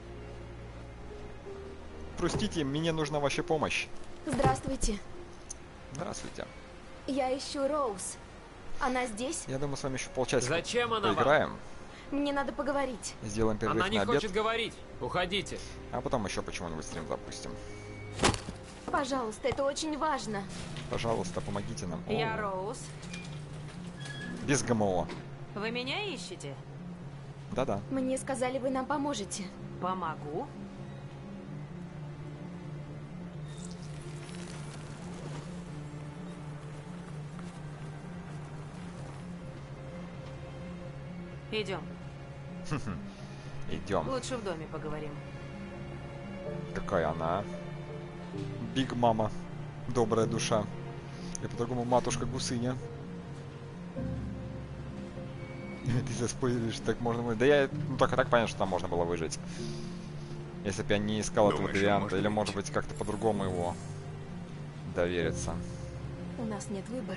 Простите, мне нужна ваша помощь. Здравствуйте. Здравствуйте. Я ищу Роуз. Она здесь? Я думаю, с вами еще полчасика Зачем она поиграем. вам? Мне надо поговорить. Сделаем перерыв Она не на обед. хочет говорить. Уходите. А потом еще почему-нибудь стрим запустим. Пожалуйста, это очень важно. Пожалуйста, помогите нам. Я Роуз. Без ГМО. Вы меня ищете? Да-да. Мне сказали, вы нам поможете. Помогу. Идем. Идем. Лучше в доме поговорим. Какая она? Биг Мама. Добрая душа. И по-другому матушка Гусыня. Ты заспойлеришь, так можно выжить. Да я ну, только так понятно, что там можно было выжить. Если бы я не искал этого девианта, или может быть как-то по-другому его довериться. У нас нет выбора.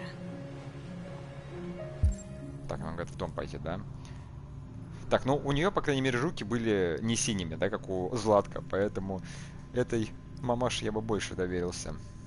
Так, нам говорят в дом пойти, да? Так, ну у нее, по крайней мере, руки были не синими, да, как у Златка, поэтому этой мамаше я бы больше доверился.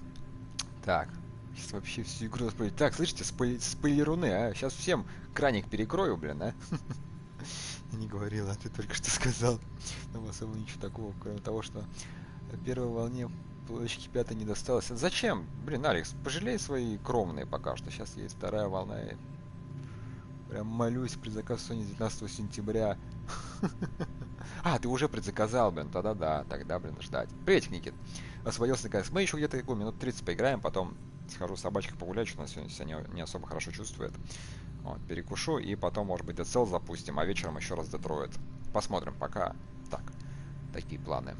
Так. Сейчас вообще всю игру распределить. Так, слышите, спой... спойлеруны, а? Сейчас всем краник перекрою, блин, а? Я не говорила, а ты только что сказал. Там особо ничего такого, кроме того, что первой волне площадки пятой не досталось. Зачем? Блин, Алекс, пожалей свои кровные пока что. Сейчас есть вторая волна. И прям молюсь, предзаказ Sony девятнадцатого сентября. А, ты уже предзаказал, блин. Тогда да, тогда, блин, ждать. Приветик, Никит. Освободился наконец. Мы еще где-то минут тридцать поиграем, потом схожу с собачкой погулять, что у нас сегодня себя не, не особо хорошо чувствует. Вот, перекушу, и потом, может быть, Dead Cell запустим, а вечером еще раз Детройт. Посмотрим, пока. Так, такие планы.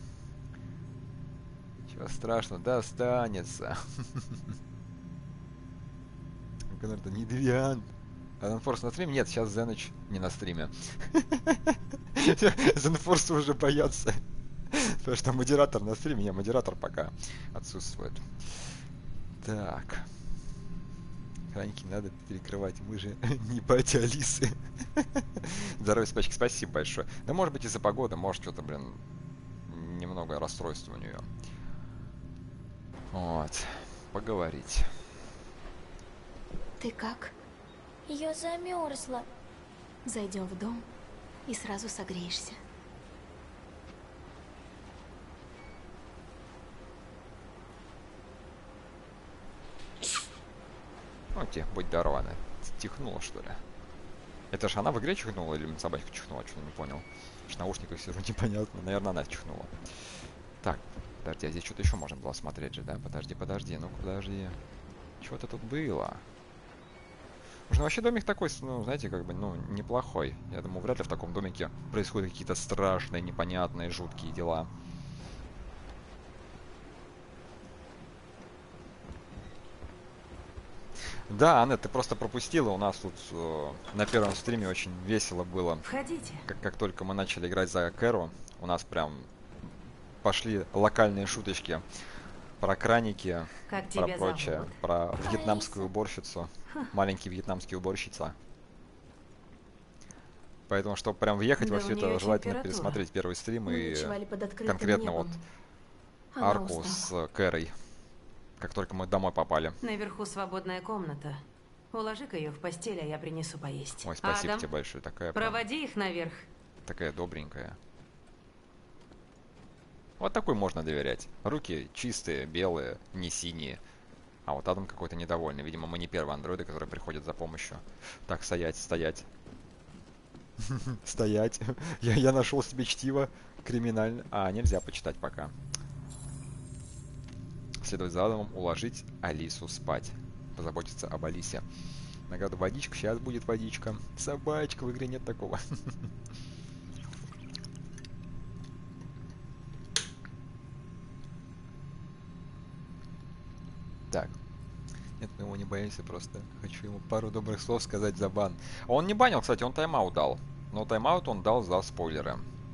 Чего страшно, достанется. Конор-то не девиант. Zenforce на стриме? Нет, сейчас Зеныч не на стриме. Zenforce уже боятся. Потому что модератор на стриме, не, модератор пока отсутствует. Так. Храники надо перекрывать, мы же не батя Алисы. Здоровья, спачки, спасибо большое. Да может быть из-за погоды, может что-то, блин, немного расстройства у нее. Вот, поговорить. Ты как? Я замерзла. Зайдем в дом и сразу согреешься. Ну, тебе, будь здорова, она чихнула, что ли? Это же она в игре чихнула или собачка чихнула? Что-то не понял. В наушниках все равно непонятно. Наверное, она чихнула. Так, подожди, а здесь что-то еще можно было смотреть же, да? Подожди, подожди, ну-ка, подожди. Чего-то тут было. Ну, вообще домик такой, ну, знаете, как бы, ну, неплохой. Я думаю, вряд ли в таком домике происходят какие-то страшные, непонятные, жуткие дела. Да, Аннет, ты просто пропустила. У нас тут э, на первом стриме очень весело было. Входите. Как, как только мы начали играть за Кэру, у нас прям пошли локальные шуточки про краники, Как про тебя прочее, зовут? про вьетнамскую уборщицу. Маленький вьетнамский уборщица. Поэтому, чтобы прям въехать Да, во все у неё это, желательно температура. пересмотреть первый стрим Мы и ночевали под открытым конкретно небом. вот Она арку устала. с Кэрой. Как только мы домой попали. Наверху свободная комната. Уложи-ка ее в постель, а я принесу поесть. Ой, спасибо Адам, тебе большое. Такая прям, проводи их наверх. такая добренькая. Вот такой можно доверять. Руки чистые, белые, не синие. А вот Адам какой-то недовольный. Видимо, мы не первые андроиды, которые приходят за помощью. Так, стоять, стоять. Стоять. Я, я нашел себе чтиво криминально. А, нельзя почитать пока. Следовать за Адамом, уложить Алису спать. Позаботиться об Алисе. Награда водичка. Сейчас будет водичка. Собачка. В игре нет такого. Так. Нет, мы его не боимся, просто хочу ему пару добрых слов сказать за бан. А он не банил, кстати, он тайм-аут дал. Но тайм-аут он дал за спойлеры.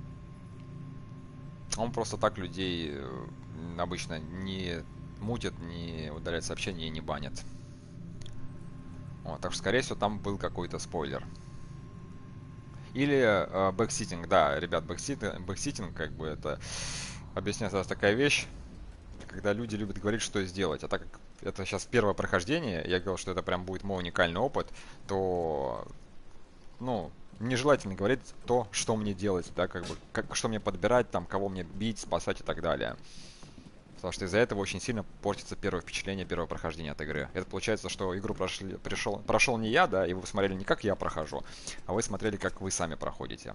Он просто так людей э, обычно не мутит, не удаляет сообщения и не банит. Вот, так что, скорее всего, там был какой-то спойлер. Или э, бэкситинг, да, ребят, бэкситинг, бэкситинг, как бы это объясняется такая вещь, когда люди любят говорить, что сделать. А так как это сейчас первое прохождение, я говорил, что это прям будет мой уникальный опыт, то, ну, нежелательно говорить то, что мне делать, да, как бы, как, что мне подбирать, там, кого мне бить, спасать и так далее. Потому что из-за этого очень сильно портится первое впечатление, первое прохождение от игры. Это получается, что игру прошли, пришел, прошел не я, да, и вы смотрели не как я прохожу, а вы смотрели, как вы сами проходите.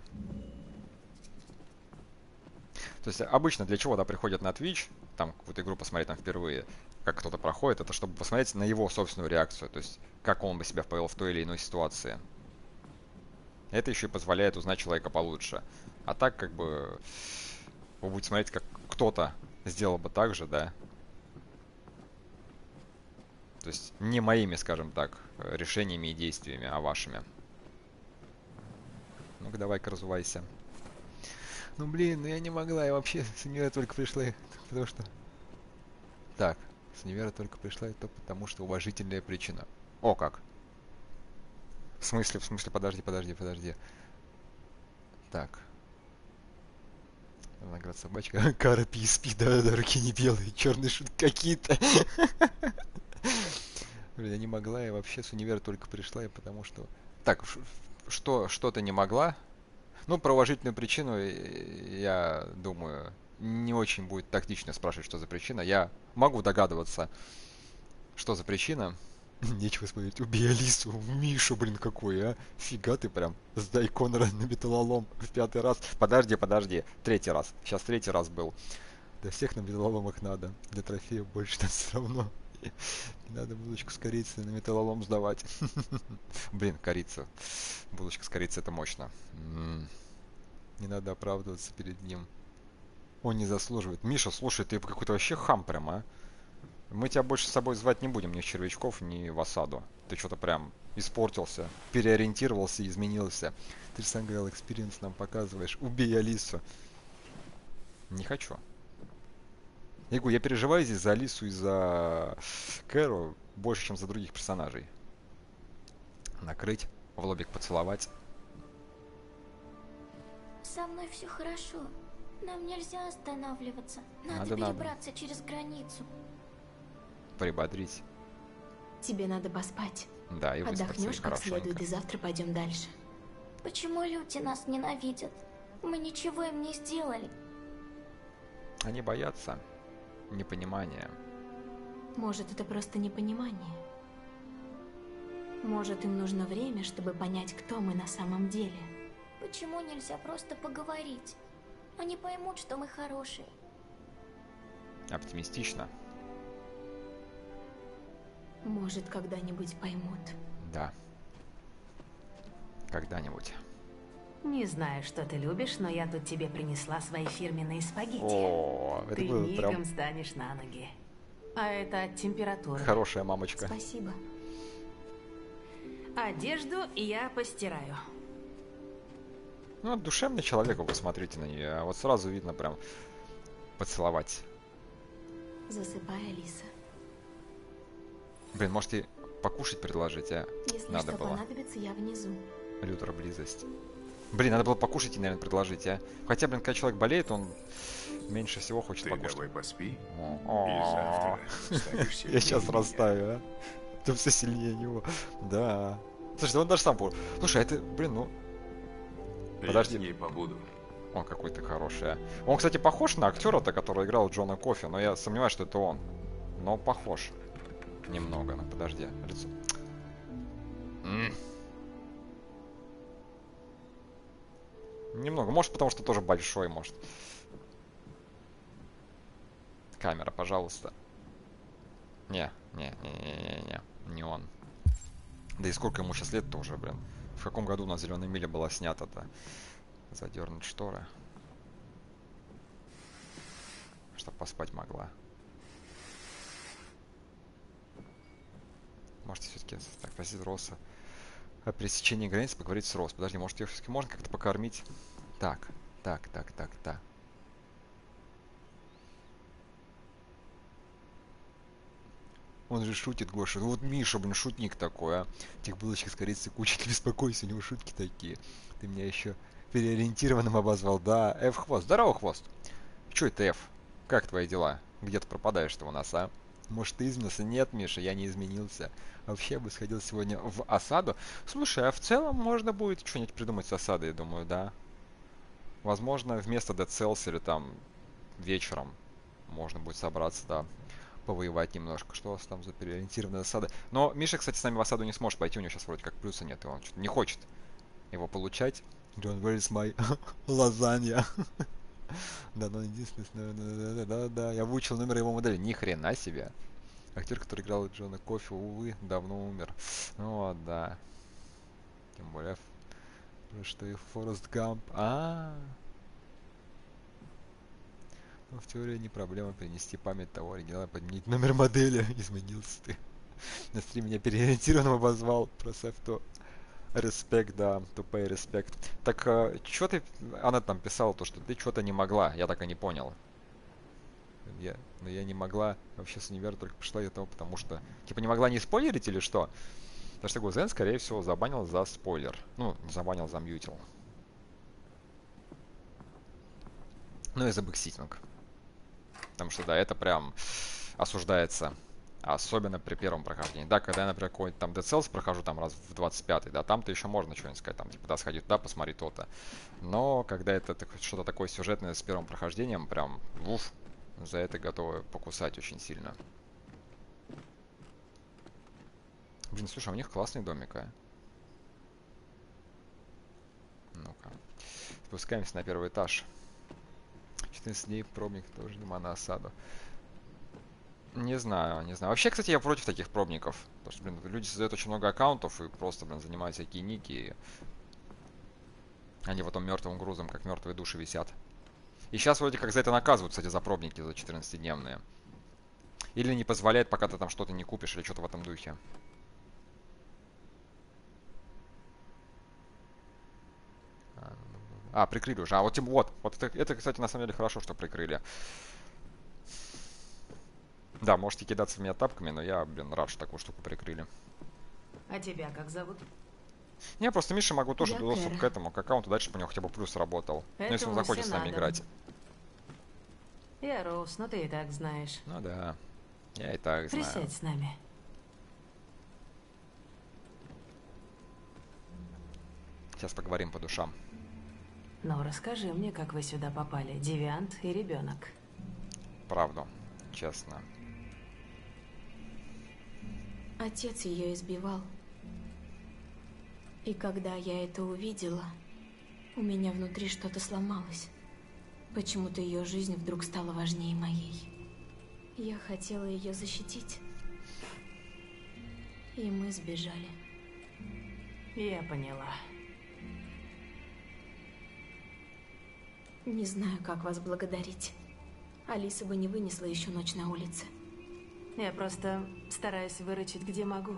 То есть обычно для чего, да, приходят на Twitch, там какую-то игру посмотреть там впервые, как кто-то проходит, это чтобы посмотреть на его собственную реакцию, то есть как он бы себя повел в той или иной ситуации. Это еще и позволяет узнать человека получше. А так, как бы, вы будете смотреть, как кто-то сделал бы так же, да. То есть не моими, скажем так, решениями и действиями, а вашими. Ну-ка, давай-ка разувайся. Ну, блин, ну я не могла, я вообще с универа только пришла, потому что... Так, с универа только пришла, и то потому что уважительная причина. О, как? В смысле, в смысле, подожди, подожди, подожди. Так. Наград собачка. Кара пи эс пи, да, да, руки не белые, черные шутки какие-то. Я не могла, я вообще с универа только пришла, и потому что... Так, что, что ты не могла? Ну, про уважительную причину, я думаю, не очень будет тактично спрашивать, что за причина. Я могу догадываться, что за причина. Нечего смотреть. Убей Алису. Миша, блин, какой, а? Фига ты прям. Сдай Конора на металлолом в пятый раз. Подожди, подожди. Третий раз. Сейчас третий раз был. Да всех на металлоломах надо. Для трофея больше там все равно. Не надо булочку с корицей на металлолом сдавать. Блин, корица. Булочка с корицей, это мощно. М-м. Не надо оправдываться перед ним. Он не заслуживает. Миша, слушай, ты какой-то вообще хам прям, а? Мы тебя больше с собой звать не будем, ни в червячков, ни в осаду. Ты что-то прям испортился, переориентировался, изменился. Ты же сам говорил, экспириенс нам показываешь. Убей Алису. Не хочу. Я говорю, я переживаю здесь за Алису и за Кэру больше, чем за других персонажей. Накрыть, в лобик поцеловать. Со мной все хорошо. Нам нельзя останавливаться. Надо, Надо, перебраться надо. через границу. Прибодрить. Тебе надо поспать. Да, и выспаться. Отдохнешь как следует, и завтра пойдем дальше. Почему люди нас ненавидят? Мы ничего им не сделали. Они боятся непонимания. Может, это просто непонимание. Может, им нужно время, чтобы понять, кто мы на самом деле. Почему нельзя просто поговорить? Они поймут, что мы хорошие. Оптимистично. Может, когда-нибудь поймут. Да. Когда-нибудь. Не знаю, что ты любишь, но я тут тебе принесла свои фирменные спагетти. О, это ты было мигом прям... станешь на ноги. А это от температуры. Хорошая мамочка. Спасибо. Одежду я постираю. Ну, душевный человек, вы посмотрите на нее. А вот сразу видно прям поцеловать. Засыпай, Алиса. Блин, может и покушать предложить, а? Если надо что было. понадобится, я внизу. Лютер близость. Блин, надо было покушать и, наверное, предложить, а? Хотя, блин, когда человек болеет, он меньше всего хочет Ты покушать. давай поспи, О, и завтра станешь сильнее я сейчас меня. растаю, а? Ты все сильнее него. Да. Слушай, да он даже сам был. Слушай, а это, блин, ну... Подожди. Я с ней побуду. Он какой то хороший, а. Он, кстати, похож на актера-то, который играл Джона Кофи, но я сомневаюсь, что это он. Но похож. Немного, ну подожди. Лицо. М. Немного. Может, потому что тоже большой, может. Камера, пожалуйста. Не, не, не, не, не, не, не он. Да и сколько ему сейчас лет-то уже, блин. В каком году на Зеленой миле была снята-то? Задернуть шторы. Чтоб поспать могла. Может, все-таки так просить Росса о пересечении границ поговорить с Росс. Подожди, может, ее все-таки можно как-то покормить? Так, так, так, так, так. Он же шутит, Гоша. Ну вот Миша, блин, шутник такой, а. Этих булочек с корицей куча, не беспокойся, у него шутки такие. Ты меня еще переориентированным обозвал. Да, F-хвост. Здорово, хвост. Че это F? Как твои дела? Где ты пропадаешь-то у нас, а? Может, ты изменился? Нет, Миша, я не изменился. Вообще бы сходил сегодня в осаду. Слушай, а в целом можно будет что-нибудь придумать с осадой, я думаю, да? Возможно, вместо Dead Cells или там вечером можно будет собраться, да, повоевать немножко. Что у вас там за переориентированная осада? Но Миша, кстати, с нами в осаду не сможет пойти. У него сейчас вроде как плюса нет, и он что-то не хочет его получать. John, where is my lasagna? Да, но единственное, да, да, да, я выучил номер его модели. Ни хрена себе. Актер, который играл Джона Кофи, увы, давно умер. Ну вот, да. Тем более, что и Форест Гамп. А, ну, в теории не проблема перенести память того оригинала, подменить номер модели. Изменился ты. На стриме меня переориентированным обозвал. Просто то. Респект, да, тупой респект. Так, э, чё ты... Она там писала то, что ты что-то не могла. Я так и не понял. Я, но я не могла вообще с универа только пришла из этого, потому что... Типа не могла не спойлерить или что? Потому что Гузен, скорее всего, забанил за спойлер. Ну, не забанил, замьютил. Ну и за бэкситинг. Потому что, да, это прям осуждается Особенно при первом прохождении. Да, когда я, например, какой-нибудь там Dead Cells прохожу там раз в двадцать пятый, да, там-то еще можно что-нибудь сказать, там, типа, да, сходи туда, посмотри то-то. Но когда это что-то такое сюжетное с первым прохождением, прям, уф, за это готовы покусать очень сильно. Блин, слушай, а у них классный домик, а? Ну-ка. Спускаемся на первый этаж. четырнадцать дней пробник тоже дома на осаду. Не знаю, не знаю. Вообще, кстати, я против таких пробников. Потому что, блин, люди создают очень много аккаунтов и просто, блин, занимают всякие ники. И они потом мертвым грузом, как мертвые души, висят. И сейчас вроде как за это наказывают, кстати, за пробники, за четырнадцатидневные. Или не позволяет, пока ты там что-то не купишь, или что-то в этом духе. А, прикрыли уже. А вот, вот, вот это, это, кстати, на самом деле хорошо, что прикрыли. Да, можете кидаться в меня тапками, но я, блин, рад, что такую штуку прикрыли. А тебя как зовут? Я просто Миша могу тоже Я доступ Кэра. к этому, к аккаунту, дальше чтобы у него хотя бы плюс работал. Ну, если он Этому захочет с все нами надо. играть. Я Роуз, ну ты и так знаешь. Ну да, я и так знаю. Присядь с нами. Сейчас поговорим по душам. Ну, расскажи мне, как вы сюда попали, девиант и ребенок. Правду, честно. Отец ее избивал. И когда я это увидела, у меня внутри что-то сломалось. Почему-то ее жизнь вдруг стала важнее моей. Я хотела ее защитить. И мы сбежали. Я поняла. Не знаю, как вас благодарить. Алиса бы не вынесла еще ночь на улице. Я просто стараюсь выручить, где могу.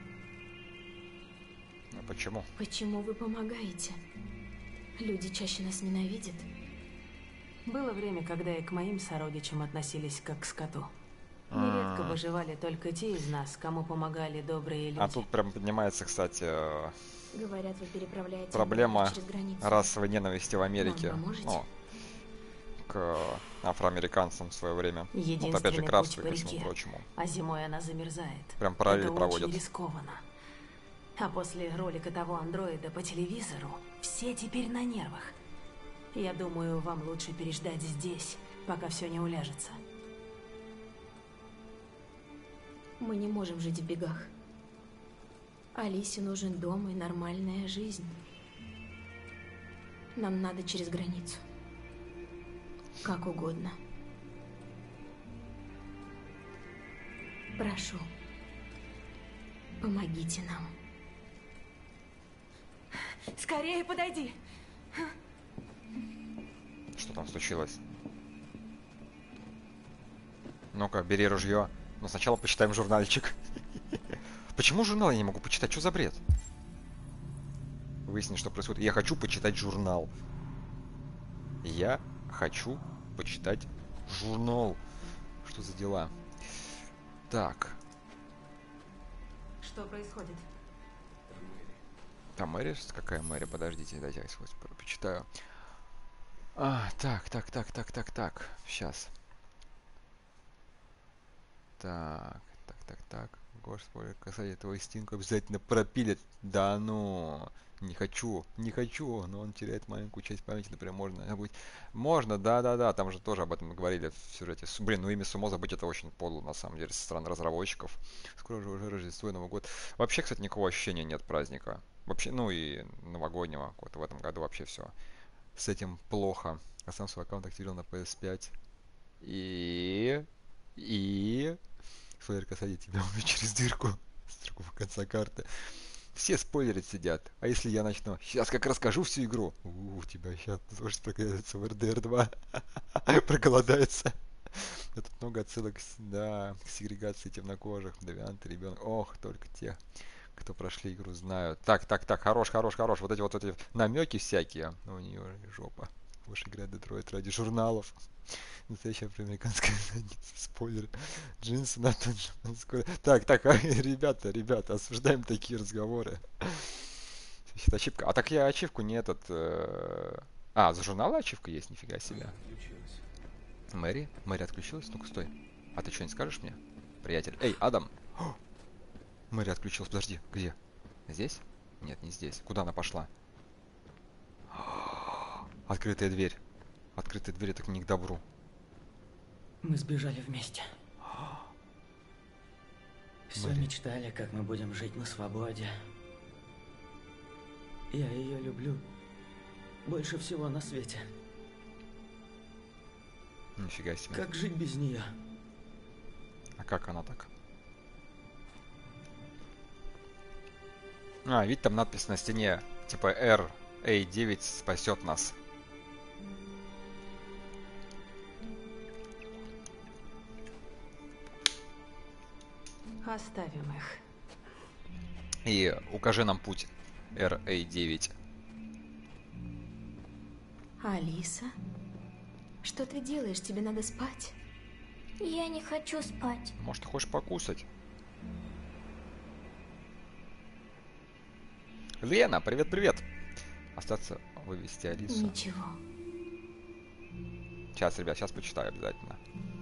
А почему? Почему вы помогаете? Люди чаще нас ненавидят. Было время, когда и к моим сородичам относились как к скоту. Нередко выживали только те из нас, кому помогали добрые люди. А тут прям поднимается, кстати, э, Говорят, вы переправляете проблема через границу. расовой ненависти в Америке. Нам поможете? Ну, к афроамериканцам в свое время. Вот Единственный опять же, к путь рабству по и ко всему реке. прочему. А зимой она замерзает. Прям параллель Это проводят. очень рискованно. А после ролика того андроида по телевизору все теперь на нервах. Я думаю, вам лучше переждать здесь, пока все не уляжется. Мы не можем жить в бегах. Алисе нужен дом и нормальная жизнь. Нам надо через границу. Как угодно. Прошу, помогите нам. Скорее подойди. Что там случилось? Ну-ка, бери ружье. Но сначала почитаем журнальчик. Почему журнал я не могу почитать? Что за бред? Выяснить, что происходит. Я хочу почитать журнал. Я хочу почитать журнал. Что за дела? Так. Что происходит? Там Мэри? Какая Мэри? Подождите, дайте я почитаю. А, так, так, так, так, так, так. Сейчас. Так, так, так, так. Господи, касание твою стенку обязательно пропилят. Да ну, не хочу, не хочу, но он теряет маленькую часть памяти, например, можно забыть. Можно, да-да-да, там же тоже об этом говорили в сюжете. С- Блин, ну имя Сумо забыть это очень подло, на самом деле, со стороны разработчиков. Скоро же уже Рождество и Новый год. Вообще, кстати, никакого ощущения нет праздника. Вообще, ну и новогоднего, вот в этом году вообще все. С этим плохо. Я сам свой аккаунт активировал на пи эс пять. И... И... Спойлер касается тебя уже через дырку. С другого конца карты. Все спойлеры сидят. А если я начну? Сейчас как расскажу всю игру. У, у тебя сейчас тоже проголодается в эр дэ эр два. Проголодается. Тут много отсылок, с- да, к сегрегации темнокожих, девиант, ребенок. Ох, только те, кто прошли игру, знают. Так, так, так, хорош, хорош, хорош. Вот эти вот эти намеки всякие. Ну, у нее жопа. Будешь играть Детройт ради журналов. Настоящая американская задница. Спойлер. Джинсы на тот же. скоро- Так, так, а, ребята, ребята, осуждаем такие разговоры. Значит, ачивка. А так я ачивку не этот... э, А, за журналы ачивка есть, нифига себе. Мэри? Мэри отключилась? Ну-ка, стой. А ты что-нибудь скажешь мне? приятель. Эй, Адам! О! Мэри отключилась. Подожди, где? Здесь? Нет, не здесь. Куда она пошла? Открытая дверь. Открытая дверь, это не к добру. Мы сбежали вместе. Все Мэри. мечтали, как мы будем жить на свободе. Я ее люблю больше всего на свете. Нифига себе. Как жить без нее? А как она так? А, видите, там надпись на стене, типа эр эй девять спасет нас. Оставим их. И укажи нам путь, эр эй девять. Алиса? Что ты делаешь? Тебе надо спать. Я не хочу спать. Может, ты хочешь покусать? Лена, привет-привет! Остаться вывести Алису. Ничего. Сейчас, ребят, сейчас почитаю обязательно.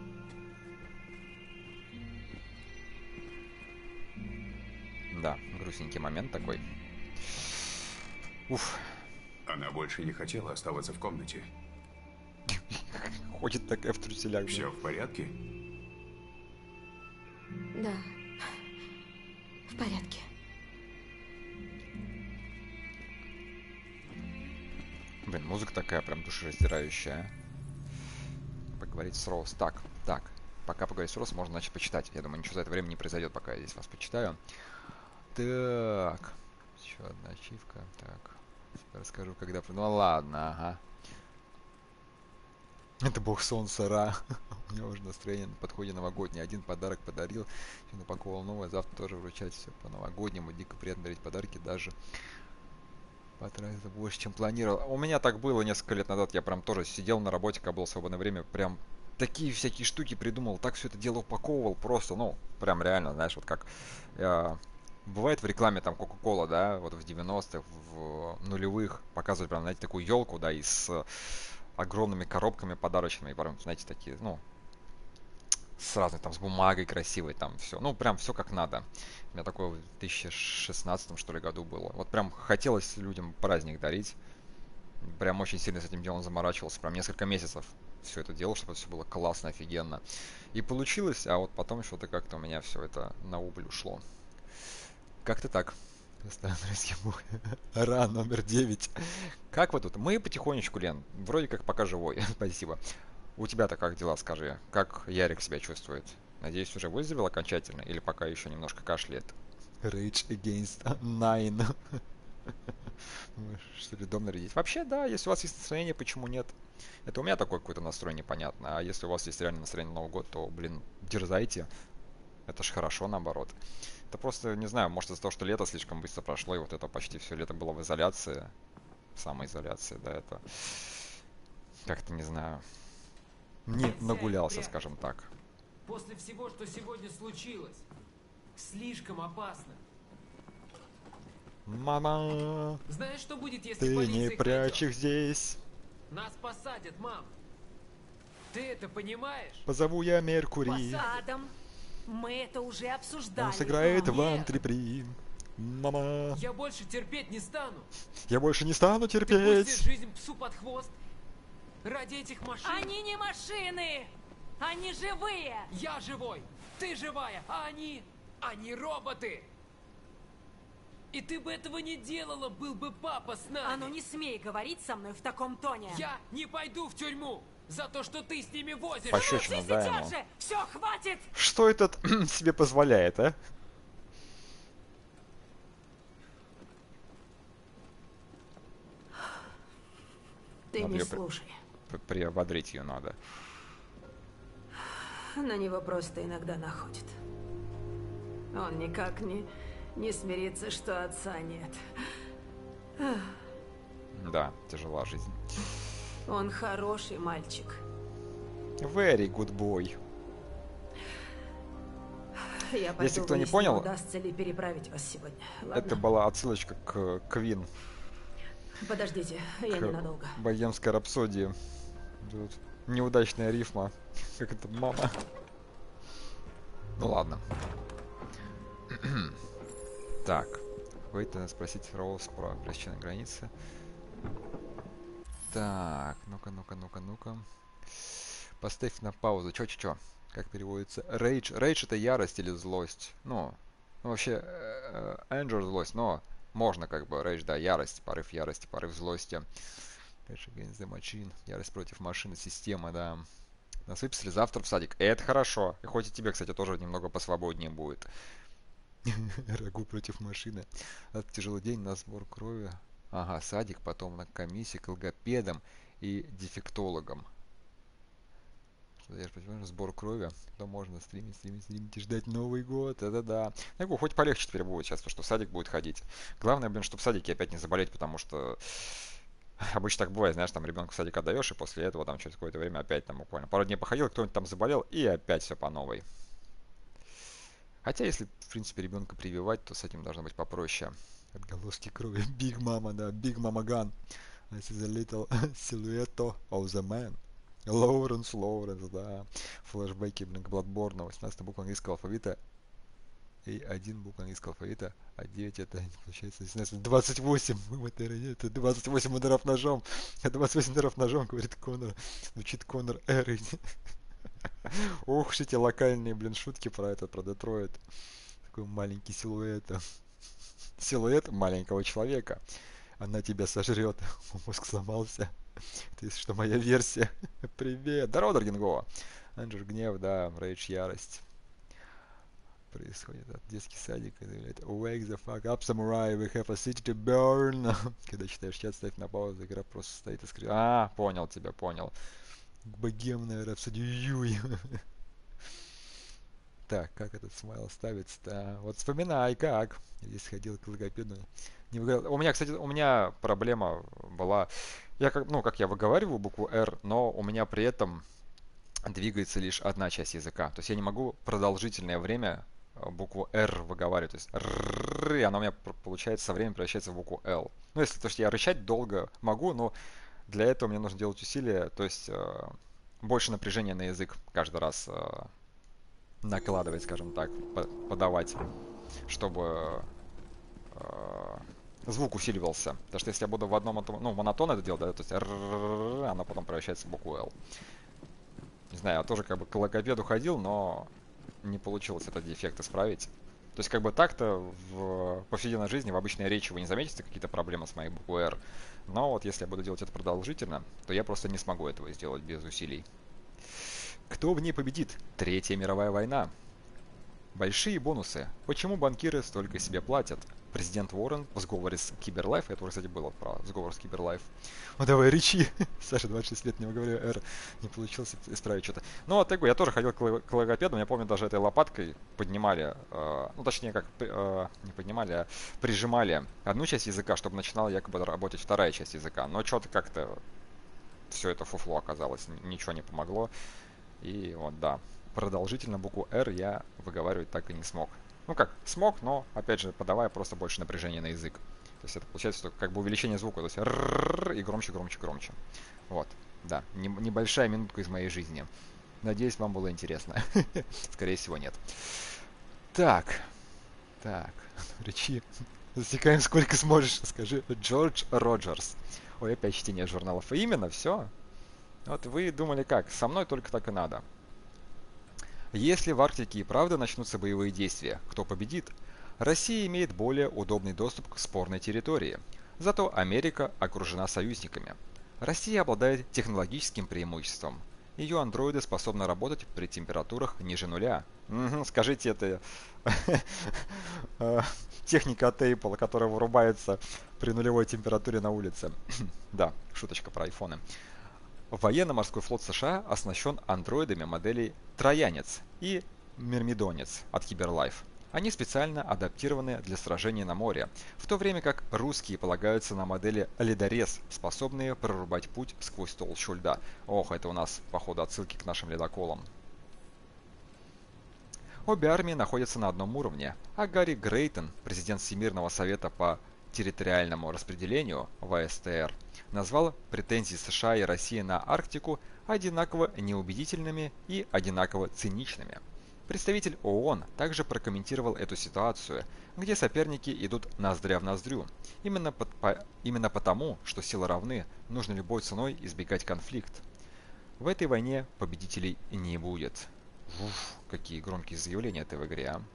Да, грустненький момент такой. Уф. Она больше не хотела оставаться в комнате. Ходит такая в труселях. Все в порядке? Да. В порядке. Блин, музыка такая прям душераздирающая. Поговорить с Роуз. Так, так. Пока поговорить с Роуз, можно начать почитать. Я думаю, ничего за это время не произойдет, пока я здесь вас почитаю. Так. Еще одна ачивка. Так. Теперь расскажу, когда... Ну ладно, ага. Это бог солнца Ра. У него уже настроение на подходе новогодний. Один подарок подарил, сегодня упаковал новое, завтра тоже вручать все по новогоднему. Дико приятно дарить подарки, даже потратил больше, чем планировал. У меня так было несколько лет назад. Я прям тоже сидел на работе, когда было свободное время, прям такие всякие штуки придумал, так все это дело упаковывал просто, ну, прям реально, знаешь, вот как... Я... Бывает в рекламе там Кока-Кола, да, вот в девяностых, в нулевых показывают прям, знаете, такую елку, да, и с огромными коробками подарочными, и прям, знаете, такие, ну, с разной, там, с бумагой красивой, там, все, ну, прям все как надо. У меня такое в две тысячи шестнадцатом, что ли, году было. Вот прям хотелось людям праздник дарить. Прям очень сильно с этим делом заморачивался, прям несколько месяцев все это делал, чтобы это все было классно, офигенно. И получилось, а вот потом что-то как-то у меня все это на убыль ушло. Как-то так. Ра, номер девять. Как вы тут? Мы потихонечку, Лен. Вроде как пока живой. Спасибо. У тебя-то как дела, скажи? Как Ярик себя чувствует? Надеюсь, уже выздоровел окончательно? Или пока еще немножко кашляет? Rage Against Nine. Что ли, дом нарядить? Вообще, да, если у вас есть настроение, почему нет? Это у меня такое какое-то настроение, понятно. А если у вас есть реально настроение на Новый год, то, блин, дерзайте. Это ж хорошо, наоборот. Это просто, не знаю, может из-за того, что лето слишком быстро прошло, и вот это почти все лето было в изоляции. Самоизоляции, да, это... Как-то, не знаю... Не нагулялся, скажем так. После всего, что сегодня случилось, слишком опасно. Мама, знаешь, что будет, если ты полиция не прячь их найдет? здесь. Нас посадят, мам. Ты это понимаешь? Позову я Меркури. Адам, мы это уже обсуждали. Он сыграет в антрепри. Мама. Я больше терпеть не стану. Я больше не стану Ты терпеть. пустишь жизнь псу под хвост ради этих машин. Они не машины! Они живые! Я живой, ты живая, а они... Они роботы! И ты бы этого не делала, был бы папа с нами. А ну не смей говорить со мной в таком тоне. Я не пойду в тюрьму за то, что ты с ними возишь. Пощечину, да, ему. Же! Все, хватит! Что этот себе позволяет, а? Ты Надо не ее при- слушай. при- Приободрить ее надо. На него просто иногда находит. Он никак не, не смирится, что отца нет. Да, тяжела жизнь. Он хороший мальчик. Very good boy. Я пойду Если кто не выясню, понял, удастся ли переправить вас сегодня. Ладно? это была отсылочка к Квин. Подождите, я К ненадолго. Богемской рапсодии. Тут неудачная рифма. Как это, мама? Ну ладно. Так. Хватит спросить Роуз про пресечение границы. Так. Ну-ка, ну-ка, ну-ка, ну-ка. Поставь на паузу. Чё-чё-чё? Как переводится? Рейдж. Рейдж это ярость или злость. Ну, ну вообще, anger злость, но можно как бы рейдж, да, ярость, порыв ярости, порыв злости. Rage against the machine. Ярость против машины, системы, да. Нас выписали завтра в садик. И это хорошо. И хоть и тебе, кстати, тоже немного посвободнее будет. Рагу против машины. Это тяжелый день на сбор крови. Ага, садик, потом на комиссии к логопедам и дефектологам. Сбор крови. Потом можно стримить, стримить, стримить и ждать Новый год. Это-да. Я говорю, хоть полегче теперь будет сейчас, потому что в садик будет ходить. Главное, блин, чтобы в садике опять не заболеть, потому что обычно так бывает, знаешь, там ребенка в садик отдаешь, и после этого там через какое-то время опять там буквально пару дней походил, кто-нибудь там заболел, и опять все по новой. Хотя, если, в принципе, ребенка прививать, то с этим должно быть попроще. Отголоски крови. Big Mama, да, Big Mama Gun. This is a little silhouette of the man. Лоуренс, Лоуренс, да. Флэшбэки, блин, к Bloodborne. восемнадцать букв английского алфавита. И один буква английского алфавита. А девять это, получается, двадцать восемь. Это двадцать восемь ударов ножом. двадцать восемь ударов ножом, говорит Конор. Звучит Конор Эр. Ох, эти локальные, блин, шутки про это, про Детройт. Такой маленький силуэт. Силуэт маленького человека. Она тебя сожрет. Мозг сломался. Это, если что, моя версия. Привет. Здорово, Даргингова. Анджер гнев, да. Рейдж ярость. Происходит от детский садик. Wake the fuck up, samurai. We have a city to burn. Когда читаешь чат, ставь на паузу. Игра просто стоит и скрипит. А, понял тебя, понял. Богемная рапсодия. Так, как этот смайл ставится-то? Вот вспоминай, как. Я здесь ходил к логопеду. Не выговор... У меня, кстати, у меня проблема была... Я как, ну, как я выговариваю букву R, но у меня при этом двигается лишь одна часть языка. То есть я не могу продолжительное время букву R выговаривать. То есть R, и она у меня, получается, со временем превращается в букву L. Ну, если то, что я рычать долго могу, но для этого мне нужно делать усилия, то есть э, больше напряжения на язык каждый раз э, накладывать, скажем так, подавать, чтобы э, звук усиливался. Потому что если я буду в одном, ну, монотон это делать, да, то есть R, она потом превращается в букву L. Не знаю, я тоже как бы к логопеду ходил, но не получилось этот дефект исправить. То есть как бы так-то в повседневной жизни, в обычной речи вы не заметите какие-то проблемы с моей буквой R. Но вот если я буду делать это продолжительно, то я просто не смогу этого сделать без усилий. Кто в ней победит? Третья мировая война. Большие бонусы. Почему банкиры столько себе платят? Президент Уоррен в сговоре с Киберлайф. Это уже, кстати, было про сговор с Киберлайф. Ну давай, речи. Саша, двадцать шесть лет, не говорю R. Не получилось исправить что-то. Ну, вот такой, я тоже ходил к логопеду. Я помню, даже этой лопаткой поднимали, э, ну, точнее, как, э, не поднимали, а прижимали одну часть языка, чтобы начинала якобы работать вторая часть языка. Но что-то как-то все это фуфло оказалось. Ничего не помогло. И вот, да. Продолжительно букву R я выговаривать так и не смог. Ну как, смог, но, опять же, подавая просто больше напряжения на язык. То есть это получается, что как бы увеличение звука, то есть р и громче, громче, громче. Вот, да, небольшая минутка из моей жизни. Надеюсь, вам было интересно. Скорее всего, нет. Так, так, речи. Засекаем сколько сможешь, скажи. Джордж Роджерс. Ой, опять чтение журналов. И именно, все. Вот вы думали как, со мной только так и надо. Если в Арктике и правда начнутся боевые действия, кто победит? Россия имеет более удобный доступ к спорной территории. Зато Америка окружена союзниками. Россия обладает технологическим преимуществом. Ее андроиды способны работать при температурах ниже нуля. Угу, скажите, это техника от Apple, которая вырубается при нулевой температуре на улице. Да, шуточка про айфоны. Военно-морской флот США оснащен андроидами моделей Троянец и Мирмидонец от Киберлайф. Они специально адаптированы для сражений на море, в то время как русские полагаются на модели Ледорез, способные прорубать путь сквозь толщу льда. Ох, это у нас, походу, отсылки к нашим ледоколам. Обе армии находятся на одном уровне, а Гарри Грейтон, президент Всемирного совета по территориальному распределению вэ эс тэ эр, назвал претензии США и России на Арктику одинаково неубедительными и одинаково циничными. Представитель ООН также прокомментировал эту ситуацию, где соперники идут ноздря в ноздрю. Именно, под, по, именно потому, что силы равны, нужно любой ценой избегать конфликт. В этой войне победителей не будет. Уф, какие громкие заявления это в игре, а.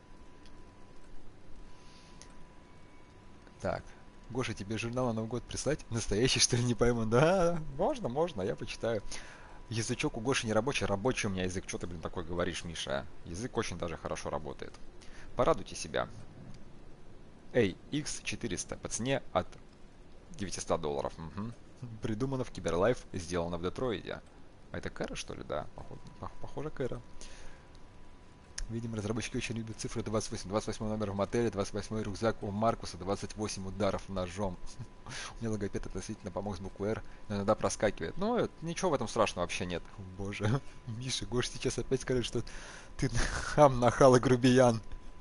Так, Гоша, тебе журнал на Новый год прислать? Настоящий, что ли, не пойму? Да, можно, можно, я почитаю. Язычок у Гоши не рабочий, рабочий у меня язык. Что ты, блин, такой говоришь, Миша? Язык очень даже хорошо работает. Порадуйте себя. эй икс четыреста по цене от девятисот долларов. Угу. Придумано в Киберлайф, сделано в Детройде. А это Кэра, что ли? Да, похоже, похоже Кэра. Видимо, разработчики очень любят цифру двадцать восемь. двадцать восьмой номер в мотеле, двадцать восьмой рюкзак у Маркуса, двадцать восемь ударов ножом. У меня логопед относительно помог с буквой R, но иногда проскакивает. Но ничего в этом страшного вообще нет. О, боже, Миша, Гош сейчас опять скажет, что ты хам, нахал и грубиян.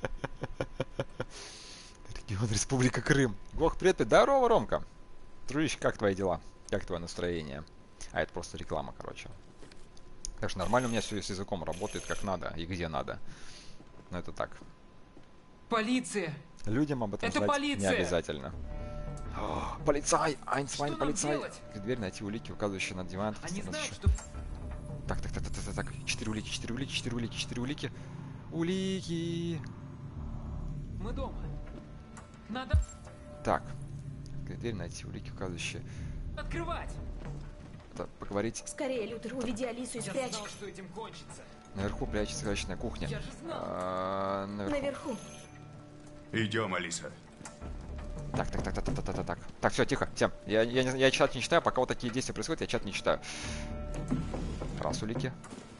Регион Республика Крым. Гох, привет, здорово, Ромка. Дружище, как твои дела? Как твое настроение? А, это просто реклама, короче. Так что нормально у меня все с языком работает как надо и где надо. Но это так. Полиция! Людям об этом это знать полиция! Не обязательно. О, полицай! Айнсвайн, полицай! Дверь найти улики, указывающие на диван. Они знают, что... Так, так, так, так, так, так. Четыре улики, четыре улики, четыре улики, четыре улики. Улики! Мы дома. Надо... Так. Дверь найти улики, указывающие... Открывать! Поговорить. Скорее, Лютер, уведи Алису и спрячь. Я знал, что этим кончится. Наверху прячется сказочная кухня. Я же знал. А, наверху. Наверху. Идем, Алиса. Так, так, так, так, так, так, так, так. Так, все, тихо, всем. Я, я, я чат не читаю, пока вот такие действия происходят, я чат не читаю. Раз улики.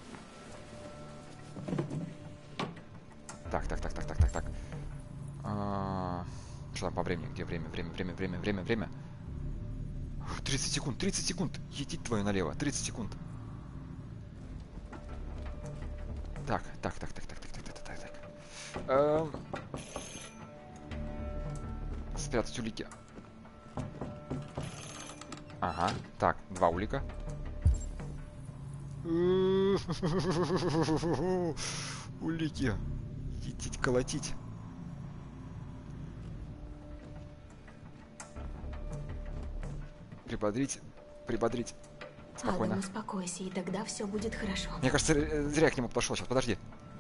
Так, так, так, так, так, так, так. А, что там по времени? Где время? Время, время, время, время, время. тридцать секунд, тридцать секунд. Едить твою налево. тридцать секунд. Так, так, так, так, так, так, так, так, так, так. Эм... Спрятать улики. Ага, так, два улика. Улики. Едить, колотить. Прибодрить, прибодрить. Спокойно. Адам, успокойся, и тогда все будет хорошо. Мне кажется, зря я к нему подошел. Сейчас, подожди.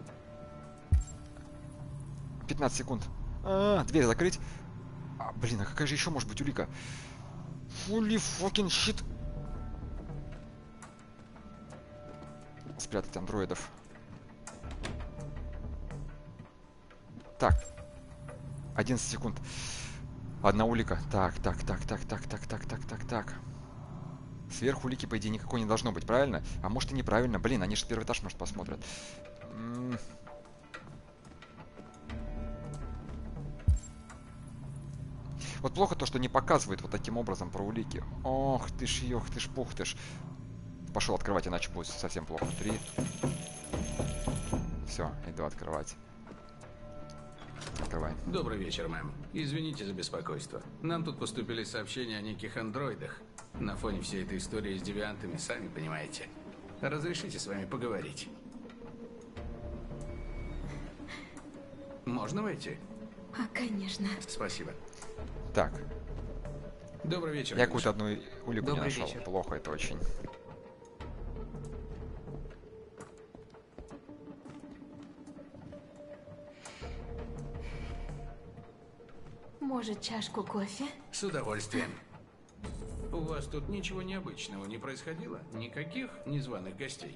пятнадцать секунд. А, дверь закрыть. А, блин, а какая же еще может быть улика? Holy fucking shit. Спрятать андроидов. Так. одиннадцать секунд. Одна улика. Так, так, так, так, так, так, так, так, так, так. Сверху улики, по идее, никакой не должно быть, правильно? А может и неправильно. Блин, они же первый этаж, может, посмотрят. М-м- Вот плохо то, что не показывает вот таким образом про улики. Ох ты ж, ёх ты ж, пух ты ж. Пошел открывать, иначе будет совсем плохо. Три. Все, иду открывать. Открывай. Добрый вечер, мэм. Извините за беспокойство. Нам тут поступили сообщения о неких андроидах. На фоне всей этой истории с девиантами, сами понимаете. Разрешите с вами поговорить? Можно войти? А, конечно. Спасибо. Так. Добрый вечер. Я какую-то одну улику Добрый не нашел. вечер. Плохо это очень. Может, чашку кофе? С удовольствием. У вас тут ничего необычного не происходило? Никаких незваных гостей?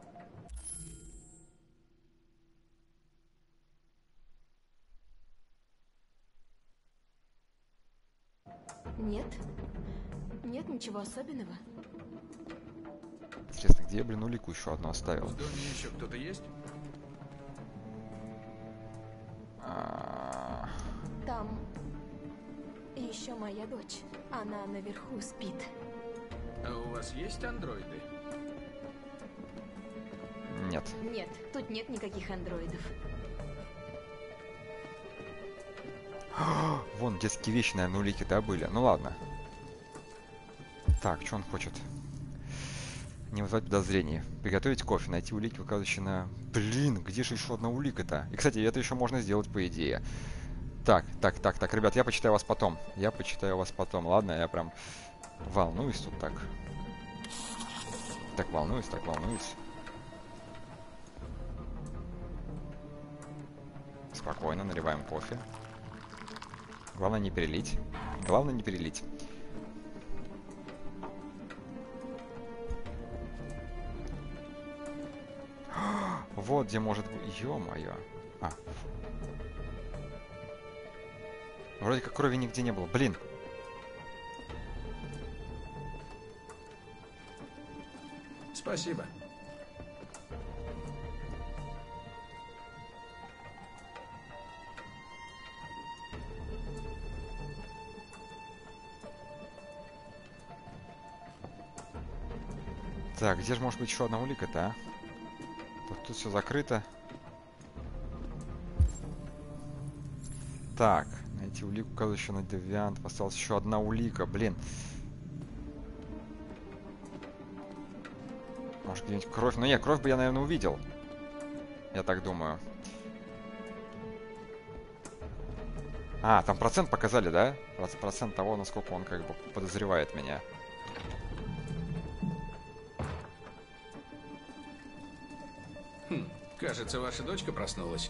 Нет. Нет ничего особенного. Интересно, где я, блин, улику еще одну оставил? В доме еще кто-то есть? А, Там еще моя дочь. Она наверху спит. А у вас есть андроиды? Нет. Нет, тут нет никаких андроидов. Вон детские вещи, наверное, улики, да, были? Ну ладно. Так, что он хочет? Не вызывать подозрений. Приготовить кофе, найти улики, указывающие на... Блин, где же еще одна улика-то? И, кстати, это еще можно сделать, по идее. Так, так, так, так, ребят, я почитаю вас потом. Я почитаю вас потом, ладно? Я прям волнуюсь тут так. Так волнуюсь, так волнуюсь. Спокойно, наливаем кофе. Главное не перелить. Главное не перелить. Вот где может быть... Ё-моё. А. Вроде как крови нигде не было. Блин. Спасибо. Так, где же может быть еще одна улика-то, а? Тут, тут все закрыто. Так, найти улику, указывающую на девиант. Осталась еще одна улика, блин. Может, где-нибудь кровь? Ну нет, кровь бы я, наверное, увидел. Я так думаю. А, там процент показали, да? Процент того, насколько он как бы подозревает меня. Хм, кажется, ваша дочка проснулась.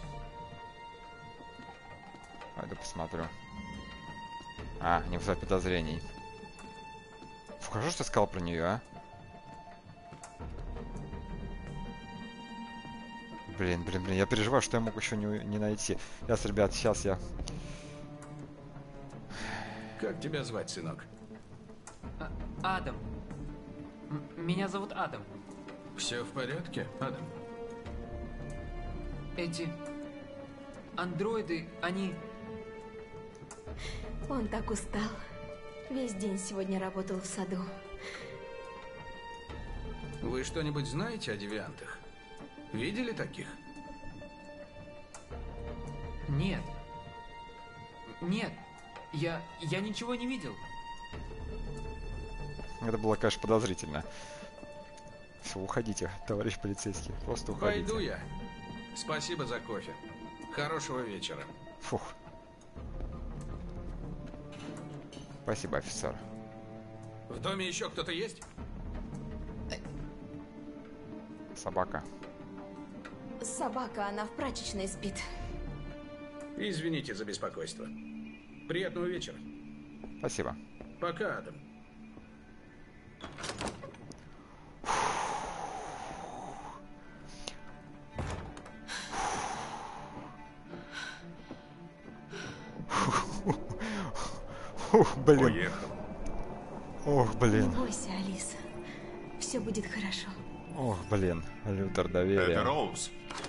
Пойду посмотрю. А, не вызывать подозрений. Покажу, что сказал про нее, а? Блин, блин, блин, я переживаю, что я мог еще не, не найти. Сейчас, ребят, сейчас я... Как тебя звать, сынок? А Адам. М меня зовут Адам. Все в порядке, Адам? Эти андроиды, они... Он так устал. Весь день сегодня работал в саду. Вы что-нибудь знаете о девиантах? Видели таких? Нет. Нет. Я... я ничего не видел. Это было, конечно, подозрительно. Все, уходите, товарищ полицейский. Просто уходите. Пойду я. Спасибо за кофе. Хорошего вечера. Фух. Спасибо, офицер. В доме еще кто-то есть? Собака. Собака, она в прачечной спит. Извините за беспокойство. Приятного вечера. Спасибо. Пока, Адам. Ух, блин. Поехал. Ох, блин. Не бойся, Алиса. Все будет хорошо. Ох, блин. Лютер доверия. Это Роуз.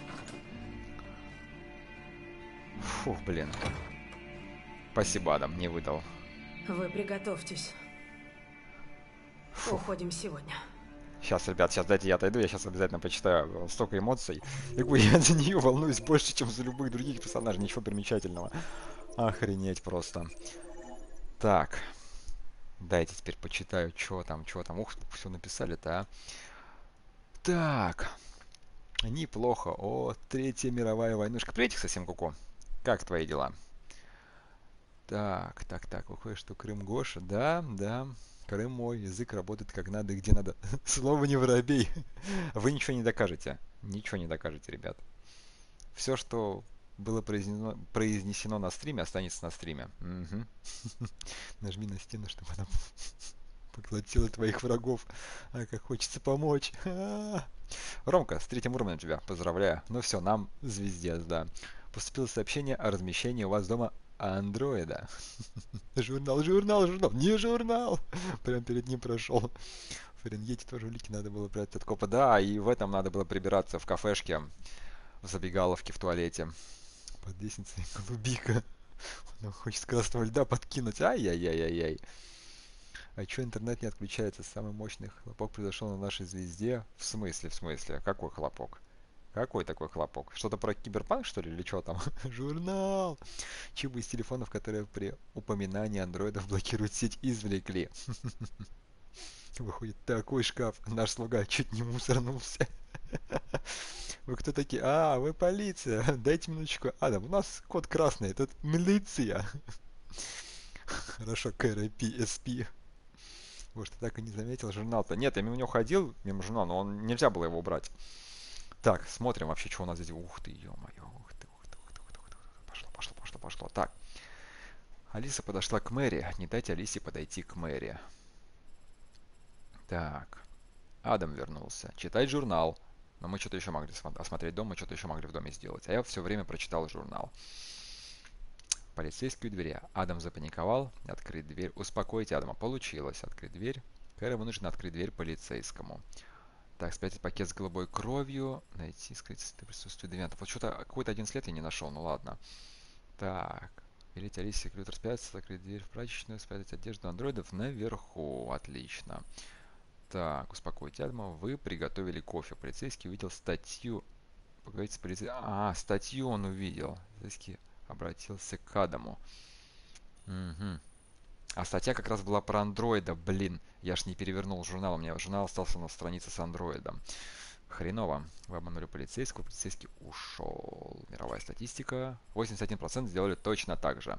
Фух, блин. Спасибо, Адам, не выдал. Вы приготовьтесь. Фух. Уходим сегодня. Сейчас, ребят, сейчас дайте я отойду, я сейчас обязательно почитаю. Столько эмоций. Я говорю, я за нее волнуюсь больше, чем за любых других персонажей. Ничего примечательного. Охренеть просто. Так. Дайте теперь почитаю, что там, что там. Ух, все написали-то, а. Так. Неплохо. О, Третья мировая войнушка. Приветик совсем, Куку. Как твои дела? Так, так, так. Выходит, что Крым Гоша. Да, да. Крым мой. Язык работает как надо и где надо. Слово не воробей. Вы ничего не докажете. Ничего не докажете, ребят. Все, что было произнесено, произнесено на стриме, останется на стриме. Угу. Нажми на стену, чтобы она поглотила твоих врагов. А как хочется помочь. А-а-а. Ромка, с третьим уровнем тебя поздравляю. Ну все, нам звездец, да. Поступило сообщение о размещении у вас дома андроида. Журнал, журнал, журнал. Не журнал. Прям перед ним прошел. В Фаренгейте тоже улики надо было брать от копа. Да, и в этом надо было прибираться в кафешке, в забегаловке, в туалете. Под лестницей голубика. Он хочет красного льда подкинуть. Ай-яй-яй-яй-яй. А чё интернет не отключается? Самый мощный хлопок произошел на нашей звезде. В смысле, в смысле? Какой хлопок? Какой такой хлопок? Что-то про киберпанк, что ли? Или что там? Журнал! Чипы из телефонов, которые при упоминании андроидов блокируют сеть, извлекли. Выходит такой шкаф. Наш слуга чуть не мусорнулся. Вы кто такие? А, вы полиция. Дайте минуточку. Адам, у нас код красный. Тут милиция. Хорошо, КРП, СП. Может, ты так и не заметил журнал-то? Нет, я мимо него ходил, мимо журнала, но он, нельзя было его убрать. Так, смотрим вообще, что у нас здесь. Ух ты, ё-моё, ух ты, ух ты, ух ты, ух ты, ух ты. Пошло, пошло, пошло, пошло. Так. Алиса подошла к Мэри. Не дайте Алисе подойти к Мэри. Так. Адам вернулся. Читать журнал. Но мы что-то еще могли осмотреть дом, мы что-то еще могли в доме сделать. А я все время прочитал журнал. Полицейские у двери. Адам запаниковал. Открыть дверь. Успокойте Адама. Получилось. Открыть дверь. Кэрри вынуждена открыть дверь полицейскому. Так, спрятать пакет с голубой кровью. Найти, скрыть присутствие девиантов. Вот что-то, какой-то один след я не нашел. Ну ладно. Так. Велите Алисе секретарь спрятаться, закрыть дверь в прачечную, спрятать одежду андроидов наверху. Отлично. Так, успокойте Адама. Вы приготовили кофе. Полицейский увидел статью. Поговорите с полицейским. А, статью он увидел. Полицейский обратился к Адаму. Угу. А статья как раз была про андроида. Блин, я ж не перевернул журнал. У меня журнал остался на странице с андроидом. Хреново. Вы обманули полицейского. Полицейский ушел. Мировая статистика. восемьдесят один процент сделали точно так же.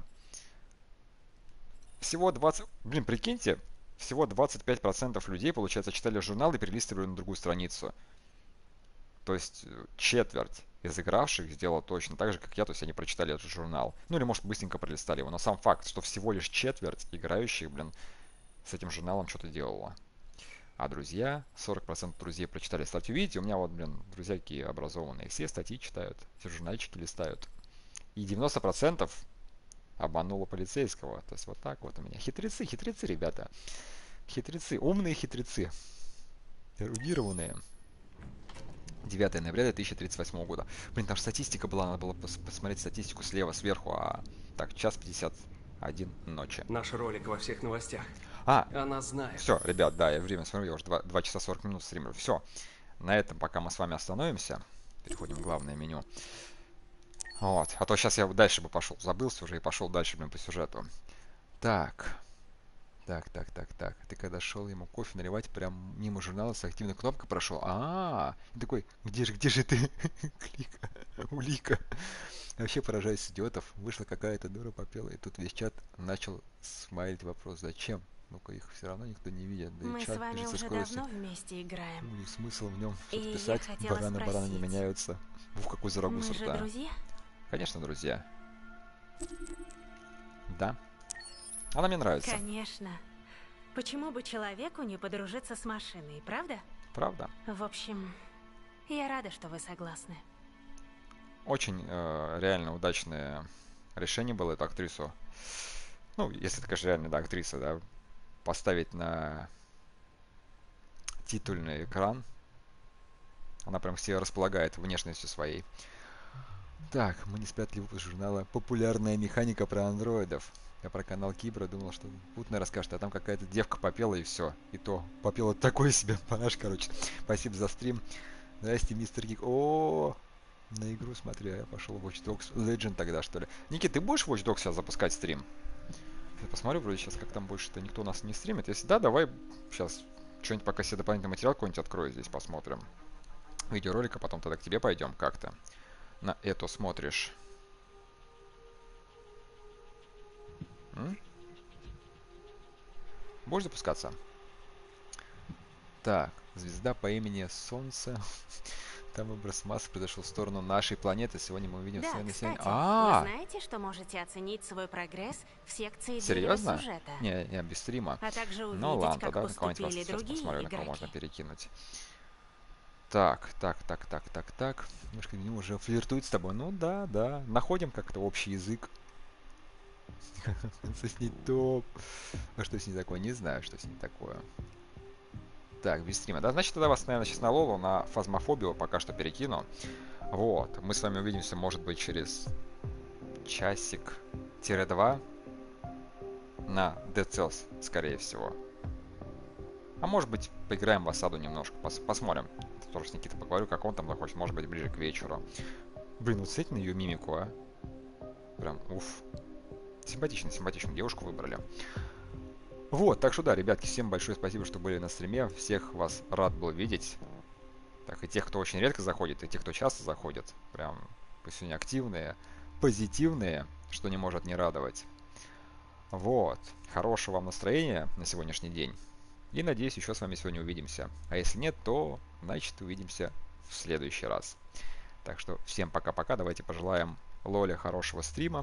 Всего двадцать... Блин, прикиньте. Всего двадцать пять процентов людей, получается, читали журнал и перелистывали на другую страницу. То есть четверть из игравших сделала точно так же, как я. То есть они прочитали этот журнал. Ну или, может, быстренько пролистали его. Но сам факт, что всего лишь четверть играющих, блин, с этим журналом что-то делала. А друзья, сорок процентов друзей прочитали статью. Видите, у меня вот, блин, друзья какие образованные. Все статьи читают, все журнальчики листают. И девяносто процентов обмануло полицейского. То есть вот так вот у меня. Хитрецы, хитрецы, ребята. Хитрецы, умные хитрецы. Эрудированные. девятое ноября две тысячи тридцать восьмого года. Блин, там статистика была, надо было пос посмотреть статистику слева, сверху. А так, час пятьдесят один ночи. Наш ролик во всех новостях. А, она знает. Все, ребят, да, я время смотрю, я уже два часа сорок минут стримлю. Все, на этом пока мы с вами остановимся. Переходим в главное меню. Вот, а то сейчас я дальше бы пошел. Забылся уже и пошел дальше, блин, по сюжету. Так. Так, так, так, так. Ты когда шел ему кофе наливать, прям мимо журнала с активной кнопкой прошел. А, -а, -а. Такой, где же, где же ты? Клика, улика. Вообще поражаюсь идиотов. Вышла какая-то дура, попела, и тут весь чат начал смайлить вопрос. Зачем? Ну-ка, их все равно никто не видит. Да Мы и чат с вами уже скоростью. давно вместе играем. Ну, и смысл в нем что-то И писать. Бараны, бараны не меняются. Ух, какой зарагу Мы же сорта. друзья? Конечно, друзья. Да. Она мне нравится. Конечно. Почему бы человеку не подружиться с машиной, правда? Правда. В общем, я рада, что вы согласны. Очень э, реально удачное решение было эту актрису. Ну, если это, конечно, реально, да, актриса, да, поставить на титульный экран. Она прям все располагает внешностью своей. Так, мы не спрятали выпуск журнала «Популярная механика про андроидов». Я про канал Кибра думал, что путно расскажет, а там какая-то девка попела и все. И то попела такой себе панаш, короче. Спасибо за стрим. Здрасте, мистер Гик. О, на игру смотри, я пошел в Watch Dogs Legion тогда, что ли. Ники, ты будешь в Watch Dogs сейчас запускать стрим? Я посмотрю, вроде сейчас как там больше-то никто у нас не стримит. Если да, давай сейчас что-нибудь пока себе дополнительный материал какой-нибудь открою здесь, посмотрим. Видеоролика, потом тогда к тебе пойдем как-то. На это смотришь. М? Будешь запускаться? Так, звезда по имени Солнце. Там выброс массы произошел в сторону нашей планеты. Сегодня мы увидим Да, свое кстати, население. А, вы знаете, что можете оценить свой прогресс в секции серьезно? сюжета? Не, не, без стрима. А также увидеть, ну ладно, как тогда на кого-нибудь поступили сейчас другие посмотрю, на кого игроки. можно перекинуть. Так, так, так, так, так, так. Немножко меню уже флиртует с тобой. Ну да, да. Находим как-то общий язык. С ней топ. А что с ней такое? Не знаю, что с ней такое. Так, без стрима. Да, значит, тогда вас, наверное, сейчас на Лолу, на фазмофобию пока что перекину. Вот. Мы с вами увидимся, может быть, через часик-два на Dead Cells, скорее всего. А может быть, поиграем в осаду немножко. Пос посмотрим. Тоже с Никитой поговорю, как он там захочет. Может быть, ближе к вечеру. Блин, вот смотрите на ее мимику, а. Прям, уф. Симпатично, симпатичную девушку выбрали. Вот, так что да, ребятки, всем большое спасибо, что были на стриме. Всех вас рад был видеть. Так, и тех, кто очень редко заходит, и тех, кто часто заходит. Прям сегодня активные, позитивные, что не может не радовать. Вот. Хорошего вам настроения на сегодняшний день. И надеюсь, еще с вами сегодня увидимся. А если нет, то, значит, увидимся в следующий раз. Так что всем пока-пока. Давайте пожелаем Лоле хорошего стрима.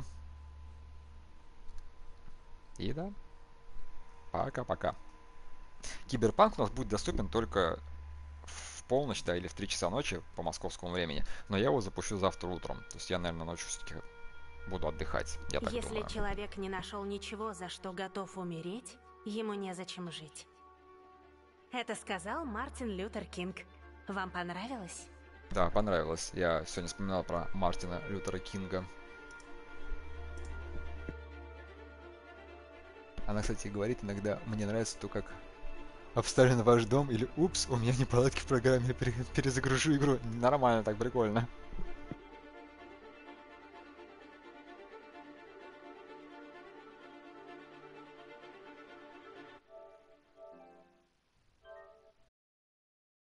И да. Пока-пока. Киберпанк у нас будет доступен только в полночь, да, или в три часа ночи по московскому времени. Но я его запущу завтра утром. То есть я, наверное, ночью все-таки буду отдыхать. Я так Если думаю. человек не нашел ничего, за что готов умереть, ему незачем жить. Это сказал Мартин Лютер Кинг. Вам понравилось? Да, понравилось. Я сегодня вспоминал про Мартина Лютера Кинга. Она, кстати, говорит иногда, мне нравится то, как обставлен ваш дом, или упс, у меня неполадки в программе, перезагружу игру. Нормально, так прикольно.